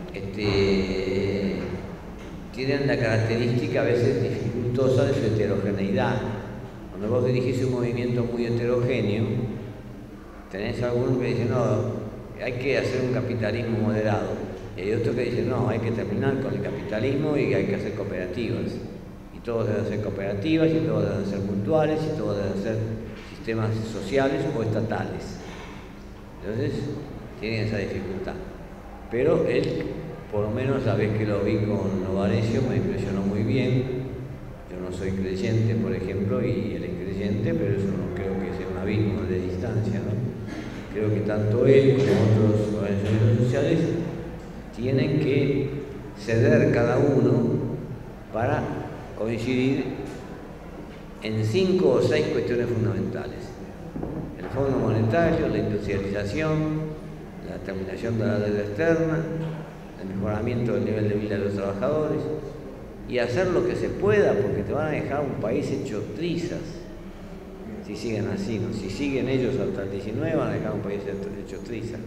Speaker 3: tienen la característica a veces dificultosa de su heterogeneidad. Cuando vos dirigís un movimiento muy heterogéneo, tenés algunos que dicen, no, hay que hacer un capitalismo moderado. Y hay otros que dicen, no, hay que terminar con el capitalismo y hay que hacer cooperativas. Y todos deben ser cooperativas, y todos deben ser mutuales, y todos deben ser sistemas sociales o estatales. Entonces, tienen esa dificultad. Pero él, por lo menos la vez que lo vi con Novarecio, me impresionó muy bien. Yo no soy creyente, por ejemplo, y él es creyente, pero eso no creo que sea un abismo de distancia, ¿no? Creo que tanto él como otros organizaciones sociales tienen que ceder cada uno para coincidir en 5 o 6 cuestiones fundamentales: el Fondo Monetario, la industrialización, la terminación de la deuda externa, el mejoramiento del nivel de vida de los trabajadores y hacer lo que se pueda, porque te van a dejar un país hecho trizas si siguen así, ¿no? Si siguen ellos hasta el 19 van a dejar un país hecho trizas.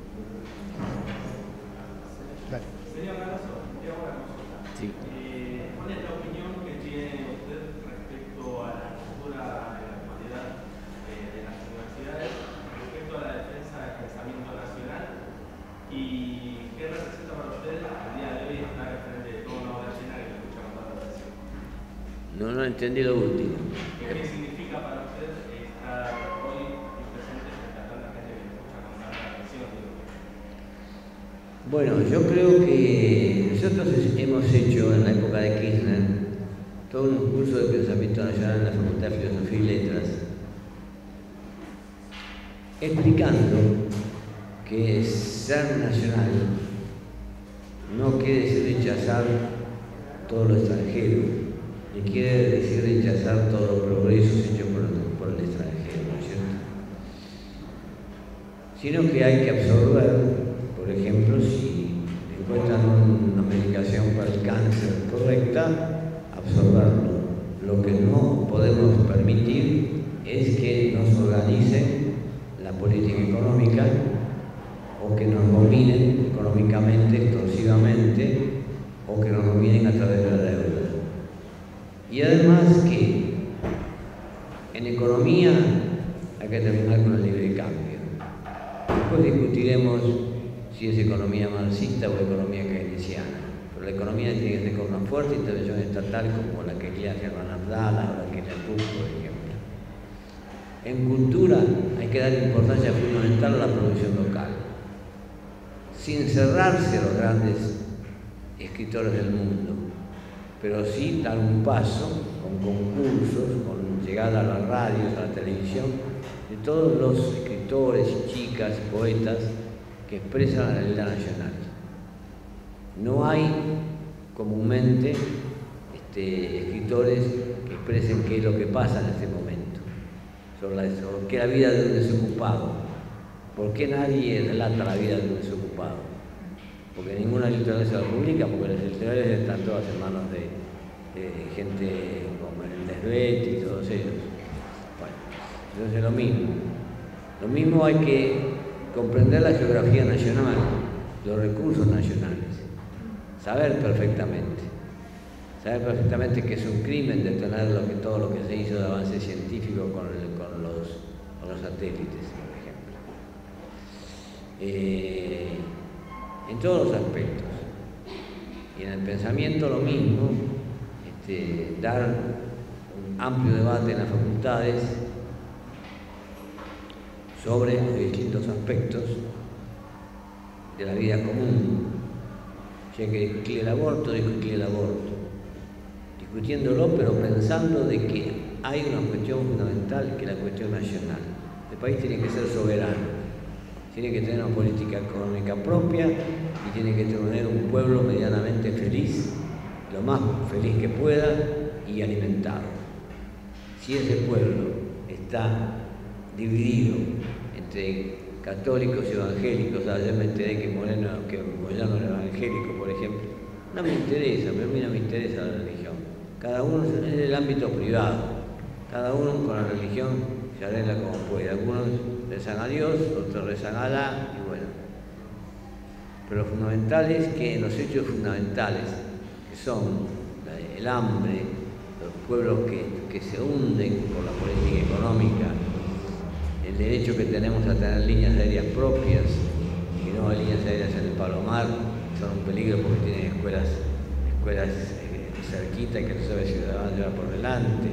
Speaker 8: Señor Galazo, te hago una consulta.
Speaker 3: Sí.
Speaker 8: ¿Cuál es la opinión que tiene usted respecto a la cultura de la actualidad de las universidades, respecto a la defensa del pensamiento nacional? ¿Y qué representa para usted el día de hoy estar al frente de toda una obra llena que escuchamos tanta atención?
Speaker 3: No entendí lo último.
Speaker 8: ¿Qué significa para usted estar hoy presente frente a tanta gente que escucha con tanta atención?
Speaker 3: Bueno, yo creo que nosotros hemos hecho en la época de Kirchner todo un curso de pensamiento nacional en la Facultad de Filosofía y Letras, explicando que ser nacional no quiere decir rechazar todo lo extranjero, ni quiere decir rechazar todos los progresos hechos por el extranjero, ¿no es cierto? Sino que hay que absorber. Por ejemplo, si encuentran una medicación para el cáncer correcta, absorberlo. Lo que no podemos permitir es que nos organicen la política económica o que nos dominen económicamente, extorsivamente, o que nos dominen a través de la deuda. Y además que en economía hay que terminar con el libre cambio. Después discutiremos si es economía marxista o economía keynesiana. pero la economía tiene que ser con una fuerte intervención estatal como la que crea Germán Abdala o la que crea Puc, por ejemplo. En cultura hay que dar importancia fundamental a la producción local, sin cerrarse a los grandes escritores del mundo, pero sí dar un paso con concursos, con llegada a las radios, a la televisión, de todos los escritores, chicas, poetas que expresan la realidad nacional. No hay comúnmente escritores que expresen qué es lo que pasa en este momento, sobre qué es la vida de un desocupado. ¿Por qué nadie relata la vida de un desocupado? Porque ninguna editorial se lo publica, porque las editoriales están todas en manos de gente como el Nesbet y todos ellos. Bueno, entonces lo mismo. Lo mismo hay que comprender la geografía nacional, los recursos nacionales, saber perfectamente que es un crimen detener todo lo que se hizo de avance científico con los satélites, por ejemplo. En todos los aspectos. Y en el pensamiento lo mismo, dar un amplio debate en las facultades sobre los distintos aspectos de la vida común. Si hay que discutir el aborto, discutiéndolo, pero pensando de que hay una cuestión fundamental que es la cuestión nacional. El país tiene que ser soberano, tiene que tener una política económica propia y tiene que tener un pueblo medianamente feliz, lo más feliz que pueda y alimentado. Si ese pueblo está dividido entre católicos y evangélicos, ayer me enteré que Moyano era evangélico, por ejemplo, no me interesa, pero a mí no me interesa la religión. Cada uno en el ámbito privado, cada uno con la religión se arregla como puede. Algunos rezan a Dios, otros rezan a Alá, y bueno. Pero lo fundamental es que los hechos fundamentales, que son el hambre, los pueblos que se hunden por la política económica, el derecho que tenemos a tener líneas aéreas propias, y no líneas aéreas en el Palomar, son un peligro porque tienen escuelas cerquita y que no sabe si la van a llevar por delante,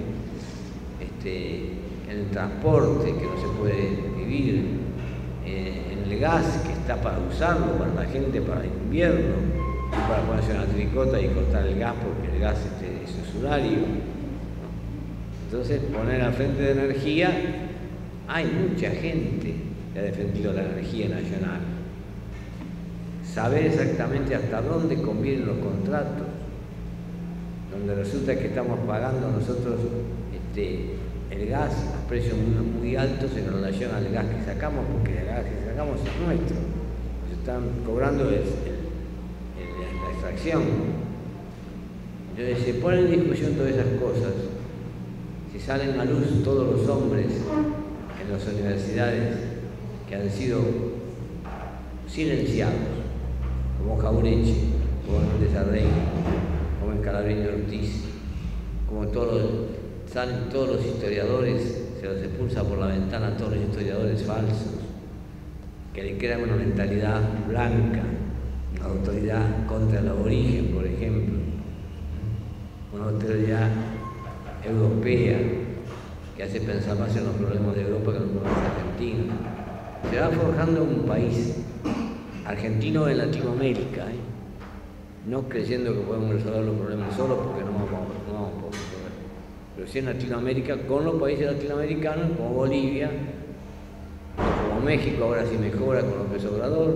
Speaker 3: en el transporte, que no se puede vivir, en el gas, que está para usarlo para la gente, para el invierno, y para ponerse una tricota y cortar el gas porque el gas es usuario. Entonces, poner al frente de energía, hay mucha gente que ha defendido la energía nacional. Saber exactamente hasta dónde convienen los contratos, donde resulta que estamos pagando nosotros el gas a precios muy altos en relación al gas que sacamos, porque el gas que sacamos es nuestro. Nos están cobrando la extracción. Entonces se ponen en discusión todas esas cosas. Si salen a luz todos los hombres en las universidades que han sido silenciados, como Jaureche, como Hernández Arregui, como Scalabrini Ortiz, como salen todos los historiadores, se los expulsa por la ventana a todos los historiadores falsos, que le crean una mentalidad blanca, una autoridad contra el aborigen, por ejemplo, una autoridad europea que hace pensar más en los problemas de Europa que en los problemas argentinos. Se va forjando un país argentino en Latinoamérica, no creyendo que podemos resolver los problemas solos, porque no vamos a poder resolver. Pero sí en Latinoamérica, con los países latinoamericanos, como Bolivia, como México, ahora sí mejora con López Obrador.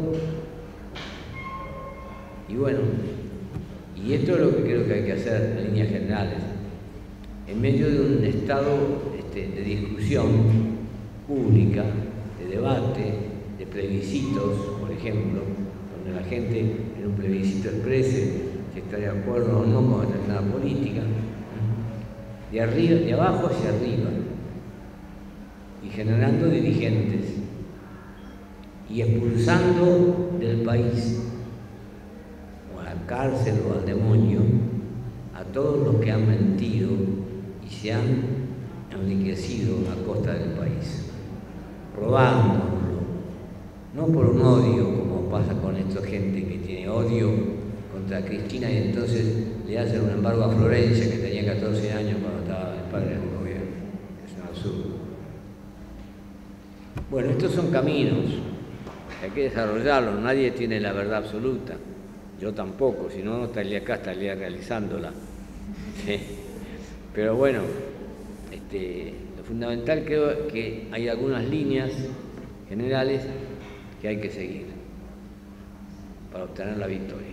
Speaker 3: Y bueno, y esto es lo que creo que hay que hacer en líneas generales. En medio de un estado de discusión pública, de debate, de plebiscitos, por ejemplo, donde la gente en un plebiscito exprese si está de acuerdo o no con determinada política, de abajo hacia arriba, y generando dirigentes, y expulsando del país, o a la cárcel o al demonio, a todos los que han mentido y se han enriquecido a costa del país, robándolo, no por un odio, como pasa con esta gente que tiene odio contra Cristina y entonces le hacen un embargo a Florencia, que tenía 14 años cuando estaba el padre del gobierno. Es un absurdo. Bueno, estos son caminos, hay que desarrollarlos, nadie tiene la verdad absoluta, yo tampoco, si no, no estaría acá, estaría realizándola. ¿Sí? Pero bueno, lo fundamental creo que hay algunas líneas generales que hay que seguir para obtener la victoria.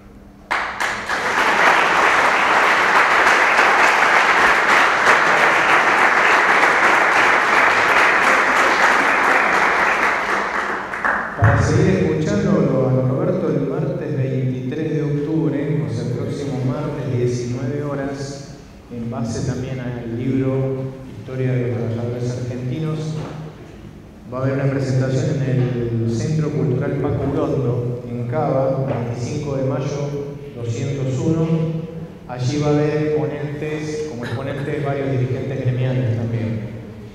Speaker 2: Para seguir escuchándolo a Norberto el martes 23 de octubre, o sea, el próximo martes, 19 horas, en base también al libro Historia de los Trabajadores Argentinos, va a haber una presentación en el Centro Cultural Paco Urondo, en Cava, 25 de mayo 201. Allí va a haber ponentes, como exponentes varios dirigentes gremiales también.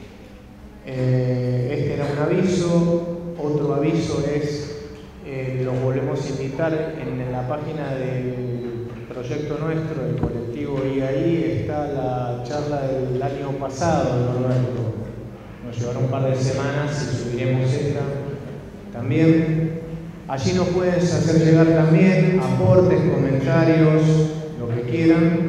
Speaker 2: Este era un aviso. Otro aviso es, los volvemos a invitar en la página del proyecto nuestro, del colectivo IAI, está la charla del año pasado, Norberto. Nos llevará un par de semanas y subiremos esta también. Allí nos pueden hacer llegar también aportes, comentarios, lo que quieran.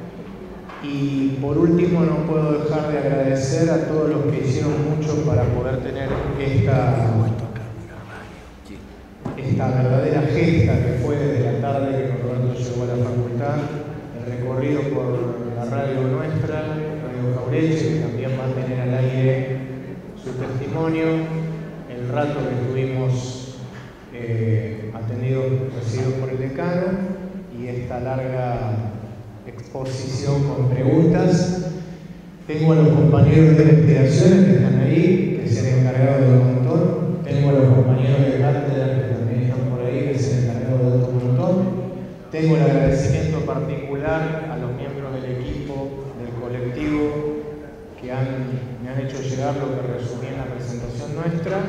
Speaker 2: Y por último, no puedo dejar de agradecer a todos los que hicieron mucho para poder tener esta verdadera gesta que fue desde la tarde que Norberto llegó a la facultad, el recorrido por la radio nuestra, Radio Jaureche, que también va a tener al aire su testimonio, el rato que estuvimos recibidos por el decano y esta larga exposición con preguntas. Tengo a los compañeros de investigación que están ahí, que se han encargado de un montón. Tengo a los compañeros de cátedra que también están por ahí, que se han encargado de otro montón. Tengo el agradecimiento particular a los miembros del equipo, del colectivo, que me han hecho llegar lo que resumí en la presentación nuestra.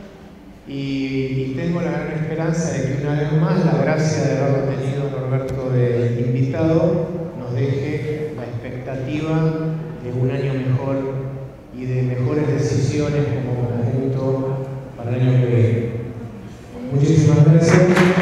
Speaker 2: Y tengo la gran esperanza de que una vez más la gracia de haberlo tenido Norberto de invitado nos deje la expectativa de un año mejor y de mejores decisiones como conjunto para el año que viene. Muchísimas gracias.